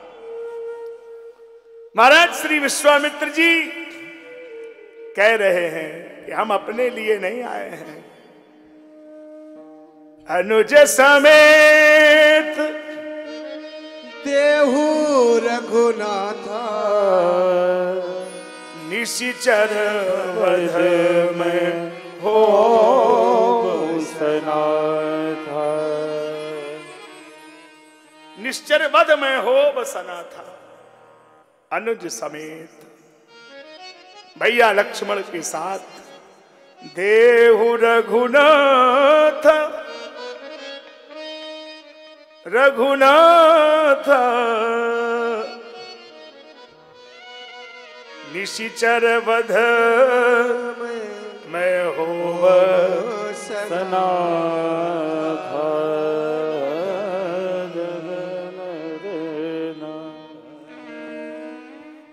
महाराज श्री विश्वामित्र जी कह रहे हैं कि हम अपने लिए नहीं आए हैं, अनुज समेत देहु रघुनाथ, निशिचर वध में हो बसनाथ। निश्चर वध में हो बसनाथ, अनुज समेत भैया लक्ष्मण के साथ देहु रघुनाथ, रघुनाथ निशिचर वध मैं हो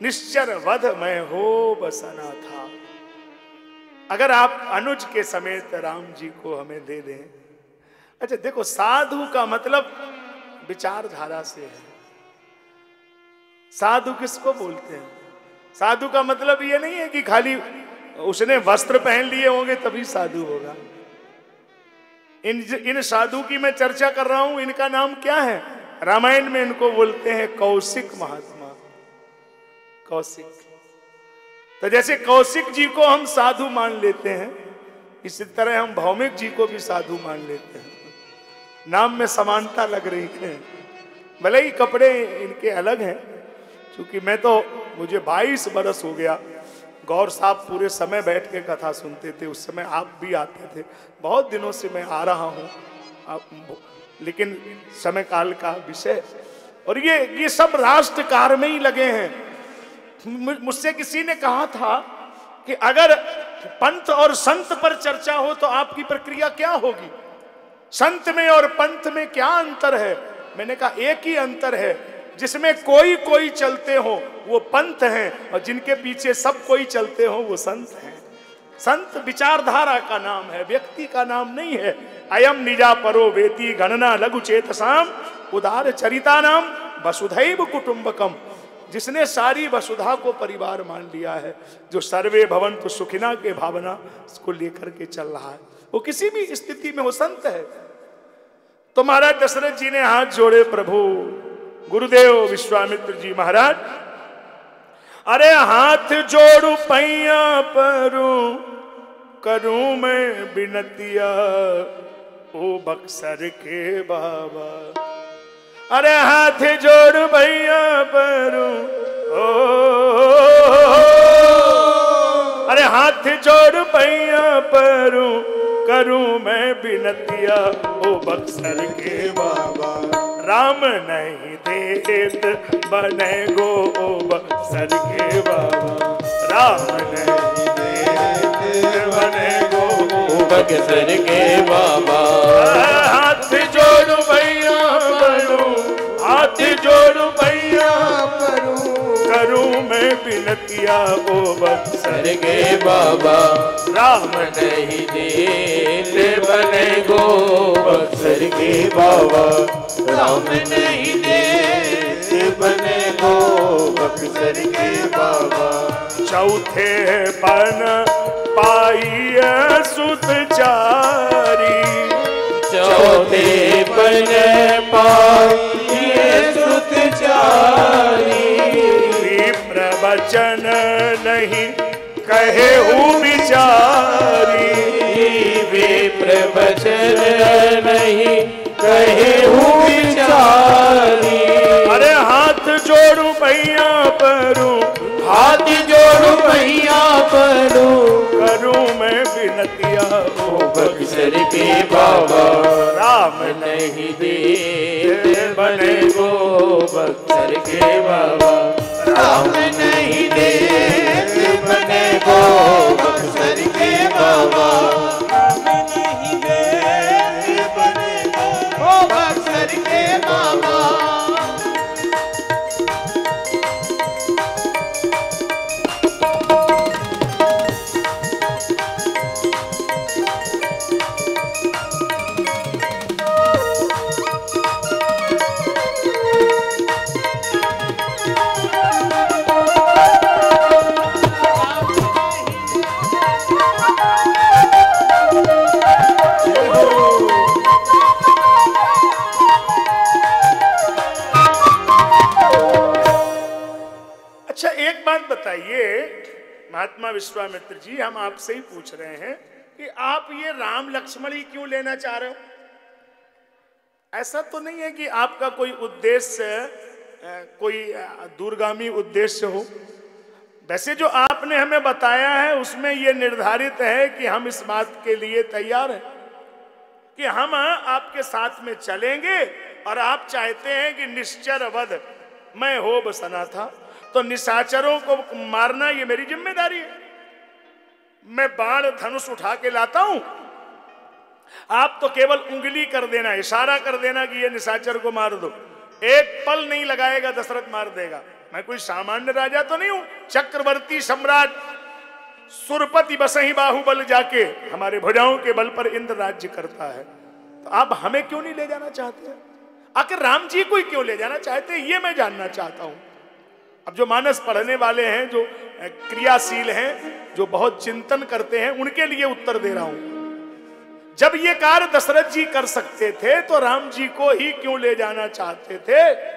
निश्चर वध मैं हो बसना था। अगर आप अनुज के समेत राम जी को हमें दे दें। अच्छा देखो, साधु का मतलब विचारधारा से है। साधु किसको बोलते हैं? साधु का मतलब ये नहीं है कि खाली उसने वस्त्र पहन लिए होंगे तभी साधु होगा। इन इन साधु की मैं चर्चा कर रहा हूं। इनका नाम क्या है? रामायण में इनको बोलते हैं कौशिक महात्मा। कौशिक, तो जैसे कौशिक जी को हम साधु मान लेते हैं, इसी तरह हम भौमिक जी को भी साधु मान लेते हैं। नाम में समानता लग रही है, भले ही कपड़े इनके अलग हैं। क्योंकि मैं तो मुझे बाईस बरस हो गया, गौर साहब पूरे समय बैठ के कथा सुनते थे, उस समय आप भी आते थे। बहुत दिनों से मैं आ रहा हूँ, लेकिन समय काल का विषय। और ये ये सब राष्ट्रकार में ही लगे हैं। मुझसे किसी ने कहा था कि अगर पंथ और संत पर चर्चा हो तो आपकी प्रक्रिया क्या होगी? संत में और पंथ में क्या अंतर है? मैंने कहा एक ही अंतर है, जिसमें कोई कोई चलते हो वो पंथ हैं, और जिनके पीछे सब कोई चलते हो वो संत हैं। संत विचारधारा का नाम है, व्यक्ति का नाम नहीं है। अयम निजा परो वेति गणना लघु चेतसाम उदार चरिता नाम वसुधैव कुटुंबकम। जिसने सारी वसुधा को परिवार मान लिया है, जो सर्वे भवन्तु सुखिना के भावना उसको लेकर के चल रहा है, वो किसी भी स्थिति में वो संत है। तो महाराज दशरथ जी ने हाथ जोड़े, प्रभु गुरुदेव विश्वामित्र जी महाराज, अरे हाथ जोड़ू पैया परू करूं मैं बिनतिया ओ बक्सर के बाबा। अरे हाथ जोड़ भैया परू ओ, अरे हाथ जोड़ भैया परू करूं मैं बिनतिया ओ बक्सर के बाबा। राम नहीं देत बने गो ओ बक्सर के बाबा। राम नहीं देत बने गो ओ बक्सर के बाबा। हाथ जोड़ भैया परू, हाथ जोड़ भैया परू करूं मैं बिनतिया ओ बक्सर के बाबा। राम नहीं देत बने गो बक्सर के बाबा। राम नहीं देत बने गो बक्सर के बाबा। चौथे बन पाई सुत चारी, चौथे बन पाई सुत चारी। प्रवचन नहीं कहे हूँ विचारी, वे प्रवचन नहीं कहे हूँ विचारी। अरे हाथ जोड़ू भैया परू, हाथ जोड़ू भैया परू करूं मैं बिनतिया ओ बक्सर के बाबा। राम नहीं देत बने गो बक्सर के बाबा। राम नहीं देत बने गो बक्सर के बाबा। राम नहीं देत बने गो बक्सर के बाबा। महात्मा विश्वामित्र जी, हम आपसे ही पूछ रहे हैं कि आप ये राम लक्ष्मण ही क्यों लेना चाह रहे हो? ऐसा तो नहीं है कि आपका कोई उद्देश्य कोई दूरगामी उद्देश्य हो। वैसे जो आपने हमें बताया है उसमें यह निर्धारित है कि हम इस बात के लिए तैयार हैं कि हम आपके साथ में चलेंगे, और आप चाहते हैं कि निश्चर वध मैं हो बसना था, तो निशाचरों को मारना ये मेरी जिम्मेदारी है। मैं बाण धनुष उठा के लाता हूं, आप तो केवल उंगली कर देना, इशारा कर देना कि ये निशाचर को मार दो। एक पल नहीं लगाएगा, दशरथ मार देगा। मैं कोई सामान्य राजा तो नहीं हूं, चक्रवर्ती सम्राट सुरपति बसही बाहुबल जाके हमारे भुजाओं के बल पर इंद्र राज्य करता है, तो आप हमें क्यों नहीं ले जाना चाहते हैं? आखिर राम जी को ही क्यों ले जाना चाहते हैं, ये मैं जानना चाहता हूं। अब जो मानस पढ़ने वाले हैं, जो क्रियाशील हैं, जो बहुत चिंतन करते हैं, उनके लिए उत्तर दे रहा हूं। जब ये कार्य दशरथ जी कर सकते थे तो राम जी को ही क्यों ले जाना चाहते थे?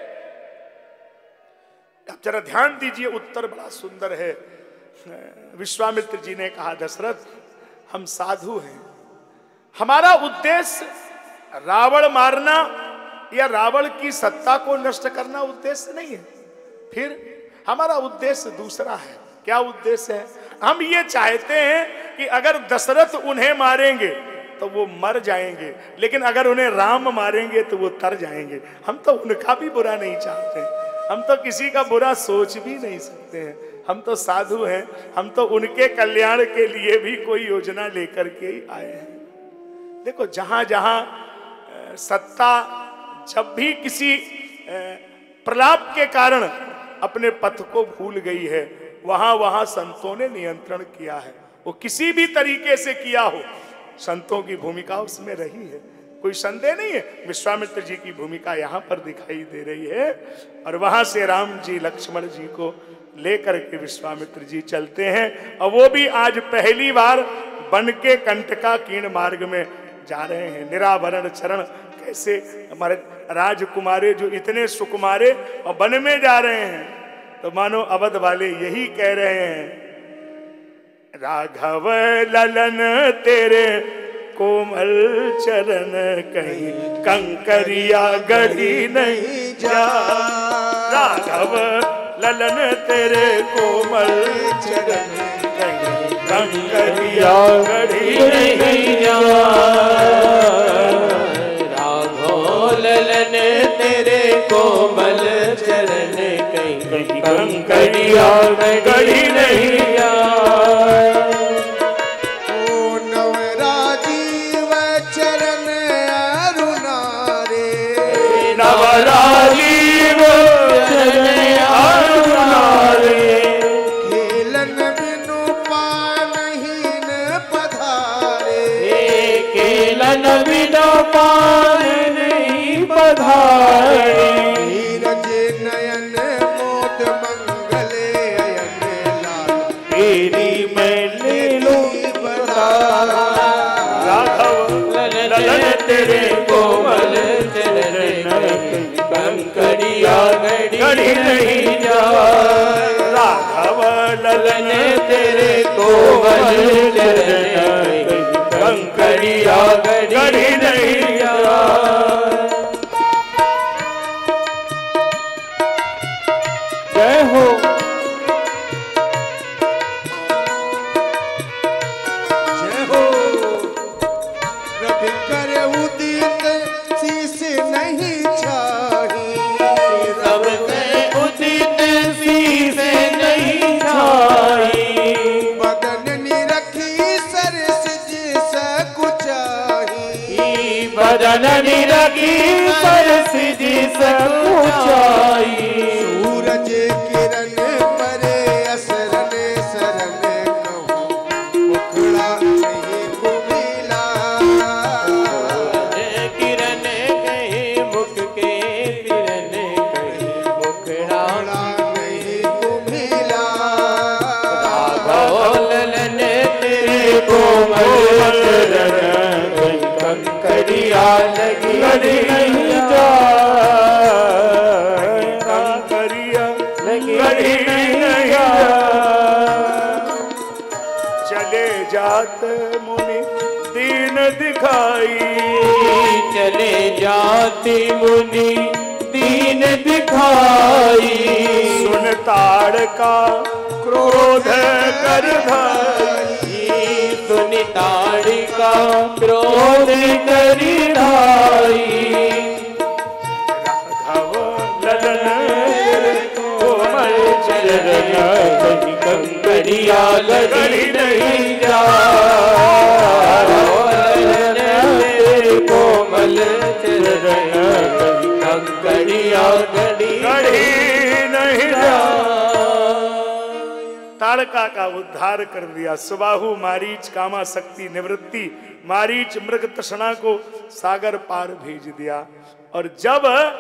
अब जरा ध्यान दीजिए, उत्तर बड़ा सुंदर है। विश्वामित्र जी ने कहा, दशरथ हम साधु हैं, हमारा उद्देश्य रावण मारना या रावण की सत्ता को नष्ट करना उद्देश्य नहीं है, फिर हमारा उद्देश्य दूसरा है। क्या उद्देश्य है? हम ये चाहते हैं कि अगर दशरथ उन्हें मारेंगे तो वो मर जाएंगे, लेकिन अगर उन्हें राम मारेंगे तो वो तर जाएंगे। हम तो उनका भी बुरा नहीं चाहते, हम तो किसी का बुरा सोच भी नहीं सकते हैं, हम तो साधु हैं, हम तो उनके कल्याण के लिए भी कोई योजना लेकर के ही आए हैं। देखो, जहां जहां सत्ता जब भी किसी प्रलाप के कारण अपने पथ को भूल गई है, वहां वहां संतों ने नियंत्रण किया है। वो किसी भी तरीके से किया हो, संतों की भूमिका उसमें रही है, कोई संदेह नहीं है। विश्वामित्र जी की भूमिका यहाँ पर दिखाई दे रही है, और वहां से राम जी लक्ष्मण जी को लेकर के विश्वामित्र जी चलते हैं, और वो भी आज पहली बार वन के कंटका कीर्ण मार्ग में जा रहे हैं। निराभरण चरण, कैसे हमारे राजकुमारे जो इतने सुकुमारे और वन में जा रहे हैं, तो मानो अवध वाले यही कह रहे हैं, राघव ललन तेरे कोमल चरण कहीं कंकरिया गढ़ी नहीं जा। राघव ललन तेरे कोमल चरण कहीं कंकरिया गढ़ी नहीं जा। राघव ललन तेरे कोमल चरण कहीं कंकरिया गढ़ी नहीं जा। राजीव चरण अरुणारे, खेलन बिनु पानहीन पधारे। खेलन बिनु पानहीन पधारे। नीरज नयन मोद मंगले अयन लाल, तेरी मैं ले लूं बता। राघव ललन तेरे कोमल चरण कंकरिया गढ़ी नहीं जा। राघव ललन तेरे कोमल चरण कंकरिया गढ़ी नहीं जा। जय हो। जय हो। रवि करे उदित शीस नहीं छाही, बदन निरखी सरसिज सकुचाई। बदन निरखी सरसिज सकुचाई। सूरज किरण परे असरन सरन कहूँ, मुखड़ा नहीं कुमिला। किरण कहीं मुख के किरण कहीं मुखड़ा नहीं कुमिला। ललन तेरे कोमल चरण कंकरिया लगी नहीं जा। कंकरिया लगी नहीं जा। चले जात मुनि दीन दिखाई। चले जाति मुनि दीन दिखाई। सुन ताड़ का क्रोध कर धाई। सुन ताड़ का क्रोध कर धाई। राघव ललन कोमल चरण कंकरिया लगी नहीं जा। कोमल चरण कंकरिया गढ़ी नहीं जा। ताड़का का उद्धार कर दिया। सुबाहु मारीच कामा शक्ति निवृत्ति, मारीच मृग तृष्णा को सागर पार भेज दिया। और जब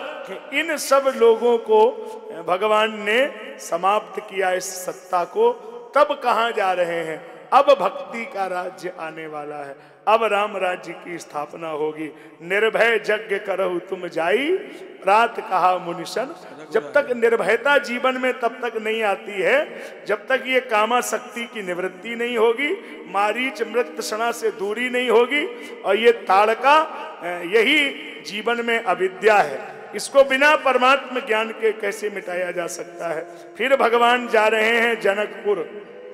इन सब लोगों को भगवान ने समाप्त किया इस सत्ता को, तब कहाँ जा रहे हैं? अब भक्ति का राज्य आने वाला है। अब राम राज्य की स्थापना होगी। निर्भय यज्ञ करहु तुम जाई, प्रात कहा मुनिशन। जब तक निर्भयता जीवन में तब तक नहीं आती है जब तक ये कामा शक्ति की निवृत्ति नहीं होगी, मारीच मृग तृष्णा से दूरी नहीं होगी। और ये ताड़का, यही जीवन में अविद्या है। इसको बिना परमात्म ज्ञान के कैसे मिटाया जा सकता है? फिर भगवान जा रहे हैं जनकपुर,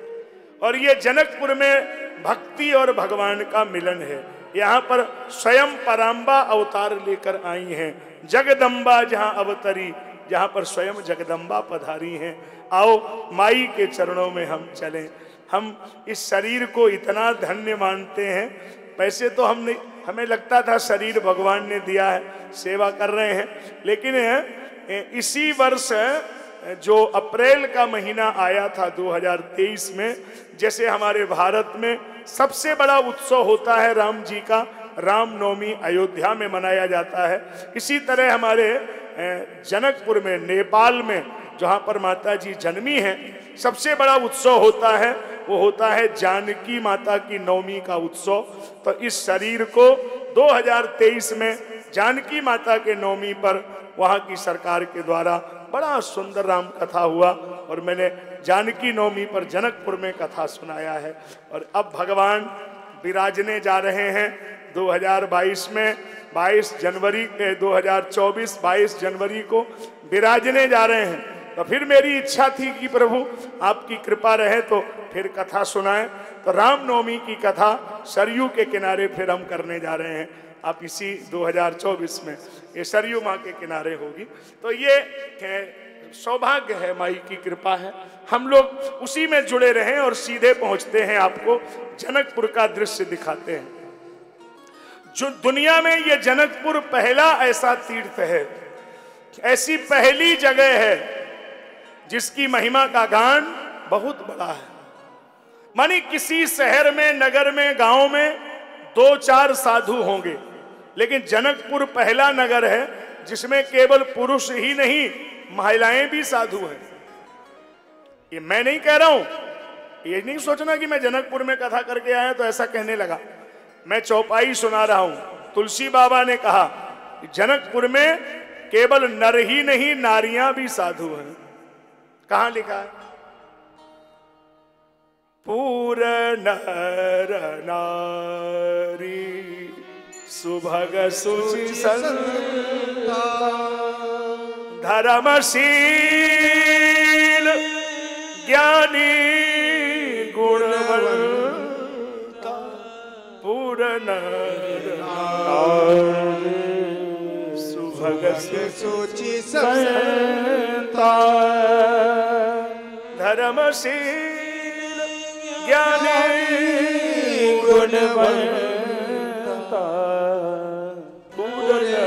और ये जनकपुर में भक्ति और भगवान का मिलन है। यहाँ पर स्वयं पराम्बा अवतार लेकर आई हैं। जगदम्बा जहाँ अवतरी, जहाँ पर स्वयं जगदम्बा पधारी हैं। आओ माई के चरणों में हम चलें। हम इस शरीर को इतना धन्य मानते हैं। वैसे तो हमने हमें लगता था शरीर भगवान ने दिया है, सेवा कर रहे हैं, लेकिन इसी वर्ष जो अप्रैल का महीना आया था दो हज़ार तेईस में, जैसे हमारे भारत में सबसे बड़ा उत्सव होता है राम जी का, रामनवमी अयोध्या में मनाया जाता है, इसी तरह हमारे जनकपुर में, नेपाल में, जहाँ पर माता जी जन्मी हैं, सबसे बड़ा उत्सव होता है। वो होता है जानकी माता की नवमी का उत्सव। तो इस शरीर को दो हज़ार तेईस में जानकी माता के नवमी पर वहाँ की सरकार के द्वारा बड़ा सुंदर राम कथा हुआ, और मैंने जानकी नवमी पर जनकपुर में कथा सुनाया है। और अब भगवान विराजने जा रहे हैं दो हज़ार बाईस में, बाईस जनवरी के दो हज़ार चौबीस बाईस जनवरी को विराजने जा रहे हैं। तो फिर मेरी इच्छा थी कि प्रभु आपकी कृपा रहे तो फिर कथा सुनाएं। तो रामनवमी की कथा सरयू के किनारे फिर हम करने जा रहे हैं। आप इसी दो हज़ार चौबीस में ये सरयू माँ के किनारे होगी। तो ये सौभाग्य है, माई की कृपा है, हम लोग उसी में जुड़े रहें और सीधे पहुंचते हैं, आपको जनकपुर का दृश्य दिखाते हैं। जो दुनिया में ये जनकपुर पहला ऐसा तीर्थ है, ऐसी पहली जगह है जिसकी महिमा का गान बहुत बड़ा है। मानी किसी शहर में, नगर में, गांव में दो चार साधु होंगे, लेकिन जनकपुर पहला नगर है जिसमें केवल पुरुष ही नहीं, महिलाएं भी साधु हैं। ये मैं नहीं कह रहा हूं, ये नहीं सोचना कि मैं जनकपुर में कथा करके आया तो ऐसा कहने लगा। मैं चौपाई सुना रहा हूं। तुलसी बाबा ने कहा जनकपुर में केवल नर ही नहीं, नारियां भी साधु हैं। कहां लिखा है? पूर्ण नर नारी सुभग सुचि संता, धर्मशील ज्ञानी गुणवंता, पूर्ण नर नारी सुभग सुचि संता, धर्मशील ज्ञानी गुणवंता, पूर्ण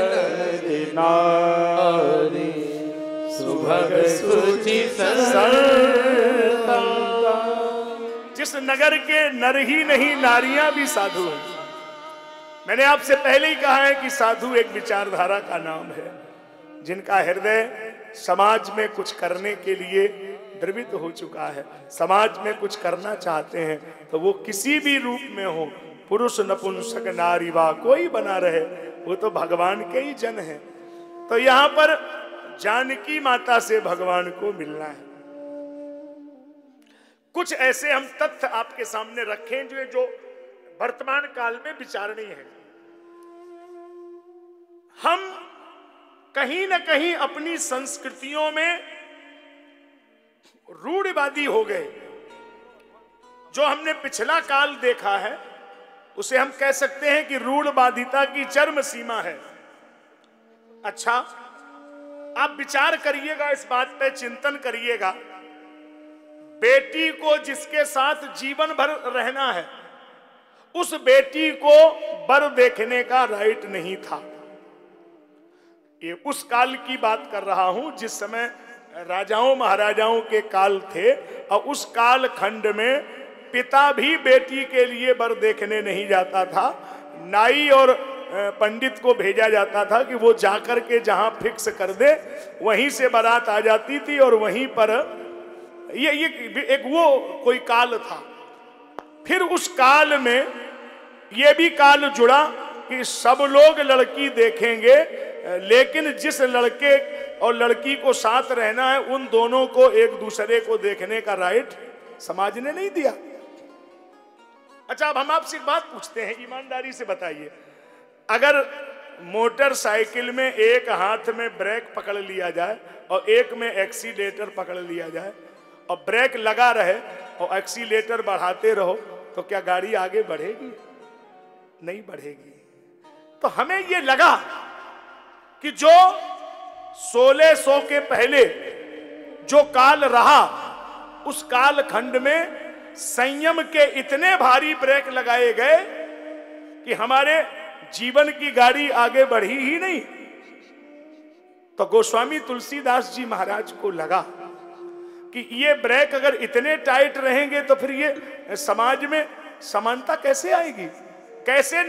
नारी सुभग सुचि संता। जिस नगर के नर ही नहीं, नारियां भी साधु हैं। मैंने आपसे पहले ही कहा है कि साधु एक विचारधारा का नाम है, जिनका हृदय समाज में कुछ करने के लिए द्रवित हो चुका है, समाज में कुछ करना चाहते हैं, तो वो किसी भी रूप में हो, पुरुष नपुंसक नारी वा कोई बना रहे, वो तो भगवान के ही जन है। तो यहाँ पर जानकी माता से भगवान को मिलना है। कुछ ऐसे हम तथ्य आपके सामने रखें जो जो वर्तमान काल में विचारणीय है। हम कहीं ना कहीं अपनी संस्कृतियों में रूढ़िवादी हो गए। जो हमने पिछला काल देखा है उसे हम कह सकते हैं कि रूढ़िवादिता की चरम सीमा है। अच्छा, आप विचार करिएगा, इस बात पे चिंतन करिएगा। बेटी को जिसके साथ जीवन भर रहना है, उस बेटी को वर देखने का राइट नहीं था। ये उस काल की बात कर रहा हूं जिस समय राजाओं महाराजाओं के काल थे और उस काल खंड में पिता भी बेटी के लिए वर देखने नहीं जाता था। नाई और पंडित को भेजा जाता था कि वो जाकर के जहां फिक्स कर दे वहीं से बारात आ जाती थी और वहीं पर ये ये एक वो कोई काल था। फिर उस काल में ये भी काल जुड़ा कि सब लोग लड़की देखेंगे, लेकिन जिस लड़के और लड़की को साथ रहना है उन दोनों को एक दूसरे को देखने का राइट समाज ने नहीं दिया। अच्छा, अब हम आपसे एक बात पूछते हैं, ईमानदारी से बताइए, अगर मोटरसाइकिल में एक हाथ में ब्रेक पकड़ लिया जाए और एक में एक्सीलेटर पकड़ लिया जाए और ब्रेक लगा रहे और एक्सीलेटर बढ़ाते रहो तो क्या गाड़ी आगे बढ़ेगी? नहीं बढ़ेगी। तो हमें ये लगा कि जो सोलह सौ के पहले जो काल रहा उस काल खंड में संयम के इतने भारी ब्रेक लगाए गए कि हमारे जीवन की गाड़ी आगे बढ़ी ही नहीं। तो गोस्वामी तुलसीदास जी महाराज को लगा कि ये ब्रेक अगर इतने टाइट रहेंगे तो फिर ये समाज में समानता कैसे आएगी, कैसे